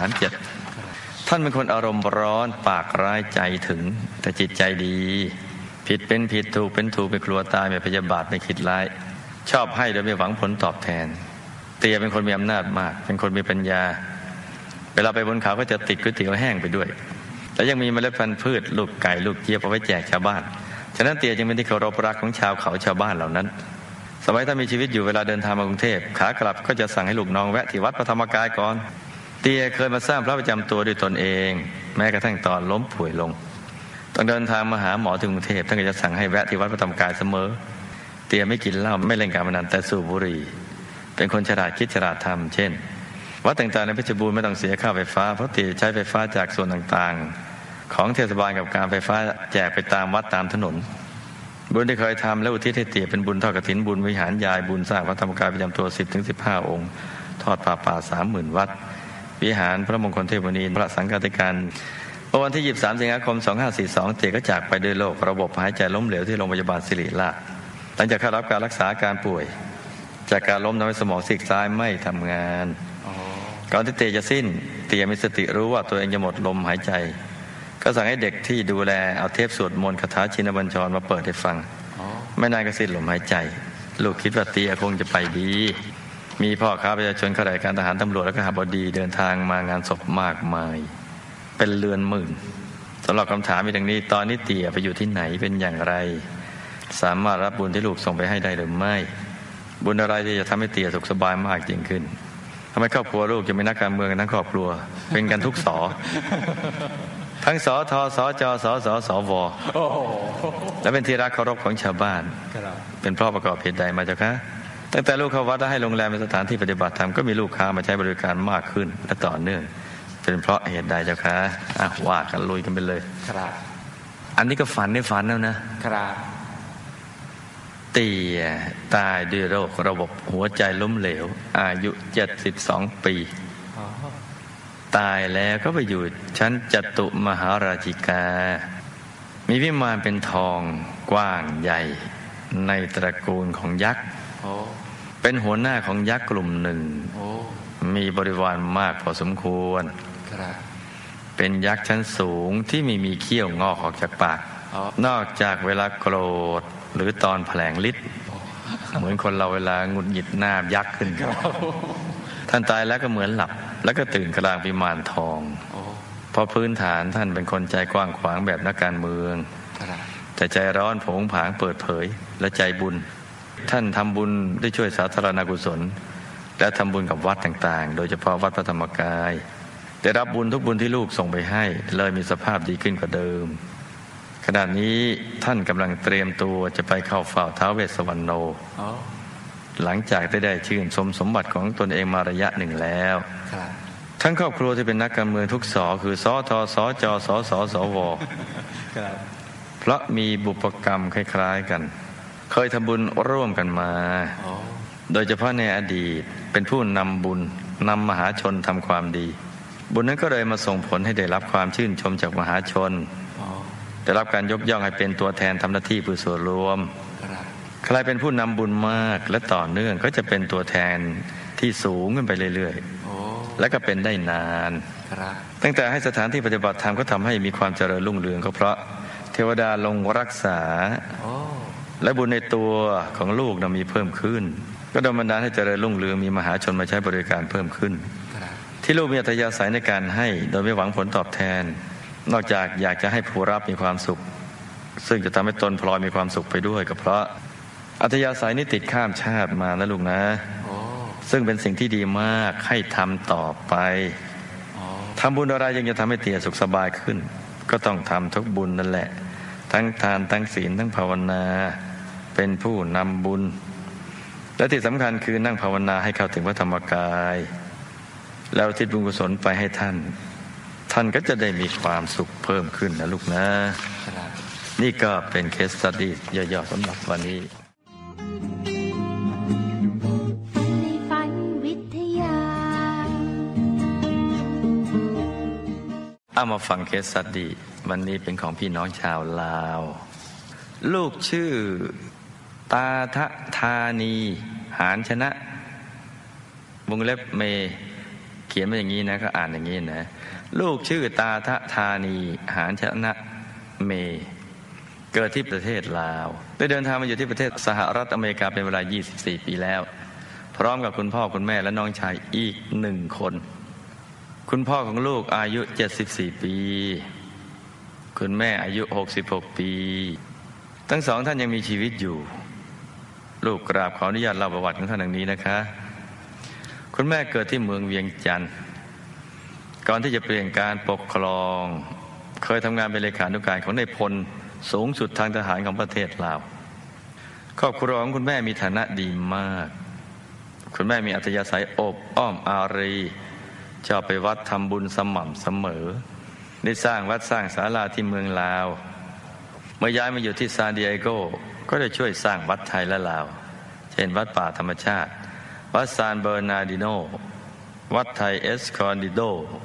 2537 ท่านเป็นคนอารมณ์ร้อนปากร้ายใจถึงแต่จิตใจดีผิดเป็นผิดถูกเป็นถูกไม่กลัวตายไม่พยาบาทไม่คิดร้ายชอบให้โดยไม่หวังผลตอบแทนเตียเป็นคนมีอำนาจมากเป็นคนมีปัญญาเวลาไปบนเขาก็จะติดก๋วยเตี๋ยวแห้งไปด้วยและยังมีเมล็ดพันธุ์พืชลูกไก่ลูกเจี๊ยบเอาไว้แจกชาวบ้านฉะนั้นเตียจึงเป็นที่เคารพรักของชาวเขาชาวบ้านเหล่านั้นสมัยถ้ามีชีวิตอยู่เวลาเดินทางมากรุงเทพขากลับก็จะสั่งให้ลูกน้องแวะที่วัดพระธรรมกายก่อนเตียเคยมาสร้างพระประจำตัวด้วยตนเองแม้กระทั่งตอนล้มป่วยลงต้องเดินทางมาหาหมอถึงกรุงเทพท่านก็จะสั่งให้แวะที่วัดพระธรรมกายเสมอเตียไม่กินเหล้าไม่เล่นการพนันแต่สูบบุหรี่เป็นคนฉลาดคิดฉลาดทำเช่นวัดต่างๆในเพชรบูรณ์ไม่ต้องเสียค่าไฟฟ้าเพราะเตียใช้ไฟฟ้าจากส่วนต่างๆของเทศบาลกับการไฟฟ้าแจกไปตามวัดตามถนนบุญที่เคยทำและอุทิศให้เตียเป็นบุญทอดกฐินบุญวิหารยายบุญสร้างพระธรรมกายประจำตัว 10-15 องค์ทอดผ้าป่า 30,000 วัดวิหารพระมงคลเทพมุนีพระสังฆาธิการวันที่ 23 สิงหาคม 2542 เตียก็จากไปด้วยโรคระบบหายใจล้มเหลวที่โรงพยาบาลศิริราชหลังจากเข้ารับการรักษาอาการป่วยจากการล้มทำให้สมองซีกซ้ายไม่ทำงานก่อนที่เตียจะสิ้นเตียมีสติรู้ว่าตัวเองจะหมดลมหายใจก็สั่งให้เด็กที่ดูแลเอาเทปสวดมนต์คาถาชินบัญชรมาเปิดให้ฟังไม่นานก็สิ้นลมหายใจลูกคิดว่าเตียคงจะไปดีมีพ่อค้าประชาชนข้าราชการทหารตำรวจและข้าบดีเดินทางมางานศพมากมายเป็นเรือนหมื่นสำหรับคำถามมีดังนี้ตอนนี้เตียไปอยู่ที่ไหนเป็นอย่างไรสามารถรับบุญที่ลูกส่งไปให้ได้หรือไม่บุญอะไรที่จะทำให้เตียสุขสบายมากยิ่งขึ้นทำไมครอบครัวลูกจะไม่นักการเมืองกันทั้งครอบครัวเป็นกันทุกสอทั้งสทสจสสสวและเป็นที่รักเคารพของชาวบ้านเป็นเพราะประกอบเหตุใดมาเจ้าคะตั้งแต่ลูกเข้าวัดและให้โรงแรมเป็นสถานที่ปฏิบัติธรรมก็มีลูกค้ามาใช้บริการมากขึ้นและต่อเนื่องเป็นเพราะเหตุใดเจ้าคะว่ากันลุยกันไปเลยครับอันนี้ก็ฝันในฝันแล้วนะครับเตียตายด้วยโรคระบบหัวใจล้มเหลวอายุ72 ปีตายแล้วก็ไปอยู่ชั้นจตุมหาราชิกามีวิมานเป็นทองกว้างใหญ่ในตระกูลของยักษ์เป็นหัวหน้าของยักษ์กลุ่มหนึ่งมีบริวารมากพอสมควรเป็นยักษ์ชั้นสูงที่มีเขี้ยวงอกออกจากปากนอกจากเวลาโกรธหรือตอนแผลงฤทธิ์เหมือนคนเราเวลาหงุดหงิดหน้ายักษ์ขึ้นท่านตายแล้วก็เหมือนหลับแล้วก็ตื่นกลางวิมานทองเพราะพื้นฐานท่านเป็นคนใจกว้างขวางแบบนักการเมืองแต่ใจร้อนโผงผางเปิดเผยและใจบุญท่านทำบุญได้ช่วยสาธารณกุศลและทำบุญกับวัดต่างๆโดยเฉพาะวัดพระธรรมกายได้รับบุญทุกบุญที่ลูกส่งไปให้เลยมีสภาพดีขึ้นกว่าเดิมขณะนี้ท่านกำลังเตรียมตัวจะไปเข้าเฝ้าท้าวเวสสวรรณโนหลังจากได้ชื่นชมสมบัติของตนเองมาระยะหนึ่งแล้วทั้งครอบครัวที่เป็นนักการเมืองทุกสอคือสทสจสสสวเพราะมีบุพกรรมคล้ายๆกันเคยทำบุญร่วมกันมาโดยเฉพาะในอดีตเป็นผู้นำบุญนำมหาชนทำความดีบุญนั้นก็เลยมาส่งผลให้ได้รับความชื่นชมจากมหาชนได้รับการยกย่องให้เป็นตัวแทนทำหน้าที่เพื่อส่วนรวมใครเป็นผู้นำบุญมากและต่อเนื่องก็จะเป็นตัวแทนที่สูงขึ้นไปเรื่อยๆและก็เป็นได้นานตั้งแต่ให้สถานที่ปฏิบัติธรรมก็ทำให้มีความเจริญรุ่งเรืองก็เพราะเทวดาลงรักษาและบุญในตัวของลูกมีเพิ่มขึ้นก็ดลบันดาลให้เจริญรุ่งเรืองมีมหาชนมาใช้บริการเพิ่มขึ้นที่ลูกมีอัธยาศัยในการให้โดยไม่หวังผลตอบแทนนอกจากอยากจะให้ผู้รับมีความสุขซึ่งจะทำให้ตนพลอยมีความสุขไปด้วยก็เพราะอัธยาศัยนี้ติดข้ามชาติมานะลูกนะซึ่งเป็นสิ่งที่ดีมากให้ทำต่อไปทำบุญอะไรยังจะทำให้เตียสุขสบายขึ้นก็ต้องทำทุกบุญนั่นแหละทั้งทานทั้งศีลทั้งภาวนาเป็นผู้นำบุญและที่สำคัญคือนั่งภาวนาให้เข้าถึงพระธรรมกายแล้วทิศบุญกุศลไปให้ท่านก็จะได้มีความสุขเพิ่มขึ้นนะลูกนะนี่ก็เป็นเคสสตัดดี้ย่อๆสำหรับวันนี้เอามาฟังเคสสตัดดี้วันนี้เป็นของพี่น้องชาวลาวลูกชื่อตาทะธานีหานชนะวงเล็บเมเขียนมาอย่างนี้นะก็อ่านอย่างนี้นะลูกชื่อตาทะธานีหานชนะเมเกิดที่ประเทศลาวได้เดินทางมาอยู่ที่ประเทศสหรัฐอเมริกาเป็นเวลา24 ปีแล้วพร้อมกับคุณพ่อคุณแม่และน้องชายอีก1 คนคุณพ่อของลูกอายุ74 ปีคุณแม่อายุ66 ปีทั้งสองท่านยังมีชีวิตอยู่ลูกกราบขออนุญาตเล่าประวัติของท่านดังนี้นะคะคุณแม่เกิดที่เมืองเวียงจันทร์ก่อนที่จะเปลี่ยนการปกครองเคยทำงานเป็นเลขานุการของนายพลสูงสุดทางทหารของประเทศลาวครอบครัวของคุณแม่มีฐานะดีมากคุณแม่มีอัธยาศัยอบอ้อมอารีชอบไปวัดทำบุญสม่ำเสมอได้สร้างวัดสร้างศาลาที่เมืองลาวเมื่อย้ายมาอยู่ที่ซานดิเอโกก็ได้ช่วยสร้างวัดไทยและลาวเช่นวัดป่าธรรมชาติวัดซานเบอร์นาร์ดิโนวัดไทยเอสคอนดิโด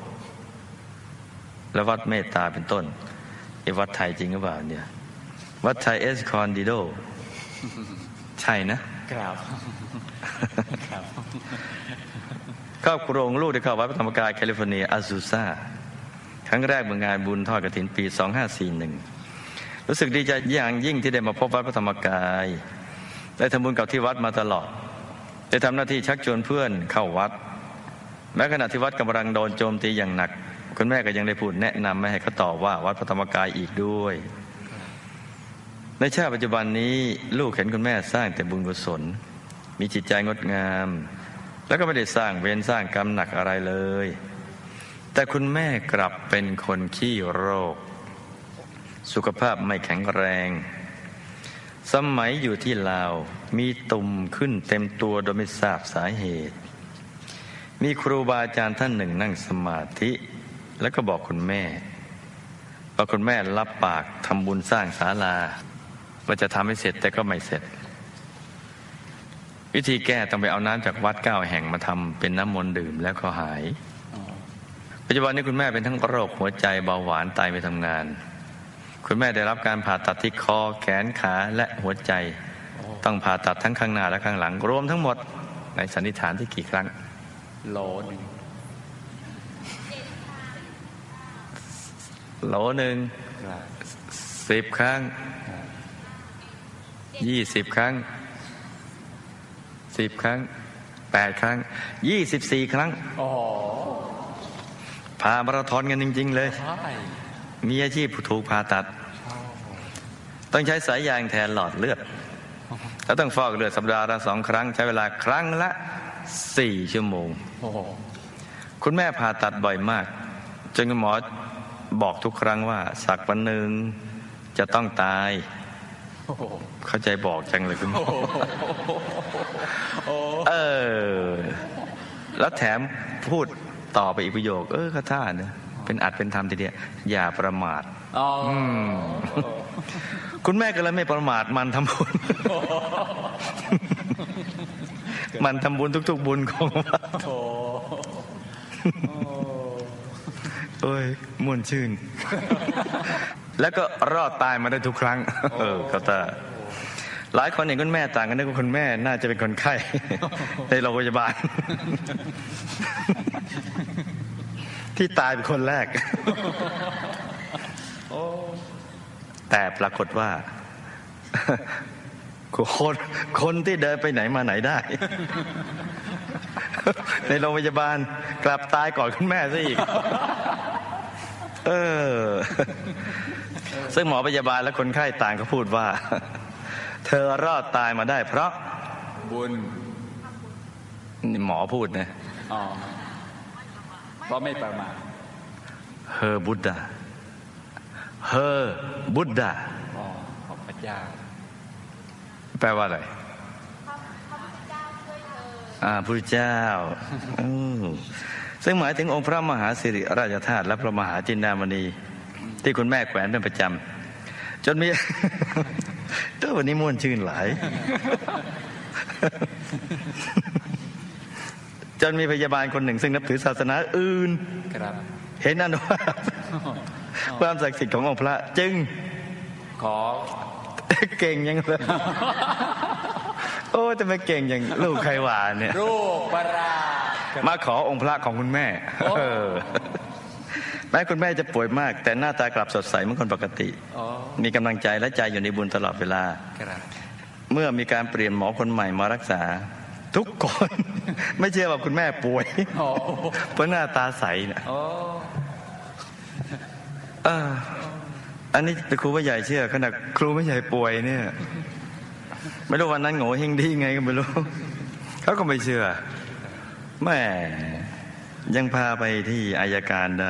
และวัดเมตตาเป็นต้นวัดไทยจริงหรือเปล่าเนี่ยวัดไทยเอสคอนดิโดใช่นะครับครับครอบครัวของลูกได้เข้าวัดพระธรรมกายแคลิฟอร์เนียอาซูซาครั้งแรกเมื่องานบุญทอดกฐินปี 2541รู้สึกดีใจอย่างยิ่งที่ได้มาพบวัดพระธรรมกายได้ทำบุญกับที่วัดมาตลอดได้ทำหน้าที่ชักชวนเพื่อนเข้าวัดแม้ขณะที่วัดกำลังโดนโจมตีอย่างหนักคุณแม่ก็ยังได้พูดแนะนำไม่ให้เขาต่อว่าวัดพระธรรมกายอีกด้วยในชาติปัจจุบันนี้ลูกเห็นคุณแม่สร้างแต่บุญกุศลมีจิตใจงดงามแล้วก็ไม่ได้สร้างเวรสร้างกรรมหนักอะไรเลยแต่คุณแม่กลับเป็นคนขี้โรคสุขภาพไม่แข็งแรงสมัยอยู่ที่ลาวมีตุ่มขึ้นเต็มตัวโดยไม่ทราบสาเหตุมีครูบาอาจารย์ท่านหนึ่งนั่งสมาธิแล้วก็บอกคุณแม่ว่าคุณแม่รับปากทำบุญสร้างศาลาว่าจะทำให้เสร็จแต่ก็ไม่เสร็จวิธีแก้ต้องไปเอาน้ำจากวัด9 แห่งมาทำเป็นน้ำมนต์ดื่มแล้วก็หายปัจจุบันนี้คุณแม่เป็นทั้งโรคหัวใจเบาหวานไตไม่ทำงานคุณแม่ได้รับการผ่าตัดที่คอแขนขาและหัวใจต้องผ่าตัดทั้งข้างหน้าและข้างหลังรวมทั้งหมดในสันนิษฐานที่กี่ครั้งโหลหนึ่ง 10 ครั้ง20 ครั้ง10 ครั้ง8 ครั้ง24 ครั้งผ่ามาราธอนกันจริงๆเลยมีอาชีพถูกผ่าตัดต้องใช้สายยางแทนหลอดเลือดแล้วต้องฟอกเลือดสัปดาห์ละ2 ครั้งใช้เวลาครั้งละ4 ชั่วโมงคุณแม่ผ่าตัดบ่อยมากจนคุณหมอบอกทุกครั้งว่าสักวันหนึ่งจะต้องตายเข้าใจบอกจังเลยคุณหมอแล้วแถมพูดต่อไปอีกประโยคข้าท่าเนี่ยเป็นอัดเป็นธรรมทีเดียวอย่าประมาทคุณแม่ก็เลยไม่ประมาทมันทำบุญมันทำบุญทุกๆบุญของวัดโอ้ยม่วนชื่นแล้วก็รอดตายมาได้ทุกครั้งเขาตาหลายคนเห็นคุณแม่ต่างกันนึกว่าคุณแม่น่าจะเป็นคนไข้ในโรงพยาบาลที่ตายเป็นคนแรกแต่ปรากฏว่าคนที่เดินไปไหนมาไหนได้ในโรงพยาบาลกลับตายก่อนคุณแม่ซะอีกซึ่งหมอพยาบาลและคนไข้ต่างก็พูดว่าเธอรอดตายมาได้เพราะบุญหมอพูดนะเพราะไม่ประมาทเฮอบุตดาเฮอบุตดาของพระเจ้าแปลว่าอะไรพระเจ้าซึ่งหมายถึงองค์พระมหาสิริราชธาตุและพระมหาจินดามณีที่คุณแม่แขวนเป็นประจำจนมีตัววันนี้ม่วนชื่นหลายจนมีพยาบาลคนหนึ่งซึ่งนับถือศาสนาอื่นเห็นอนุภาพความศักดิ์สิทธิ์ขององค์พระจึงขอเก่งยังเลยโอ้จะไม่เก่งอย่างลูกใครหวานเนี่ยรูปประหลาดมาขอองค์พระของคุณแม่แม้คุณแม่จะป่วยมาก แต่หน้าตากลับสดใสเหมือนคนปกติ มีกำลังใจและใจอยู่ในบุญตลอดเวลา เมื่อมีการเปลี่ยนหมอคนใหม่มารักษา ทุกคน ไม่เชื่อว่าคุณแม่ป่วยเพราะหน้าตาใสนะอันนี้ครูผู้ใหญ่เชื่อขนาดครูผู้ใหญ่ป่วยเนี่ยไม่รู้วันนั้นโง่เฮงดีไงก็ไม่รู้เขาก็ไม่เชื่อแม่ยังพาไปที่อัยการได้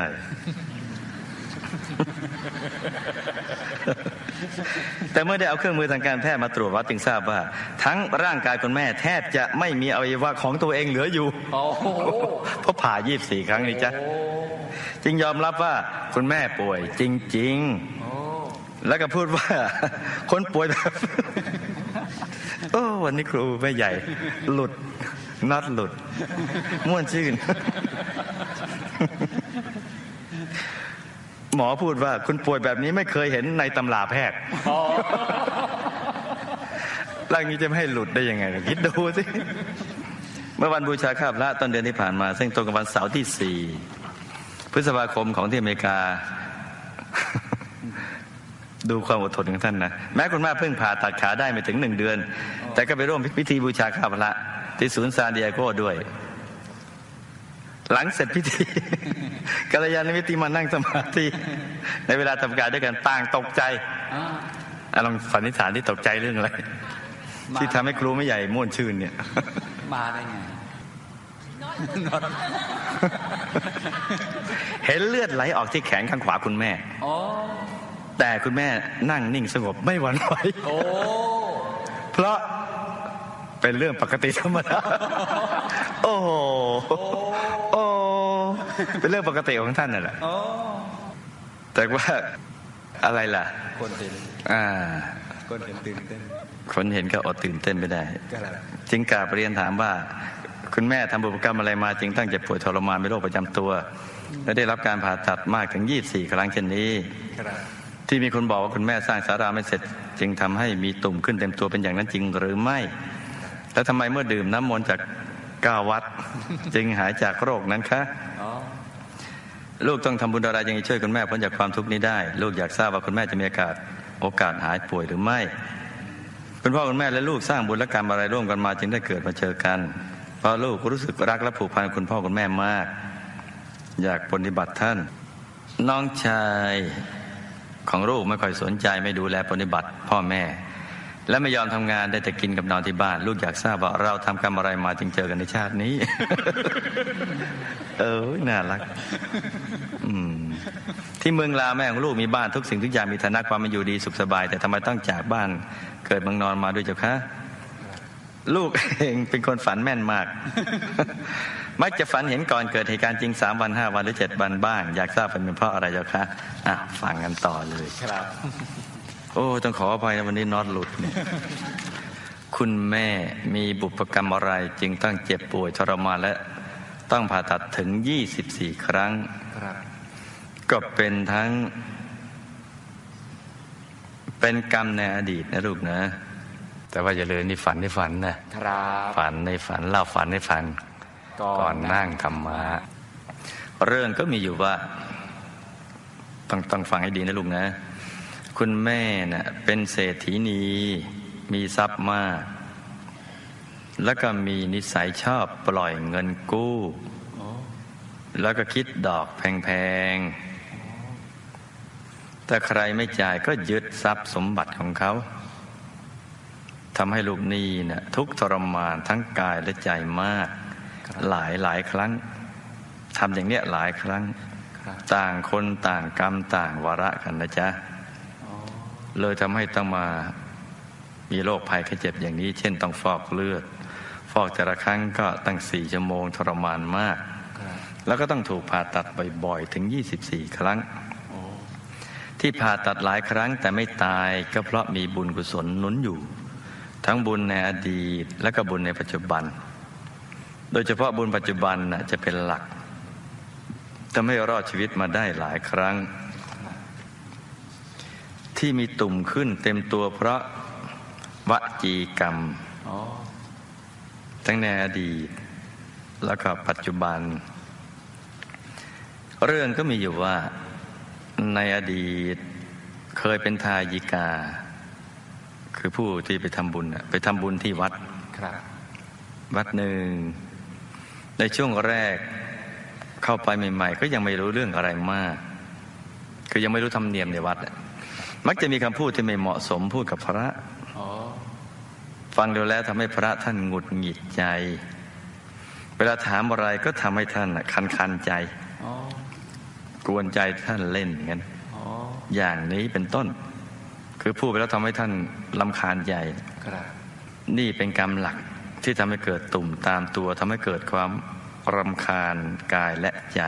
แต่เมื่อได้เอาเครื่องมือทางการแพทย์มาตรวจวัดจึงทราบว่าทั้งร่างกายคุณแม่แทบจะไม่มีอวัยวะของตัวเองเหลืออยู่เพราะผ่า24 ครั้งนี่จ้ะจึงยอมรับว่าคุณแม่ป่วยจริงๆแล้วก็พูดว่าคนป่วยแบบวันนี้ครูแม่ใหญ่หลุดน็อตหลุดม่วนชื่นหมอพูดว่าคุณป่วยแบบนี้ไม่เคยเห็นในตำราแพทย์ร่างนี้จะไม่ให้หลุดได้ยังไงคิดดูสิเมื่อวันบูชาข้าพระต้นเดือนที่ผ่านมาซึ่งตรงกับวันเสาร์ที่ 4 พฤษภาคมของที่อเมริกา ดูความอดทนของท่านนะแม้คุณแม่เพิ่งผ่าตัดขาได้ไม่ถึง1 เดือนแต่ก็ไปร่วมพิธีบูชาข้าพระที่ศูนย์ซานดิเอโกด้วยหลังเสร็จพิธีกัลยาณมิตรมานั่งสมาธิในเวลาทำการด้วยกันต่างตกใจลองสันนิษฐานที่ตกใจเรื่องอะไรที่ทำให้ครูไม่ใหญ่ม่วนชื่นเนี่ยมาได้ไงเห็นเลือดไหลออกที่แขนข้างขวาคุณแม่แต่คุณแม่นั่งนิ่งสงบไม่หวั่นไหวเพราะเป็นเรื่องปกติธรรมดาโอ้โหเป็นเรื่องปกติของท่านนั่นแหละแต่ว่าอะไรล่ะคนเห็นคนเห็นตื่นเต้นคนเห็นก็อดตื่นเต้นไม่ได้จึงกราบเรียนถามว่าคุณแม่ทำบุพกรรมอะไรมาจึงตั้งเจ็บป่วยทรมานเป็นโรคประจำตัวและได้รับการผ่าตัดมากถึง24 ครั้งเช่นนี้ที่มีคนบอกว่าคุณแม่สร้างศาลาไม่เสร็จจึงทำให้มีตุ่มขึ้นเต็มตัวเป็นอย่างนั้นจริงหรือไม่แล้วทำไมเมื่อดื่มน้ำมนต์จาก9 วัดจึงหายจากโรคนั้นคะลูกต้องทำบุญอะไรจึงจะช่วยคุณแม่พ้นจากความทุกข์นี้ได้ลูกอยากทราบว่าคุณแม่จะมีโอกาสหายป่วยหรือไม่คุณพ่อคุณแม่และลูกสร้างบุญและกรรมอะไรร่วมกันมาจึงได้เกิดมาเจอกันเพราะลูกรู้สึกรักและผูกพันคุณพ่อคุณแม่มากอยากปฏิบัติท่านน้องชายของลูกไม่ค่อยสนใจไม่ดูแลปฏิบัติพ่อแม่และไม่ยอมทำงานได้แต่กินกับนอนที่บ้านลูกอยากทราบว่าเราทำกรรมอะไรมาจึงเจอกันในชาตินี้ น่ารักที่เมืองลาวแม่ของลูกมีบ้านทุกสิ่งทุกอย่างมีฐานะความเป็นอยู่ดีสุขสบายแต่ทำไมต้องจากบ้านเกิดเมืองนอนมาด้วยเจ้าคะลูกเองเป็นคนฝันแม่นมาก มักจะฝันเห็นก่อนเกิดเหตุการณ์จริง3 วัน 5 วันหรือ7 วันบ้างอยากทราบเป็นเพราะอะไรเจ้าคะฟังกันต่อเลยครับต้องขออภัยนะวันนี้น็อตหลุดเนี่ยคุณแม่มีบุพกรรมอะไรจึงต้องเจ็บป่วยทรมานและต้องผ่าตัดถึง24 ครั้งก็เป็นทั้งเป็นกรรมในอดีตนะลูกนะแต่ว่าอย่าเลยนี่ฝันในฝันนะครับฝันในฝันเล่าฝันในฝันก่อนนั่งธรรมะเรื่องก็มีอยู่ว่าต้องฟังให้ดีนะลูกนะคุณแม่น่ะเป็นเศรษฐีนีมีทรัพย์มากแล้วก็มีนิสัยชอบปล่อยเงินกู้แล้วก็คิดดอกแพงๆแต่ใครไม่จ่ายก็ยึดทรัพย์สมบัติของเขาทำให้ลูกหนี้น่ะทุกข์ทรมานทั้งกายและใจมากหลายครั้งทำอย่างเนี้ยหลายครั้งต่างคนต่างกรรมต่างวาระกันนะจ๊ะเลยทำให้ต้องมามีโรคภัยไข้เจ็บอย่างนี้เช่นต้องฟอกเลือดฟอกแต่ละครั้งก็ตั้ง4 ชั่วโมงทรมานมากแล้วก็ต้องถูกผ่าตัดบ่อยๆถึง24 ครั้งที่ผ่าตัดหลายครั้งแต่ไม่ตายก็เพราะมีบุญกุศลหนุนอยู่ทั้งบุญในอดีตและก็บุญในปัจจุบันโดยเฉพาะบุญปัจจุบันจะเป็นหลักทำให้รอดชีวิตมาได้หลายครั้งที่มีตุ่มขึ้นเต็มตัวเพราะวจีกรรมทั้งในอดีตแล้วก็ปัจจุบันเรื่องก็มีอยู่ว่าในอดีตเคยเป็นทายิกาคือผู้ที่ไปทำบุญที่วัดวัดหนึ่งในช่วงแรกเข้าไปใหม่ๆก็ยังไม่รู้เรื่องอะไรมากคือยังไม่รู้ธรรมเนียมในวัดมักจะมีคำพูดที่ไม่เหมาะสมพูดกับพระฟังดูแล้วทำให้พระท่านหงุดหงิดใจเวลาถามอะไรก็ทำให้ท่านคันใจกวนใจท่านเล่นอย่างนั้นอย่างนี้เป็นต้นคือพูดไปแล้วทำให้ท่านรำคาญใจนี่เป็นกรรมหลักที่ทำให้เกิดตุ่มตามตัวทำให้เกิดความรำคาญกายและใจ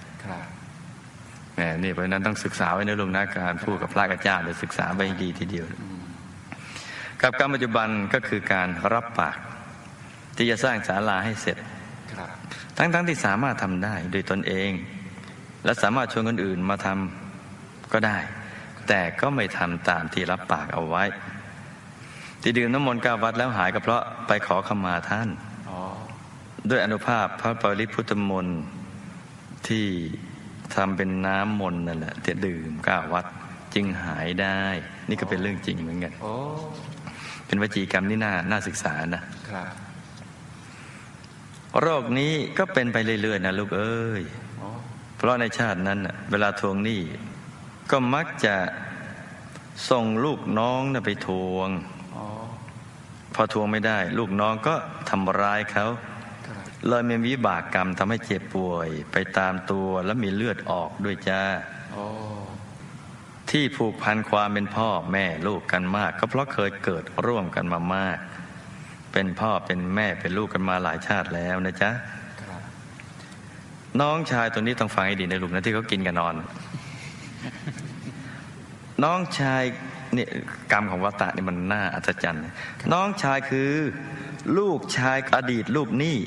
นี่เพราะนั้นต้องศึกษาไว้ในลุงนะการพูดกับพระกับเจ้าเดี๋ยวศึกษาไว้ดีทีเดียวกับกรรมปัจจุบันก็คือการรับปากที่จะสร้างศาลาให้เสร็จทั้งที่สามารถทำได้โดยตนเองและสามารถชวนคนอื่นมาทำก็ได้แต่ก็ไม่ทำตามที่รับปากเอาไว้ที่ดื่มน้ำมนต์9 วัดแล้วหายก็เพราะไปขอขมาท่านด้วยอานุภาพพระปริพุทธมนต์ที่ทำเป็นน้ำมนต์นั่นแหละที่ดื่ม9 วัดจึงหายได้นี่ก็เป็นเรื่องจริงเหมือนกันเป็นวจีกรรมที่น่าศึกษานะโรคนี้ก็เป็นไปเรื่อยๆนะลูกเอ้ยเพราะในชาตินั้นเวลาทวงหนี้ก็มักจะส่งลูกน้องไปทวงพอทวงไม่ได้ลูกน้องก็ทำร้ายเขาเลยมีวิบากกรรมทำให้เจ็บป่วยไปตามตัวและมีเลือดออกด้วยจ้าที่ผูกพันความเป็นพ่อแม่ลูกกันมากก็เพราะเคยเกิดร่วมกันมามากเป็นพ่อเป็นแม่เป็นลูกกันมาหลายชาติแล้วนะจ๊ะน้องชายตัวนี้ต้องฟังให้ดีในลูกนะที่เขากินกันนอนน้องชายนี่กรรมของวัฏฏะนี่มันน่าอัศจรรย์น้องชายคือลูกชายอดีตลูกหนี้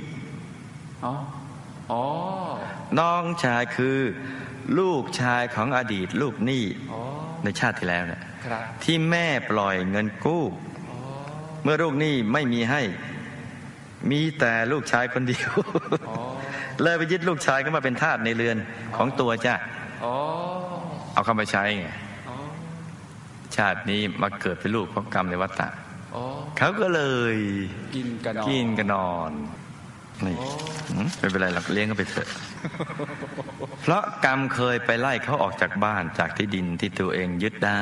น้องชายคือลูกชายของอดีตลูกหนี้ในชาติที่แล้วเนี่ยที่แม่ปล่อยเงินกู้เมื่อลูกหนี้ไม่มีให้มีแต่ลูกชายคนเดียวเลยไปยึดลูกชายก็มาเป็นทาสในเรือนของตัวจ้ะเอาเข้ามาใช้ไงชาตินี้มาเกิดเป็นลูกเพราะกรรมในวัฏฏะเขาก็เลยกินกันนอนนี่ไม่เป็นไรหรอกเลี้ยงเขาไปเถอะเพราะกรรมเคยไปไล่เขาออกจากบ้านจากที่ดินที่ตัวเองยึดได้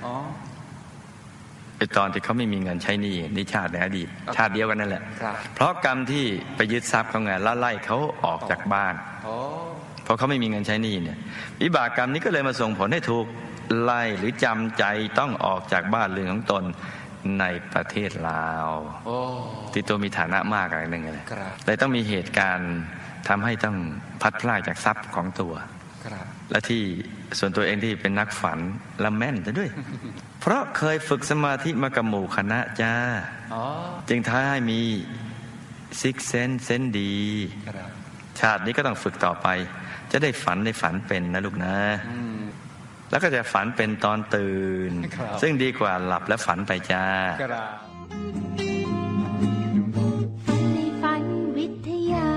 ไอตอนที่เขาไม่มีเงินใช้หนี้นี่ชาติในอดีตชาติเดียวกันนั่นแหละเพราะกรรมที่ไปยึดทรัพย์เขาไงแล้วไล่เขาออกจากบ้านเพราะเขาไม่มีเงินใช้หนี้เนี่ยวิบากกรรมนี้ก็เลยมาส่งผลให้ถูกไล่หรือจำใจต้องออกจากบ้านเรือนของตนในประเทศลาวที่ตัวมีฐานะมากอะไรนึงเลยเลยต้องมีเหตุการณ์ทำให้ต้องพัดพลาดจากทรัพย์ของตัวและที่ส่วนตัวเองที่เป็นนักฝันและแม่นซะด้วย เพราะเคยฝึกสมาธิมากับหมู่คณะจ้าจึงท้าให้มีซิกเซนดีชาตินี้ก็ต้องฝึกต่อไปจะได้ฝันเป็นนะลูกนะแล้วก็จะฝันเป็นตอนตื่นซึ่งดีกว่าหลับและฝันไปจ้าในฝันวิทยา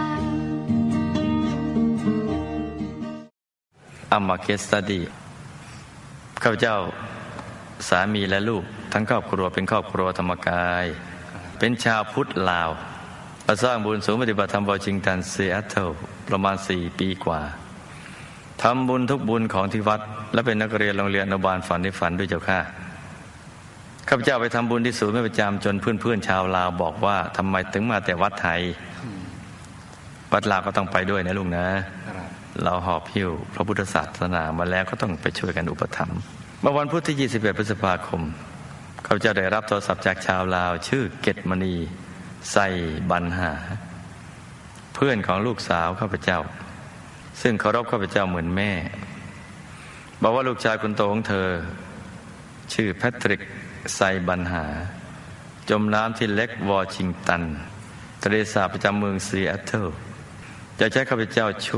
อัมมาเคสตดีข้าพเจ้าสามีและลูกทั้งครอบครัวเป็นครอบครัวธรรมกายเป็นชาวพุทธลาวมาสร้างบุญศูนย์ปฏิบัติธรรมวอชิงตันซีแอตเทิลประมาณ4 ปีกว่าทำบุญทุกบุญของที่วัดและเป็นนักเรียนโรงเรียนอนุบาลฝันในฝันด้วยเจ้าค่ะข้าพเจ้าไปทำบุญที่ศูนย์ไม่ประจำจนเพื่อนๆชาวลาวบอกว่าทำไมถึงมาแต่วัดไทยวัดลาวก็ต้องไปด้วยนะลุงนะเราหอบหิ้วพระพุทธศาสนามาแล้วก็ต้องไปช่วยกันอุปถัมภ์เมื่อวันพุธที่21 พฤษภาคมข้าพเจ้าได้รับโทรศัพท์จากชาวลาวชื่อเกตมณีไซบันหาเพื่อนของลูกสาวข้าพเจ้าซึ่งเคารพข้าพเจ้าเหมือนแม่บอกว่าลูกชายคนโตของเธอชื่อแพทริกไซบันหาจมน้ำที่เล็กวอชิงตันทะเลสาบประจำเมืองซีแอตเทิลจะใช้ข้าพเจ้าช่วยเพ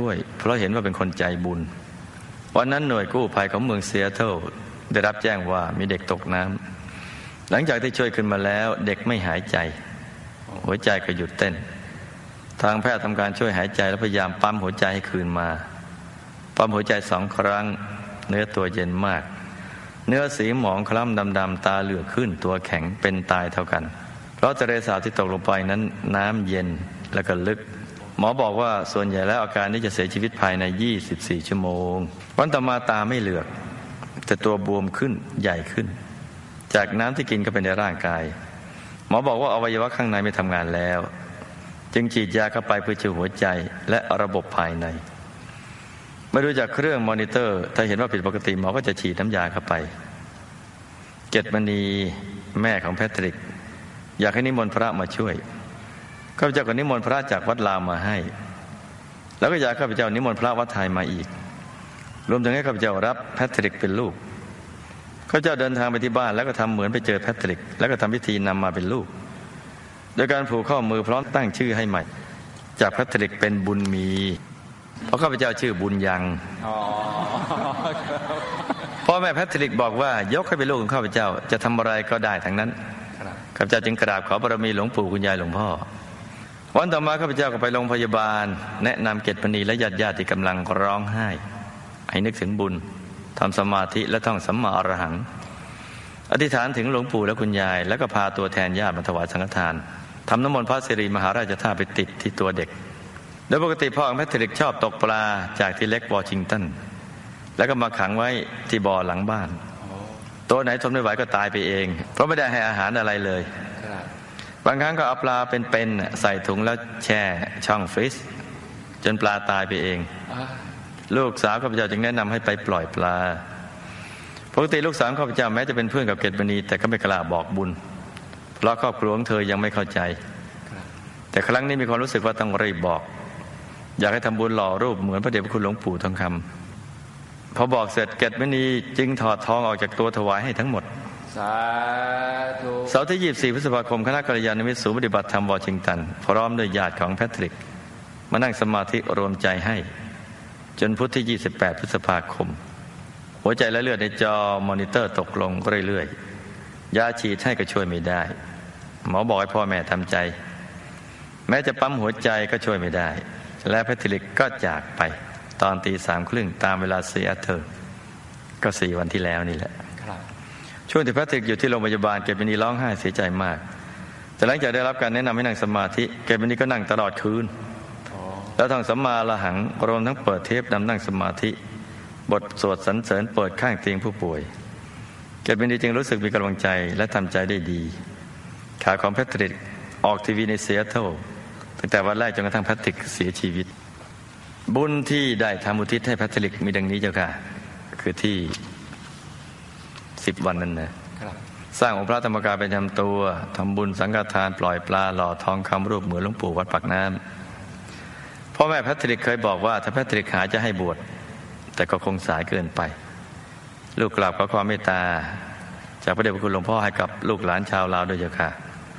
ราะเห็นว่าเป็นคนใจบุญวันนั้นหน่วยกู้ภัยของเมืองซีแอตเทิลได้รับแจ้งว่ามีเด็กตกน้ำหลังจากที่ช่วยขึ้นมาแล้วเด็กไม่หายใจหัวใจก็หยุดเต้นทางแพทย์ทำการช่วยหายใจและพยายามปั๊มหัวใจให้คืนมาปั๊มหัวใจ2 ครั้งเนื้อตัวเย็นมากเนื้อสีหมองคล้ำดำๆตาเหลือกขึ้นตัวแข็งเป็นตายเท่ากันเพราะทะเลสาบที่ตกลงไปนั้นน้ำเย็นและก็ลึกหมอบอกว่าส่วนใหญ่แล้วอาการนี้จะเสียชีวิตภายใน24 ชั่วโมงวันต่อมาตาไม่เหลือกแต่ตัวบวมขึ้นใหญ่ขึ้นจากน้ำที่กินเข้าไปในร่างกายหมอบอกว่าอวัยวะข้างในไม่ทำงานแล้วจึงฉีดยาเข้าไปเพื่อช่วยหัวใจและระบบภายในมาดูจากเครื่องมอนิเตอร์ถ้าเห็นว่าผิดปกติหมอก็จะฉีดน้ำยาเข้าไปเกตมณีแม่ของแพทริกอยากให้นิมนต์พระมาช่วยข้าพเจ้าก็นิมนต์พระจากวัดลาวมาให้แล้วก็อยากข้าพเจ้านิมนต์พระวัดไทยมาอีกรวมถึงให้ข้าพเจ้ารับแพทริกเป็นลูกข้าพเจ้าเดินทางไปที่บ้านแล้วก็ทำเหมือนไปเจอแพทริกแล้วก็ทำพิธีนำมาเป็นลูกโดยการผูกข้อมือพร้อมตั้งชื่อให้ใหม่จากแพทริกเป็นบุญมีเพราะข้าพเจ้าชื่อบุญยังพ่อแม่แพทริกบอกว่ายกให้เป็นลูกของข้าพเจ้าจะทำอะไรก็ได้ทั้งนั้นข้าพเจ้าจึงกราบขอบารมีหลวงปู่คุณยายหลวงพ่อวันต่อมาข้าพเจ้าก็ไปโรงพยาบาลแนะนำเกตมณีและญาติที่กำลังร้องไห้ให้นึกถึงบุญทำสมาธิและท่องสัมมาอรหังอธิษฐานถึงหลวงปู่และคุณยายแล้วก็พาตัวแทนญาติมาถวายสังฆทานทำน้ำมนต์พระสิริมหาราชธาตุไปติดที่ตัวเด็กโดยปกติพ่อของแพทริกชอบตกปลาจากที่เล็กวอชิงตันแล้วก็มาขังไว้ที่บ่อหลังบ้านตัวไหนทนไม่ไหวก็ตายไปเองเพราะไม่ได้ให้อาหารอะไรเลยบางครั้งก็เอาปลาเป็นๆใส่ถุงแล้วแช่ช่องฟรีซจนปลาตายไปเองลูกสาวข้าพเจ้าจึงแนะนำให้ไปปล่อยปลาปกติลูกสาวข้าพเจ้าแม้จะเป็นเพื่อนกับเกตมณีแต่ก็ไม่กล้าบอกบุญเพราะครอบครัวของเธอยังไม่เข้าใจแต่ครั้งนี้มีความรู้สึกว่าต้องรีบบอกอยากให้ทำบุญหล่อรูปเหมือนพระเดชพระคุณหลวงปู่ทองคำพอบอกเสร็จเกตมณีจึงถอดทองออกจากตัวถวายให้ทั้งหมดสาธุเสาร์ที่ 24 พฤษภาคมคณะกัลยาณมิตรศูนย์ปฏิบัติธรรมวอชิงตันพร้อมด้วยญาติของแพทริกมานั่งสมาธิรวมใจให้จนพุธที่ 28 พฤษภาคมหัวใจและเลือดในจอมอนิเตอร์ตกลงเรื่อยๆยาฉีดให้ก็ช่วยไม่ได้หมอบอกให้พ่อแม่ทำใจแม้จะปั๊มหัวใจก็ช่วยไม่ได้และแพทริกก็จากไปตอนตี 3:30ตามเวลาซีแอตเทิลก็4 วันที่แล้วนี่แหละช่วงที่แพทริกอยู่ที่โรงพยาบาลเกตมณีร้องไห้เสียใจมากแต่หลังจากได้รับการแนะนำให้นั่งสมาธิเกตมณีก็นั่งตลอดคืนแล้วท่องสัมมาอรหังรวมทั้งเปิดเทปนำนั่งสมาธิบทสวดสรรเสริญเปิดข้างเตียงผู้ป่วยเกตมณีจึงรู้สึกมีกำลังใจและทำใจได้ดีขาของแพทริกออกทีวีในซีแอตเทิลตั้งแต่วันแรกจนกระทั่งแพทริกเสียชีวิตบุญที่ได้ทำอุทิศให้แพทริกมีดังนี้เจ้าค่ะคือที่10 วันนั้นนะสร้างองค์พระธรรมกายเป็นประจำตัวทำบุญสังฆทานปล่อยปลาหล่อทองคำรูปเหมือนหลวงปู่วัดปากน้ำพ่อแม่แพทริกเคยบอกว่าถ้าแพทริกหาจะให้บวชแต่ก็คงสายเกินไปลูกกราบขอความเมตตาจากพระเดชพระคุณหลวงพ่อให้กับลูกหลานชาวลาวด้วยเจ้าค่ะ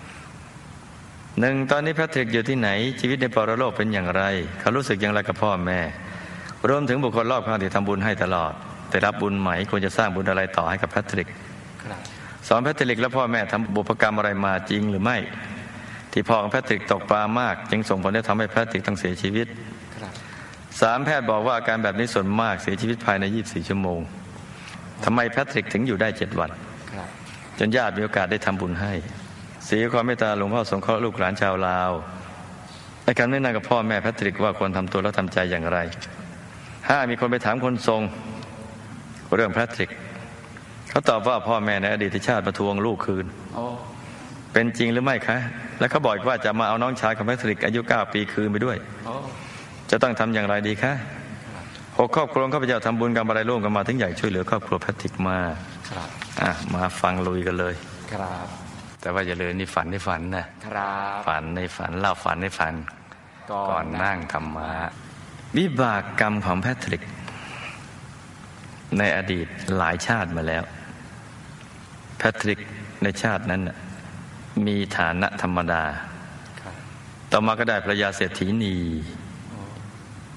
1. ตอนนี้แพทริกอยู่ที่ไหนชีวิตในปรโลกเป็นอย่างไรเขารู้สึกอย่างไรกับพ่อแม่รวมถึงบุคคลรอบข้างที่ทำบุญให้ตลอดแต่รับบุญใหม่ควรจะสร้างบุญอะไรต่อให้กับแพทริกสอนแพทริกและพ่อแม่ทำบุพกรรมอะไรมาจริงหรือไม่ที่พ่อของแพทริกตกปลามากจึงส่งผลให้ทำให้แพทริกต้องเสียชีวิต 3. แพทย์บอกว่าอาการแบบนี้ส่วนมากเสียชีวิตภายใน24 ชั่วโมงทำไมแพทริกถึงอยู่ได้7 วันจนญาติมีโอกาสได้ทำบุญให้เสียความเมตตาหลวงพ่อสงเคราะห์ลูกหลานชาวลาวในการแนะนำกับพ่อแม่แพทริกว่าควรทำตัวและทำใจอย่างไร 5. มีคนไปถามคนทรงเรื่องแพทริกเขาตอบว่าพ่อแม่ในอดีตชาติมาทวงลูกคืนเป็นจริงหรือไม่คะและเขาบอกว่าจะมาเอาน้องชายของแพทริกอายุ9 ปีคืนไปด้วยจะต้องทำอย่างไรดีคะ6 ครอบครัวข้าพเจ้าทำบุญกรรมอะไรร่วมกันมาถึงอยากช่วยเหลือครอบครัวแพทริกมามาฟังลุยกันเลยแต่ว่าอย่าเลยนี่ฝันในฝันนะฝันในฝันเล่าฝันในฝันก่อนนั่งธรรมะวิบากกรรมของแพทริกในอดีตหลายชาติมาแล้วแพทริกในชาตินั้นมีฐานะธรรมดาต่อมาก็ได้ภรรยาเศรษฐีนี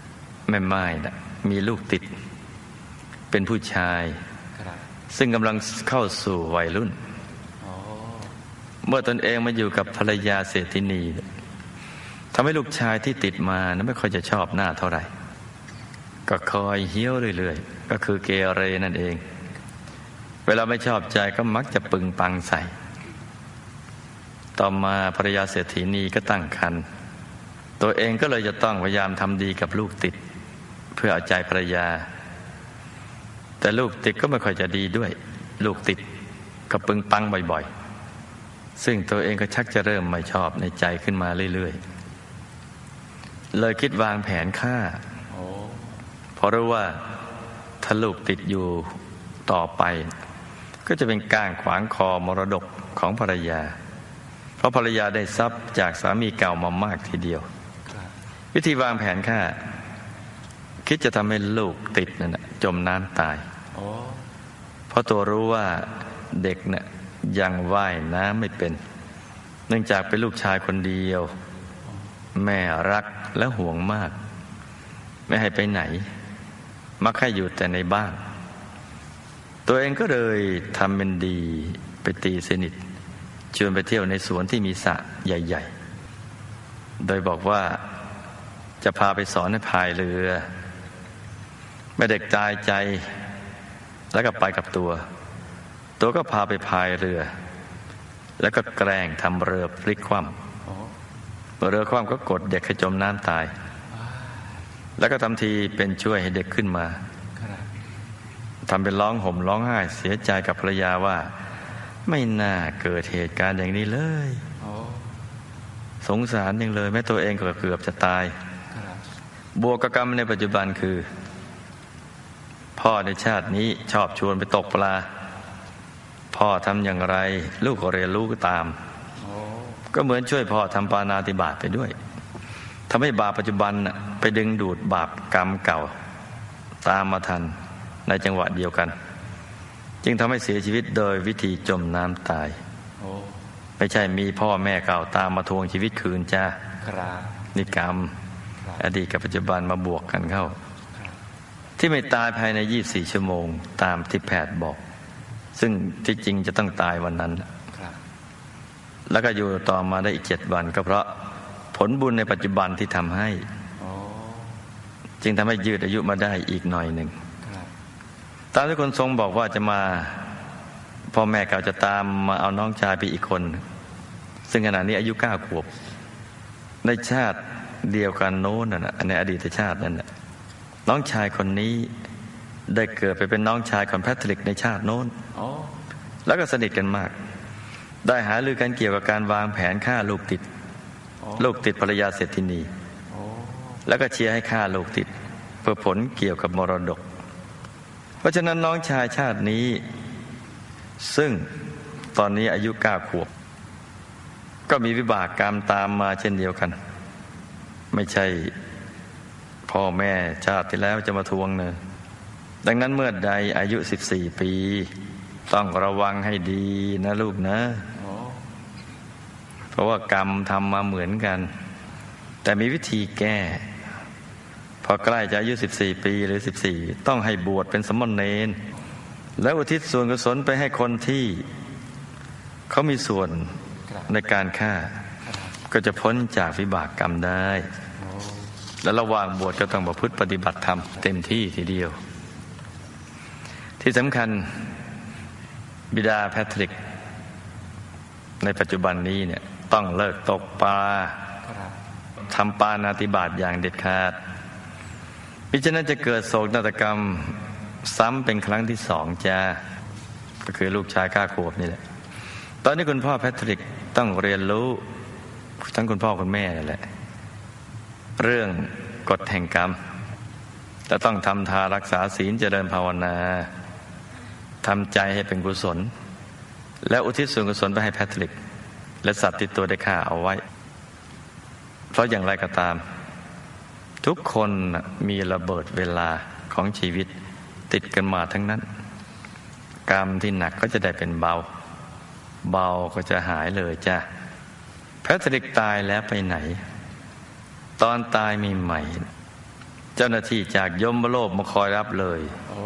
แม่ไม้นะมีลูกติดเป็นผู้ชายซึ่งกำลังเข้าสู่วัยรุ่นเมื่อตนเองมาอยู่กับภรรยาเศรษฐินีทำให้ลูกชายที่ติดมานะไม่ค่อยจะชอบหน้าเท่าไหร่ก็คอยเหี้ยวเรื่อยๆก็คือเกเรนั่นเองเวลาไม่ชอบใจก็มักจะปึงปังใส่ต่อมาภรรยาเศรษฐีนีก็ตั้งครรภ์ตัวเองก็เลยจะต้องพยายามทำดีกับลูกติดเพื่อเอาใจภรรยาแต่ลูกติดก็ไม่ค่อยจะดีด้วยลูกติดก็ปึงปังบ่อยๆซึ่งตัวเองก็ชักจะเริ่มไม่ชอบในใจขึ้นมาเรื่อยๆเลยคิดวางแผนฆ่าเพราะรู้ว่าถ้าลูกติดอยู่ต่อไปก็จะเป็นก้างขวางคอมรดกของภรรยาเพราะภรรยาได้ทรัพย์จากสามีเก่ามามากทีเดียววิธีวางแผนฆ่าคิดจะทำให้ลูกติดนั่นจมน้ำตายเพราะตัวรู้ว่าเด็กน่ะยังว่ายน้ำไม่เป็นเนื่องจากเป็นลูกชายคนเดียวแม่รักและห่วงมากไม่ให้ไปไหนมักให้อยู่แต่ในบ้านตัวเองก็เลยทำเป็นดีไปตีสนิทชวนไปเที่ยวในสวนที่มีสระใหญ่ๆโดยบอกว่าจะพาไปสอนให้พายเรือแม่เด็กตายใจแล้วก็ไปกับตัวก็พาไปพายเรือแล้วก็แกล้งทำเรือพลิกคว่ำเรือคว่ำก็กดเด็กให้จมน้ำตายแล้วก็ทำทีเป็นช่วยให้เด็กขึ้นมาทำเป็นร้องห่มร้องไห้เสียใจกับภรรยาว่าไม่น่าเกิดเหตุการณ์อย่างนี้เลยสงสารยังเลยแม้ตัวเองก็เกือบจะตายบวกกับกรรมในปัจจุบันคือพ่อในชาตินี้ชอบชวนไปตกปลาพ่อทำอย่างไรลูกก็เรียนรู้ก็ตามก็เหมือนช่วยพ่อทำปาณาติบาตไปด้วยทำให้บาปปัจจุบันไปดึงดูดบาปกรรมเก่าตามมาทันในจังหวะเดียวกันจึงทำให้เสียชีวิตโดยวิธีจมน้ำตายไม่ใช่มีพ่อแม่เก่าตามมาทวงชีวิตคืนจ้านี่กรรมอดีตกับปัจจุบันมาบวกกันเข้าที่ไม่ตายภายใน24 ชั่วโมงตามที่แพทย์บอกซึ่งที่จริงจะต้องตายวันนั้นแล้วก็อยู่ต่อมาได้อีก7 วันก็เพราะผลบุญในปัจจุบันที่ทำให้จึงทำให้ยืดอายุมาได้อีกหน่อยหนึ่งตามที่คนทรงบอกว่าจะมาพ่อแม่เก่าจะตามมาเอาน้องชายไปอีกคนซึ่งขณะนี้อายุ9 ขวบในชาติเดียวกันโน้นน่ะในอดีตชาตินั่นน่ะน้องชายคนนี้ได้เกิดไปเป็นน้องชายของแพทริกในชาติโน้นแล้วก็สนิทกันมากได้หารือกันเกี่ยวกับการวางแผนฆ่าลูกติดภรรยาเศรษฐินีแล้วก็เชียร์ให้ฆ่าลูกติดเพื่อผลเกี่ยวกับมรดกเพราะฉะนั้นน้องชายชาตินี้ซึ่งตอนนี้อายุ9 ขวบก็มีวิบากกรรมตามมาเช่นเดียวกันไม่ใช่พ่อแม่ชาติที่แล้วจะมาทวงเนอะดังนั้นเมื่อใดอายุ14 ปีต้องระวังให้ดีนะลูกนะเพราะว่ากรรมทำมาเหมือนกันแต่มีวิธีแก้พอใกล้จะอายุ14 ปีหรือ14ต้องให้บวชเป็นสมณเณรแล้วอุทิศส่วนกุศลไปให้คนที่เขามีส่วนในการฆ่าก็จะพ้นจากวิบากกรรมได้และระหว่างบวชก็ต้องประพฤติปฏิบัติธรรมเต็มที่ทีเดียวที่สำคัญบิดาแพทริกในปัจจุบันนี้เนี่ยต้องเลิกตกปลาทำปาณาติบาตอย่างเด็ดขาดมิฉะนั้นจะเกิดโศกนาฏกรรมซ้ำเป็นครั้งที่2จ้าก็คือลูกชาย9 ขวบนี่แหละตอนนี้คุณพ่อแพทริกต้องเรียนรู้ทั้งคุณพ่อคุณแม่นั่นแหละเรื่องกฎแห่งกรรมจะต้องทำทานรักษาศีลเจริญภาวนาทำใจให้เป็นกุศลและอุทิศส่วนกุศลไปให้แพทริกและสัตว์ที่ตัวได้ฆ่าเอาไว้เพราะอย่างไรก็ตามทุกคนมีระเบิดเวลาของชีวิตติดกันมาทั้งนั้นกรรมที่หนักก็จะได้เป็นเบาก็จะหายเลยจ้ะแพทริกตายแล้วไปไหนตอนตายใหม่ๆเจ้าหน้าที่จากยมโลกมาคอยรับเลย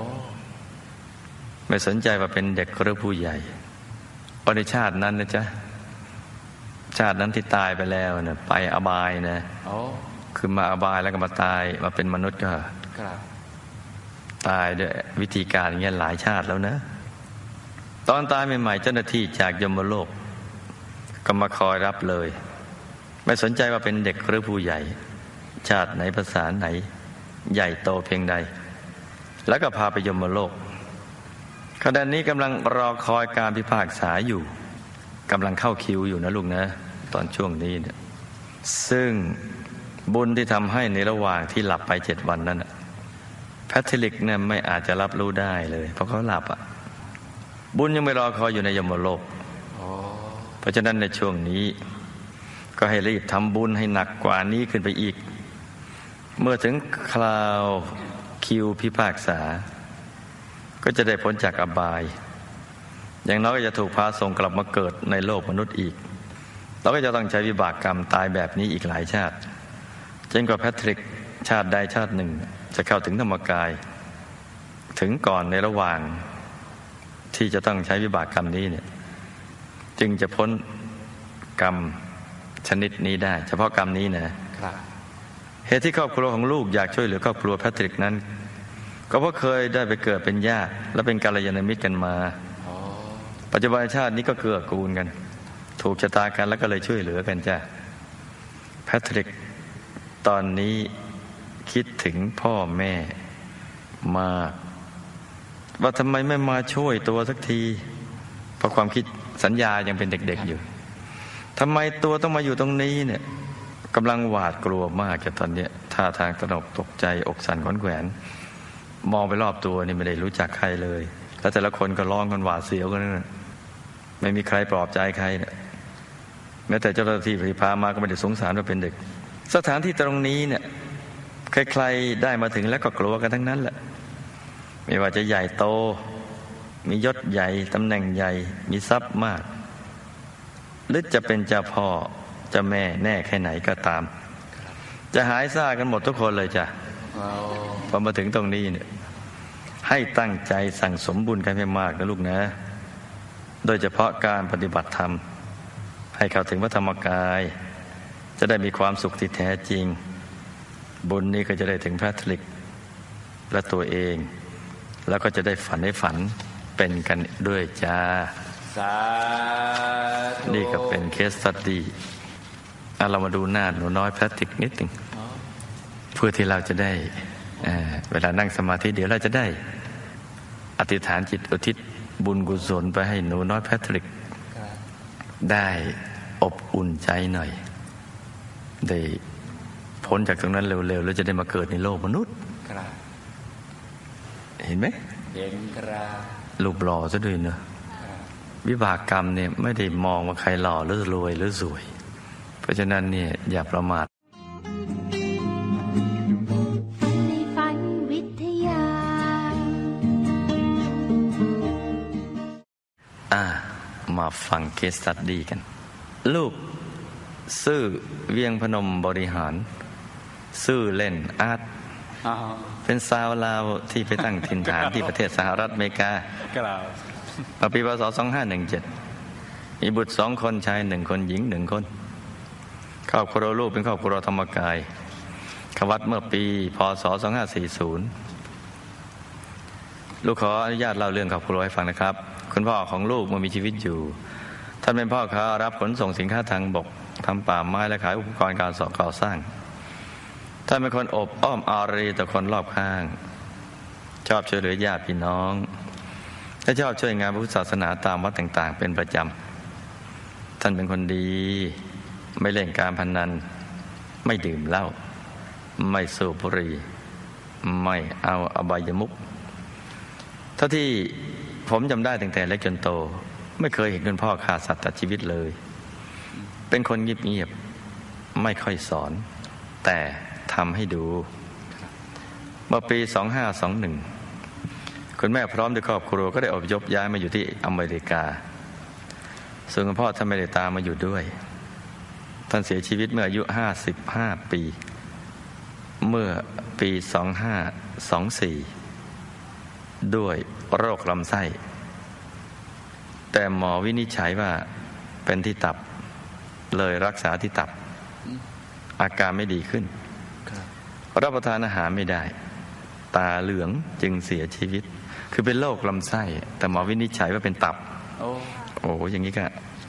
ไม่สนใจว่าเป็นเด็กหรือผู้ใหญ่เพราะในชาตินั้นนะจ๊ะชาตินั้นที่ตายไปแล้วนะไปอบายนะคือมาอบายแล้วก็มาตายมาเป็นมนุษย์ก็ตายด้วยวิธีการอย่างเงี้ยหลายชาติแล้วนะตอนตายใหม่ๆเจ้าหน้าที่จากยมโลกก็มาคอยรับเลยไม่สนใจว่าเป็นเด็กหรือผู้ใหญ่ชาติไหนภาษาไหนใหญ่โตเพียงใดแล้วก็พาไปยมโลกขณะนี้กำลังรอคอยการพิพากษาอยู่กำลังเข้าคิวอยู่นะลูกนะตอนช่วงนี้เนี่ยซึ่งบุญที่ทำให้ในระหว่างที่หลับไป7 วันนั้นแพทริกเนี่ยไม่อาจจะรับรู้ได้เลยเพราะเขาหลับอ่ะบุญยังไม่รอคอยอยู่ในยมโลกเพราะฉะนั้นในช่วงนี้ก็ให้รีบทำบุญให้หนักกว่านี้ขึ้นไปอีกเมื่อถึงคราวคิวพิพากษาก็จะได้พ้นจากอบายอย่างน้อยก็จะถูกพาส่งกลับมาเกิดในโลกมนุษย์อีกเราก็จะต้องใช้วิบากกรรมตายแบบนี้อีกหลายชาติจนกว่าแพทริกชาติใดชาติหนึ่งจะเข้าถึงธรรมกายถึงก่อนในระหว่างที่จะต้องใช้วิบากกรรมนี้เนี่ยจึงจะพ้นกรรมชนิดนี้ได้เฉพาะกรรมนี้นะเหตุที่ครอบครัวของลูกอยากช่วยเหลือครอบครัวแพทริกนั้นก็เพราะเคยได้ไปเกิดเป็นญาติและเป็นกัลยาณมิตรกันมาปัจจุบันชาตินี้ก็เกื้อกูลกันถูกชะตากันแล้วก็เลยช่วยเหลือกันจ้ะแพทริกตอนนี้คิดถึงพ่อแม่มากว่าทำไมไม่มาช่วยตัวสักทีเพราะความคิดสัญญายังเป็นเด็กๆอยู่ทำไมตัวต้องมาอยู่ตรงนี้เนี่ยกำลังหวาดกลัวมากจนตอนนี้ท่าทางตระหนกตกใจอกสั่นขวัญแขวนมองไปรอบตัวนี่ไม่ได้รู้จักใครเลยแล้วแต่ละคนก็ร้องกันหวาดเสียวกันนะไม่มีใครปลอบใจใครเนี่ยแม้แต่เจ้าหน้าที่พามาก็ไม่ได้สงสารว่าเป็นเด็กสถานที่ตรงนี้เนี่ยใครๆได้มาถึงแล้วก็กลัวกันทั้งนั้นแหละไม่ว่าจะใหญ่โตมียศใหญ่ตำแหน่งใหญ่มีทรัพย์มากหรือจะเป็นเจ้าพ่อเจ้าแม่แน่แค่ไหนก็ตามจะหายซ่ากันหมดทุกคนเลยจ้ะพอมาถึงตรงนี้เนี่ยให้ตั้งใจสั่งสมบุญกันให้มากนะลูกนะโดยเฉพาะการปฏิบัติธรรมให้เข้าถึงพระธรรมกายจะได้มีความสุขที่แท้จริงบุญนี้ก็จะได้ถึงแพทริกและตัวเองแล้วก็จะได้ฝันให้ฝันเป็นกันด้วยจ้าสาธุนี่ก็เป็นเคสสตัดดี้เรามาดูหน้าหนูน้อยแพทริกนิดหนึ่งเพื่อที่เราจะได้เวลานั่งสมาธิเดี๋ยวเราจะได้อธิษฐานจิตอุทิศบุญกุศลไปให้หนูน้อยแพทริกได้อบอุ่นใจหน่อยได้พ้นจากตรงนั้นเร็วๆแล้วจะได้มาเกิดในโลกมนุษย์เห็นไหมเห็นครับรูปหล่อซะด้วยเนอะวิบากกรรมเนี่ยไม่ได้มองว่าใครหล่อหรือรวยหรือสวยเพราะฉะนั้นเนี่ยอย่าประมาทในฝันวิทยามาฟังเคสสตัดดี้กันลูกซื่อเวียงพนมบริหารซื่อเล่นอาร์ตเป็นสาวลาวที่ไปตั้งถิ่นฐานที่ประเทศสหรัฐอเมริกาปีพ.ศ. 2517มีบุตร2 คนชาย1 คนหญิง1 คนครอบครัวลูกเป็นครอบครัวธรรมกายเข้าวัดเมื่อปีพ.ศ. 2540ลูกขออนุญาตเล่าเรื่องครอบครัวให้ฟังนะครับคุณพ่อของลูกเมื่อมีชีวิตอยู่ท่านเป็นพ่อค้ารับขนส่งสินค้าทางบกทำป่าไม้และขายอุปกรณ์การก่อสร้างท่านเป็นคนอบอ้อมอารีต่อคนรอบข้างชอบช่วยเหลือญาติพี่น้องและชอบช่วยงานพระพุทธศาสนาตามวัดต่างๆเป็นประจำท่านเป็นคนดีไม่เล่นการพนันไม่ดื่มเหล้าไม่สูบบุหรี่ไม่เอาอบายมุขเท่าที่ผมจำได้ตั้งแต่เล็กจนโตไม่เคยเห็นคุณพ่อฆ่าสัตว์ตัดชีวิตเลยเป็นคนเงียบๆไม่ค่อยสอนแต่ทำให้ดูเมื่อปี 2521คุณแม่พร้อมด้วยครอบครัวก็ได้อพยพย้ายมาอยู่ที่อเมริกาส่วนคุณพ่อท่านไม่ได้ตามมาอยู่ด้วยท่านเสียชีวิตเมื่ออายุ55 ปีเมื่อปี 2524 ด้วยโรคลำไส้แต่หมอวินิจฉัยว่าเป็นที่ตับเลยรักษาที่ตับอาการไม่ดีขึ้นรับประทานอาหารไม่ได้ตาเหลืองจึงเสียชีวิตคือเป็นโรคลำไส้แต่หมอวินิจฉัยว่าเป็นตับโอ้อย่างนี้ก็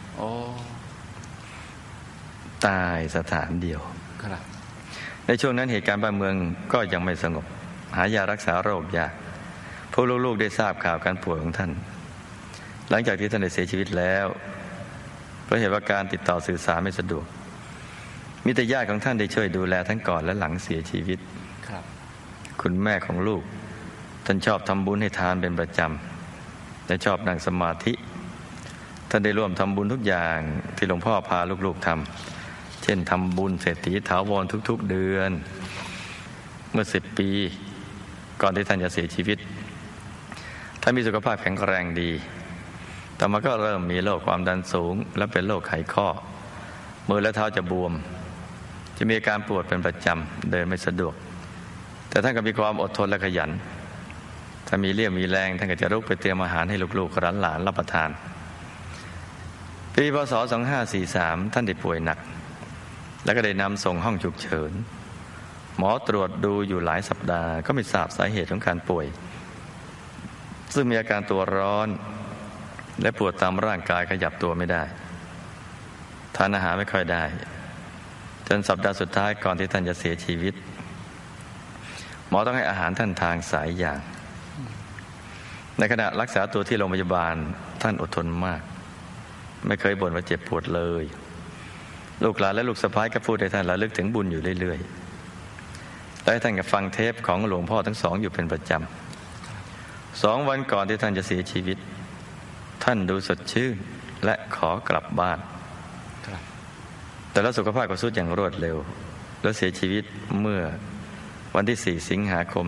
ตายสถานเดียวในช่วงนั้นเหตุการณ์บ้านเมืองก็ยังไม่สงบหายารักษาโรคยากพวกลูกๆได้ทราบข่าวการป่วยของท่านหลังจากที่ท่านได้เสียชีวิตแล้วเพราะเหตุว่าการติดต่อสื่อสารไม่สะดวกมีแต่ญาติของท่านได้ช่วยดูแลทั้งก่อนและหลังเสียชีวิตคุณแม่ของลูกท่านชอบทำบุญให้ทานเป็นประจำและชอบนั่งสมาธิท่านได้ร่วมทำบุญทุกอย่างที่หลวงพ่อพาลูกๆทำเช่นทำบุญเศรษฐีถาวรทุกๆเดือนเมื่อ10 ปีก่อนที่ท่านจะเสียชีวิตท่านมีสุขภาพแข็งแรงดีต่อมาก็เริ่มมีโรคความดันสูงและเป็นโรคไขข้อมือและเท้าจะบวมจะมีอาการปวดเป็นประจำเดินไม่สะดวกแต่ท่านก็มีความอดทนและขยันถ้ามีเรี่ยวมีแรงท่านก็จะลุกไปเตรียมอาหารให้ลูกๆหลานรับประทานปีพ.ศ. 2543ท่านได้ป่วยหนักแล้วก็ได้นำส่งห้องฉุกเฉินหมอตรวจดูอยู่หลายสัปดาห์ก็ไม่ทราบสาเหตุของการป่วยซึ่งมีอาการตัวร้อนและปวดตามร่างกายขยับตัวไม่ได้ทานอาหารไม่ค่อยได้จนสัปดาห์สุดท้ายก่อนที่ท่านจะเสียชีวิตหมอต้องให้อาหารท่านทางสายยางในขณะรักษาตัวที่โรงพยาบาลท่านอดทนมากไม่เคยบ่นว่าเจ็บปวดเลยลูกหลานและลูกสะใภ้ก็พูดให้ท่านระลึกถึงบุญอยู่เรื่อยๆและท่านก็ฟังเทปของหลวงพ่อทั้งสองอยู่เป็นประจำ2 วันก่อนที่ท่านจะเสียชีวิตท่านดูสดชื่นและขอกลับบ้านแต่แล้วสุขภาพก็ทรุดอย่างรวดเร็วและเสียชีวิตเมื่อวันที่4 สิงหาคม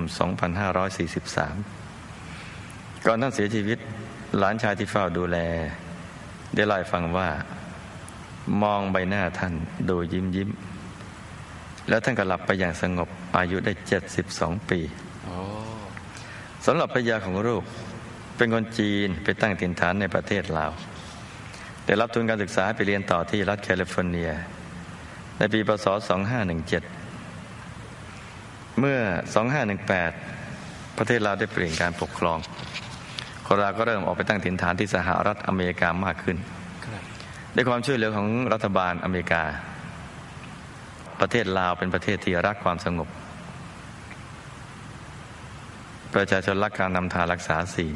2543ก่อนท่านเสียชีวิตหลานชายที่เฝ้าดูแลได้เล่าให้ฟังว่ามองใบหน้าท่านดูยิ้มแล้วท่านก็หลับไปอย่างสงบอายุได้72 ปีสำหรับภรรยาของลูกเป็นคนจีนไปตั้งถิ่นฐานในประเทศลาวได้รับทุนการศึกษาไปเรียนต่อที่รัฐแคลิฟอร์เนียในปีพ.ศ. 2517เมื่อ 2518ประเทศลาวได้เปลี่ยนการปกครองคนลาวก็เริ่มออกไปตั้งถิ่นฐานที่สหรัฐอเมริกามากขึ้นด้วยความช่วยเหลือของรัฐบาลอเมริกาประเทศลาวเป็นประเทศที่รักความสงบประชาชนรักการนำทานรักษาศีล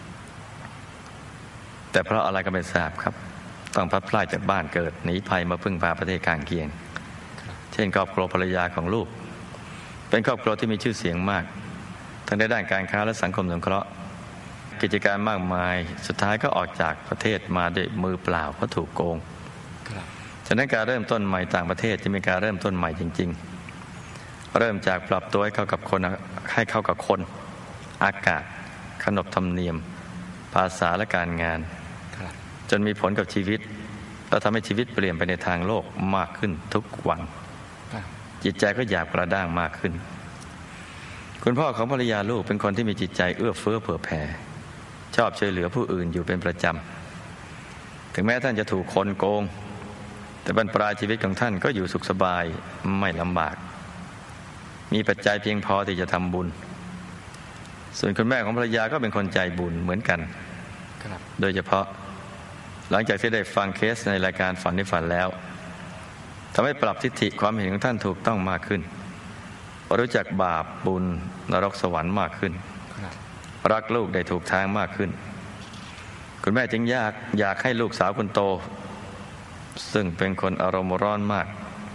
แต่เพราะอะไรก็ไม่ทราบครับต้องพลัดพรากจากบ้านเกิดหนีภัยมาพึ่งพาประเทศข้างเคียงเช่นครอบครัวภรรยาของลูกเป็นครอบครัวที่มีชื่อเสียงมากทั้งในด้านการค้าและสังคมสงเคราะห์กิจการมากมายสุดท้ายก็ออกจากประเทศมาด้วยมือเปล่าเพราะถูกโกงฉะนั้นการเริ่มต้นใหม่ต่างประเทศจะมีการเริ่มต้นใหม่จริงๆเริ่มจากปรับตัวให้เข้ากับคนอากาศขนบธรรมเนียมภาษาและการงานจนมีผลกับชีวิตและทำให้ชีวิตเปลี่ยนไปในทางโลกมากขึ้นทุกวันจิตใจก็หยาบกระด้างมากขึ้นคุณพ่อของภรรยาลูกเป็นคนที่มีจิตใจเอื้อเฟื้อเผื่อแผ่ชอบช่วยเหลือผู้อื่นอยู่เป็นประจำถึงแม้ท่านจะถูกคนโกงแต่บรรปลายชีวิตของท่านก็อยู่สุขสบายไม่ลำบากมีปัจจัยเพียงพอที่จะทำบุญส่วนคุณแม่ของภรรยาก็เป็นคนใจบุญเหมือนกันโดยเฉพาะหลังจากที่ได้ฟังเคสในรายการฝันในฝันแล้วทำให้ปรับทิฏฐิความเห็นของท่านถูกต้องมากขึ้นรู้จักบาปบุญนรกสวรรค์มากขึ้นรักลูกได้ถูกทางมากขึ้นคุณแม่จึงอยากให้ลูกสาวคนโตซึ่งเป็นคนอารมณ์ร้อนมาก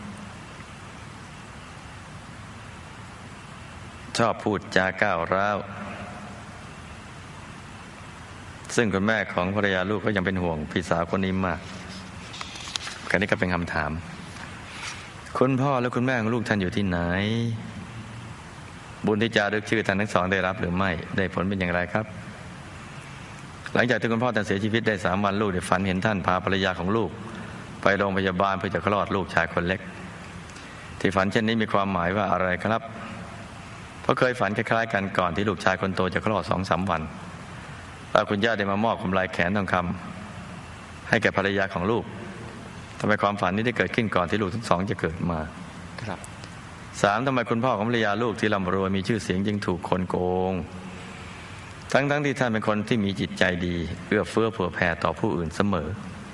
ชอบพูดจาก้าวร้าวซึ่งคุณแม่ของภรรยาลูกก็ยังเป็นห่วงพี่สาวคนนี้มากการนี้ก็เป็นคำถามคุณพ่อและคุณแม่ของลูกท่านอยู่ที่ไหนบุญที่จารึกชื่อท่านทั้งสองได้รับหรือไม่ได้ผลเป็นอย่างไรครับหลังจากที่คุณพ่อท่านเสียชีวิตได้3 วันลูกได้ฝันเห็นท่านพาภรรยาของลูกไปโรงพยาบาลเพื่อจะคลอดลูกชายคนเล็กที่ฝันเช่นนี้มีความหมายว่าอะไรครับเพราะเคยฝันคล้ายๆกันก่อนที่ลูกชายคนโตจะคลอด2-3 วันว่าคุณย่าได้มามอบกำไลแขนทองคำให้แก่ภรรยาของลูกทำไมความฝันนี้ได้เกิดขึ้นก่อนที่ลูกทั้งสองจะเกิดมาครับ 3. ทำไมคุณพ่อของภรรยาลูกที่ร่ำรวยมีชื่อเสียงจึงถูกคนโกงทั้งที่ท่านเป็นคนที่มีจิตใจดีเอื้อเฟื้อเผื่อแผ่ต่อผู้อื่นเสมอ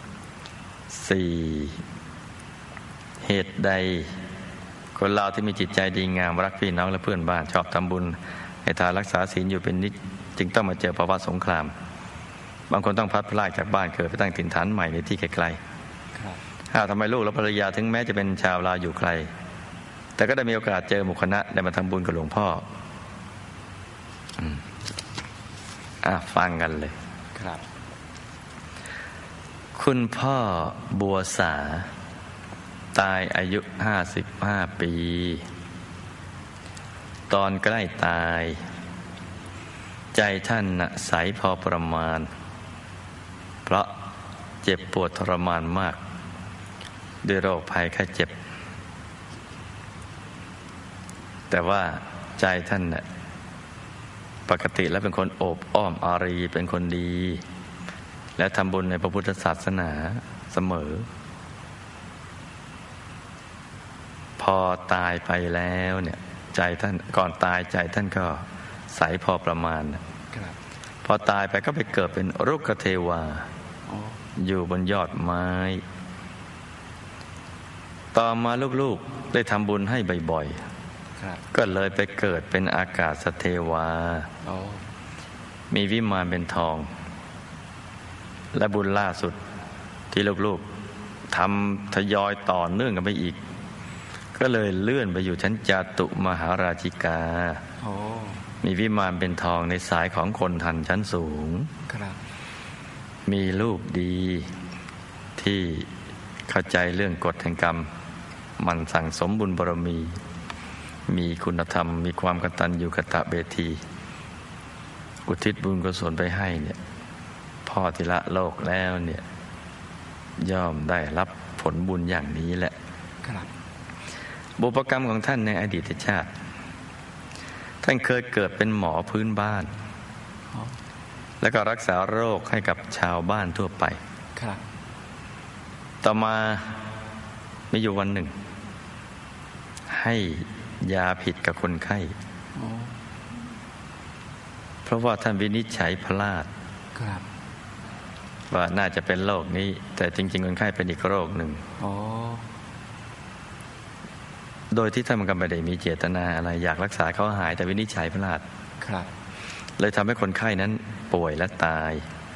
4. เหตุใดคนเราที่มีจิตใจดีงามรักพี่น้องและเพื่อนบ้านชอบทำบุญให้ทานรักษาศีลอยู่เป็นนิจจึงต้องมาเจอภาวะสงครามบางคนต้องพัดพลากจากบ้านเกิดไปตั้งถิ่นฐานใหม่ในที่ไกลๆทำไมลูกและภรรยาถึงแม้จะเป็นชาวลาวอยู่ไกลแต่ก็ได้มีโอกาสเจอหมู่คณะได้มาทำบุญกับหลวงพ่อฟังกันเลยครับคุณพ่อบัวสาตายอายุ55 ปีตอนใกล้ตายใจท่านน่ะใสพอประมาณเพราะเจ็บปวดทรมานมากด้วยโรคภัยไข้เจ็บแต่ว่าใจท่านน่ะปกติแล้วเป็นคนโอบอ้อมอารีเป็นคนดีและทำบุญในพระพุทธศาสนาเสมอพอตายไปแล้วเนี่ยใจท่านก่อนตายใจท่านก็ใสพอประมาณพอตายไปก็ไปเกิดเป็นรุกขเทวาอยู่บนยอดไม้ต่อมาลูกๆได้ทำบุญให้บ่อยๆก็เลยไปเกิดเป็นอากาศเทวามีวิมานเป็นทองและบุญล่าสุดที่ลูกๆทำทยอยต่อเนื่องกันไปอีกก็เลยเลื่อนไปอยู่ชั้นจาตุมหาราชิกามีวิมานเป็นทองในสายของคนทันชั้นสูงมีลูกดีที่เข้าใจเรื่องกฎแห่งกรรมมันสั่งสมบุญบารมีมีคุณธรรมมีความกตัญญูกตเวทีอุทิศบุญกุศลไปให้เนี่ยพ่อที่ละโลกแล้วเนี่ยย่อมได้รับผลบุญอย่างนี้แหละบุพกรรมของท่านในอดีตชาติท่านเคยเกิดเป็นหมอพื้นบ้านแล้วก็รักษาโรคให้กับชาวบ้านทั่วไปต่อมามีอยู่วันหนึ่งให้ยาผิดกับคนไข้เพราะว่าท่านวินิจฉัยพลาดว่าน่าจะเป็นโรคนี้แต่จริงๆคนไข้เป็นอีกโรคหนึ่งโดยที่ท่านก็ไม่ได้มีเจตนาอะไรอยากรักษาเขาหายแต่วินิจฉัยพลาดเลยทำให้คนไข้นั้นป่วยและตาย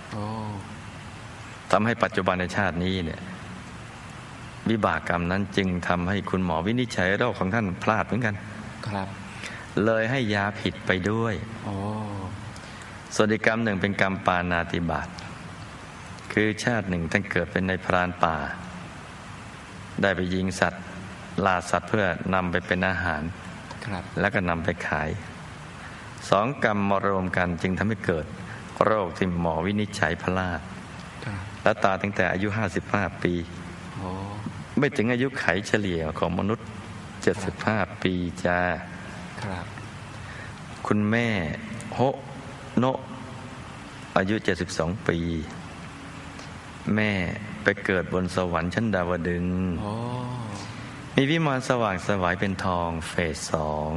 ทำให้ปัจจุบันในชาตินี้เนี่ยวิบากกรรมนั้นจึงทำให้คุณหมอวินิจฉัยโรคของท่านพลาดเหมือนกันเลยให้ยาผิดไปด้วยส่วนอีกกรรมหนึ่งเป็นกรรมปาณาติบาตคือชาติหนึ่งท่านเกิดเป็นนายพรานป่าได้ไปยิงสัตว์ล่าสัตว์เพื่อนำไปเป็นอาหารแล้วก็นำไปขาย2 กรรมมารวมกันจึงทำให้เกิดโรคที่หมอวินิจฉัยพลาดและตายตั้งแต่อายุ55 ปีไม่ถึงอายุไขเฉลี่ยของมนุษย์75 ปีจ้าคุณแม่โฮโนะอายุ72 ปีแม่ไปเกิดบนสวรรค์ชั้นดาวดึงส์มีวิมานสว่างไสวเป็นทองเฟส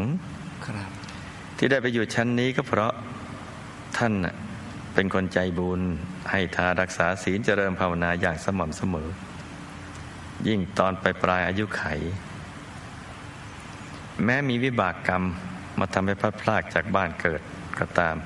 2ที่ได้ไปอยู่ชั้นนี้ก็เพราะท่านเป็นคนใจบุญให้ทานรักษาศีลเจริญภาวนาอย่างสม่ำเสมอยิ่งตอนปลายอายุไขแม้มีวิบากกรรมมาทำให้พลัดพรากจากบ้านเกิดก็ตาม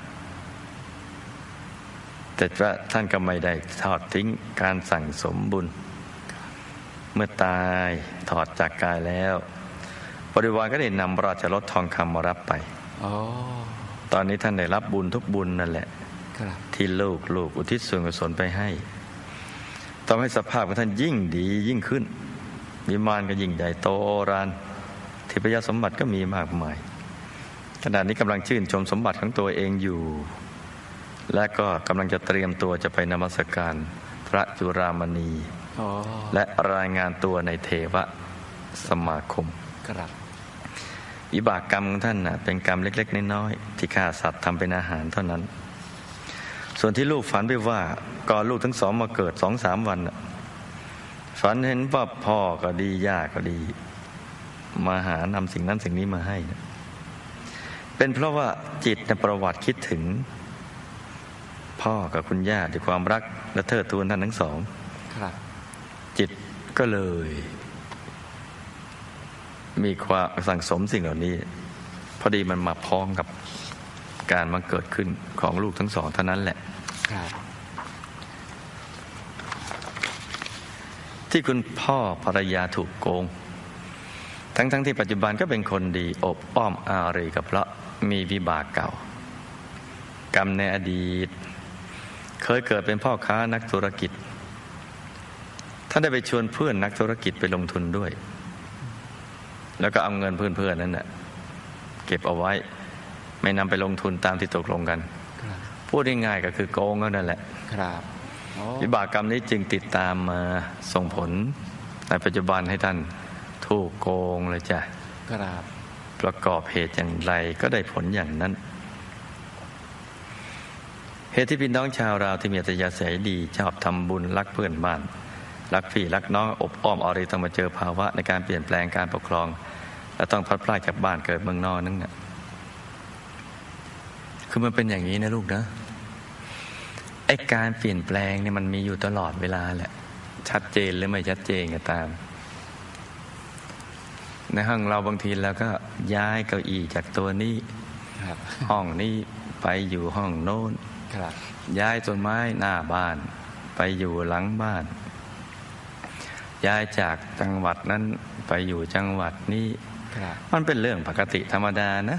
แต่ว่าท่านก็ไม่ได้ทอดทิ้งการสั่งสมบุญเมื่อตายถอดจากกายแล้วบริวารก็ได้นำราชรถทองคำมารับไปตอนนี้ท่านได้รับบุญทุกบุญนั่นแหละที่ลูกอุทิศส่วนกุศลไปให้ทำให้สภาพของท่านยิ่งดียิ่งขึ้นวิมานก็ยิ่งใหญ่โตโอฬารทิพยสมบัติก็มีมากมายขณะนี้กำลังชื่นชมสมบัติของตัวเองอยู่และก็กำลังจะเตรียมตัวจะไปนมัสการพระจุฬามณีและรายงานตัวในเทวสมาคมวิบากกรรมของท่านเป็นกรรมเล็กๆน้อยๆที่ฆ่าสัตว์ทำเป็นอาหารเท่านั้น ส่วนที่ลูกฝันไปว่าก่อนลูกทั้งสองมาเกิด 2-3 วันฝันเห็นว่าพ่อก็ดีย่าก็ดีมาหานำสิ่งนั้นสิ่งนี้มาให้เป็นเพราะว่าจิตในประวัติคิดถึงพ่อกับคุณย่าด้วยความรักและเทิดทูนท่านทั้งสองจิตก็เลยมีความสั่งสมสิ่งเหล่านี้พอดีมันมาพ้องกับการมาเกิดขึ้นของลูกทั้งสองเท่านั้นแหละที่คุณพ่อภรรยาถูกโกงทั้งที่ปัจจุบันก็เป็นคนดีอบอ้อมอารีกับเพราะมีวิบากเก่ากรรมในอดีตเคยเกิดเป็นพ่อค้านักธุรกิจท่านได้ไปชวนเพื่อนนักธุรกิจไปลงทุนด้วยแล้วก็เอาเงินเพื่อนๆนั้นเก็บเอาไว้ไม่นำไปลงทุนตามที่ตกลงกันพูดง่ายๆก็คือโกงนั่นแหละวิบากกรรมนี้จึงติดตามมาส่งผลในปัจจุบันให้ท่านถูกโกงเลยจ้ะประกอบเหตุอย่างไรก็ได้ผลอย่างนั้นเหตุที่พี่น้องชาวลาวที่มีอัธยาศัยดีชอบทำบุญรักเพื่อนบ้านรักพี่รักน้องอบอ้อมอารีต้องมาเจอภาวะในการเปลี่ยนแปลงการปกครองและต้องพลัดพรากจากบ้านเกิดเมืองนอกนั่นคือมันเป็นอย่างนี้นะลูกนะไอ้การเปลี่ยนแปลงเนี่ยมันมีอยู่ตลอดเวลาแหละชัดเจนหรือไม่ชัดเจนก็ตามในห้องเราบางทีเราก็ย้ายเก้าอี้จากตัวนี้ห้องนี้ไปอยู่ห้องโน้นย้ายต้นไม้หน้าบ้านไปอยู่หลังบ้านย้ายจากจังหวัดนั้นไปอยู่จังหวัดนี้มันเป็นเรื่องปกติธรรมดานะ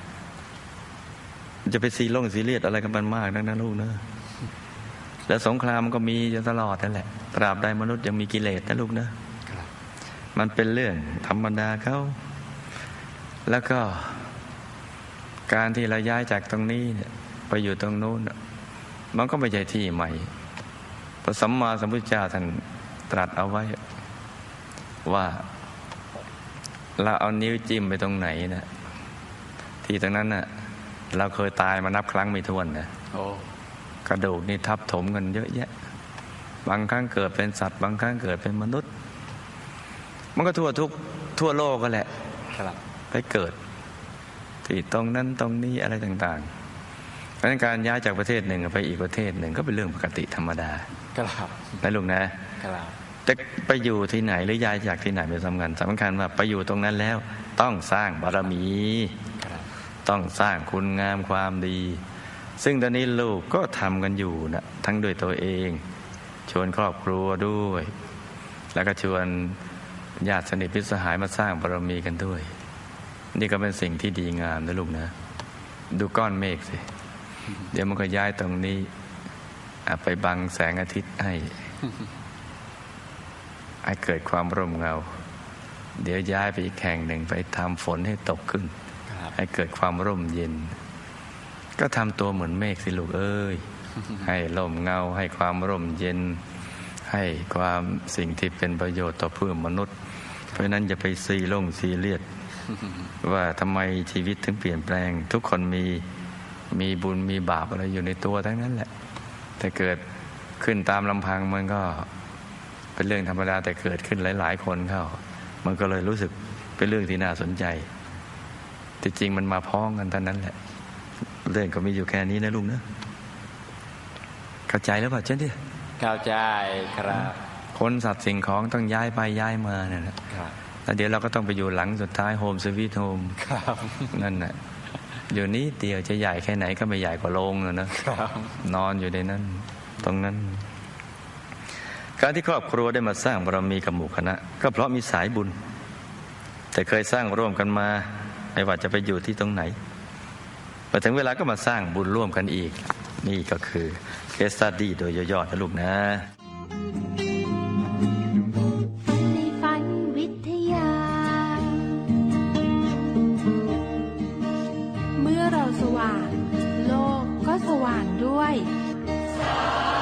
จะไปซีเรียสอะไรกันมันมากนักนะลูกนะแล้วสงครามมันก็มีอยู่ตลอดนั่นแหละตราบใดมนุษย์ยังมีกิเลสนะลูกนะมันเป็นเรื่องธรรมดาเขาแล้วก็การที่เราย้ายจากตรงนี้เนี่ยไปอยู่ตรงโน้นมันก็ไม่ใช่ที่ใหม่พระสัมมาสัมพุทธเจ้าท่านตรัสเอาไว้ว่าเราเอานิ้วจิ้มไปตรงไหนนะที่ตรงนั้นน่ะเราเคยตายมานับครั้งไม่ถ้วนนะกระดูกนี่ทับถมกันเยอะแยะบางครั้งเกิดเป็นสัตว์บางครั้งเกิดเป็นมนุษย์มันก็ทั่วโลกก็แหละไปเกิดที่ตรงนั้นตรงนี้อะไรต่างๆเพราะฉะนั้นการย้ายจากประเทศหนึ่งไปอีกประเทศหนึ่งก็เป็นเรื่องปกติธรรมดานะลูกนะจะไปอยู่ที่ไหนหรือย้ายจากที่ไหนเป็นสำคัญว่าไปอยู่ตรงนั้นแล้วต้องสร้างบารมีต้องสร้างคุณงามความดีซึ่งตอนนี้ลูกก็ทำกันอยู่นะทั้งด้วยตัวเองชวนครอบครัวด้วยแล้วก็ชวนญาติสนิทมิตรสหายมาสร้างบารมีกันด้วยนี่ก็เป็นสิ่งที่ดีงามนะลูกนะดูก้อนเมฆสิเดี๋ยวมันก็ย้ายตรงนี้ไปบังแสงอาทิตย์ให้เกิดความร่มเงาเดี๋ยวย้ายไปอีกแห่งหนึ่งไปทำฝนให้ตกขึ้นให้เกิดความร่มเย็นก็ทำตัวเหมือนเมฆสิลูกเอ้ยให้ร่มเงาให้ความร่มเย็นให้ความสิ่งที่เป็นประโยชน์ต่อเพื่อนมนุษย์เพราะนั้นอย่าไปซีเรียสว่าทำไมชีวิตถึงเปลี่ยนแปลงทุกคนมีบุญมีบาปอะไรอยู่ในตัวทั้งนั้นแหละแต่เกิดขึ้นตามลำพังมันก็เป็นเรื่องธรรมดาแต่เกิดขึ้นหลายๆคนเข้ามันก็เลยรู้สึกเป็นเรื่องที่น่าสนใจที่จริงมันมาพ้องกันเท่านั้นแหละเรื่องก็มีอยู่แค่นี้นะลุงนะเข้าใจแล้วป่ะเช่นที่เข้าใจครับคนสัตว์สิ่งของต้องย้ายไปย้ายมาเนี่ยนะแล้วเดี๋ยวเราก็ต้องไปอยู่หลังสุดท้ายโฮมสวีทโฮมนั่นน่ะอยู่นี้เดียวจะใหญ่แค่ไหนก็ไม่ใหญ่กว่าโรงนะนอนอยู่ในนั้นตรงนั้นการที่ครอบครัวได้มาสร้างบารมีกับหมู่คณะก็เพราะมีสายบุญแต่เคยสร้างร่วมกันมาไม่ว่าจะไปอยู่ที่ตรงไหนพอถึงเวลาก็มาสร้างบุญร่วมกันอีกนี่ก็คือเคสสตัดดี้โดยย่อๆนะลูกนะในฝันวิทยาเมื่อเราสว่างโลกก็สว่างด้วย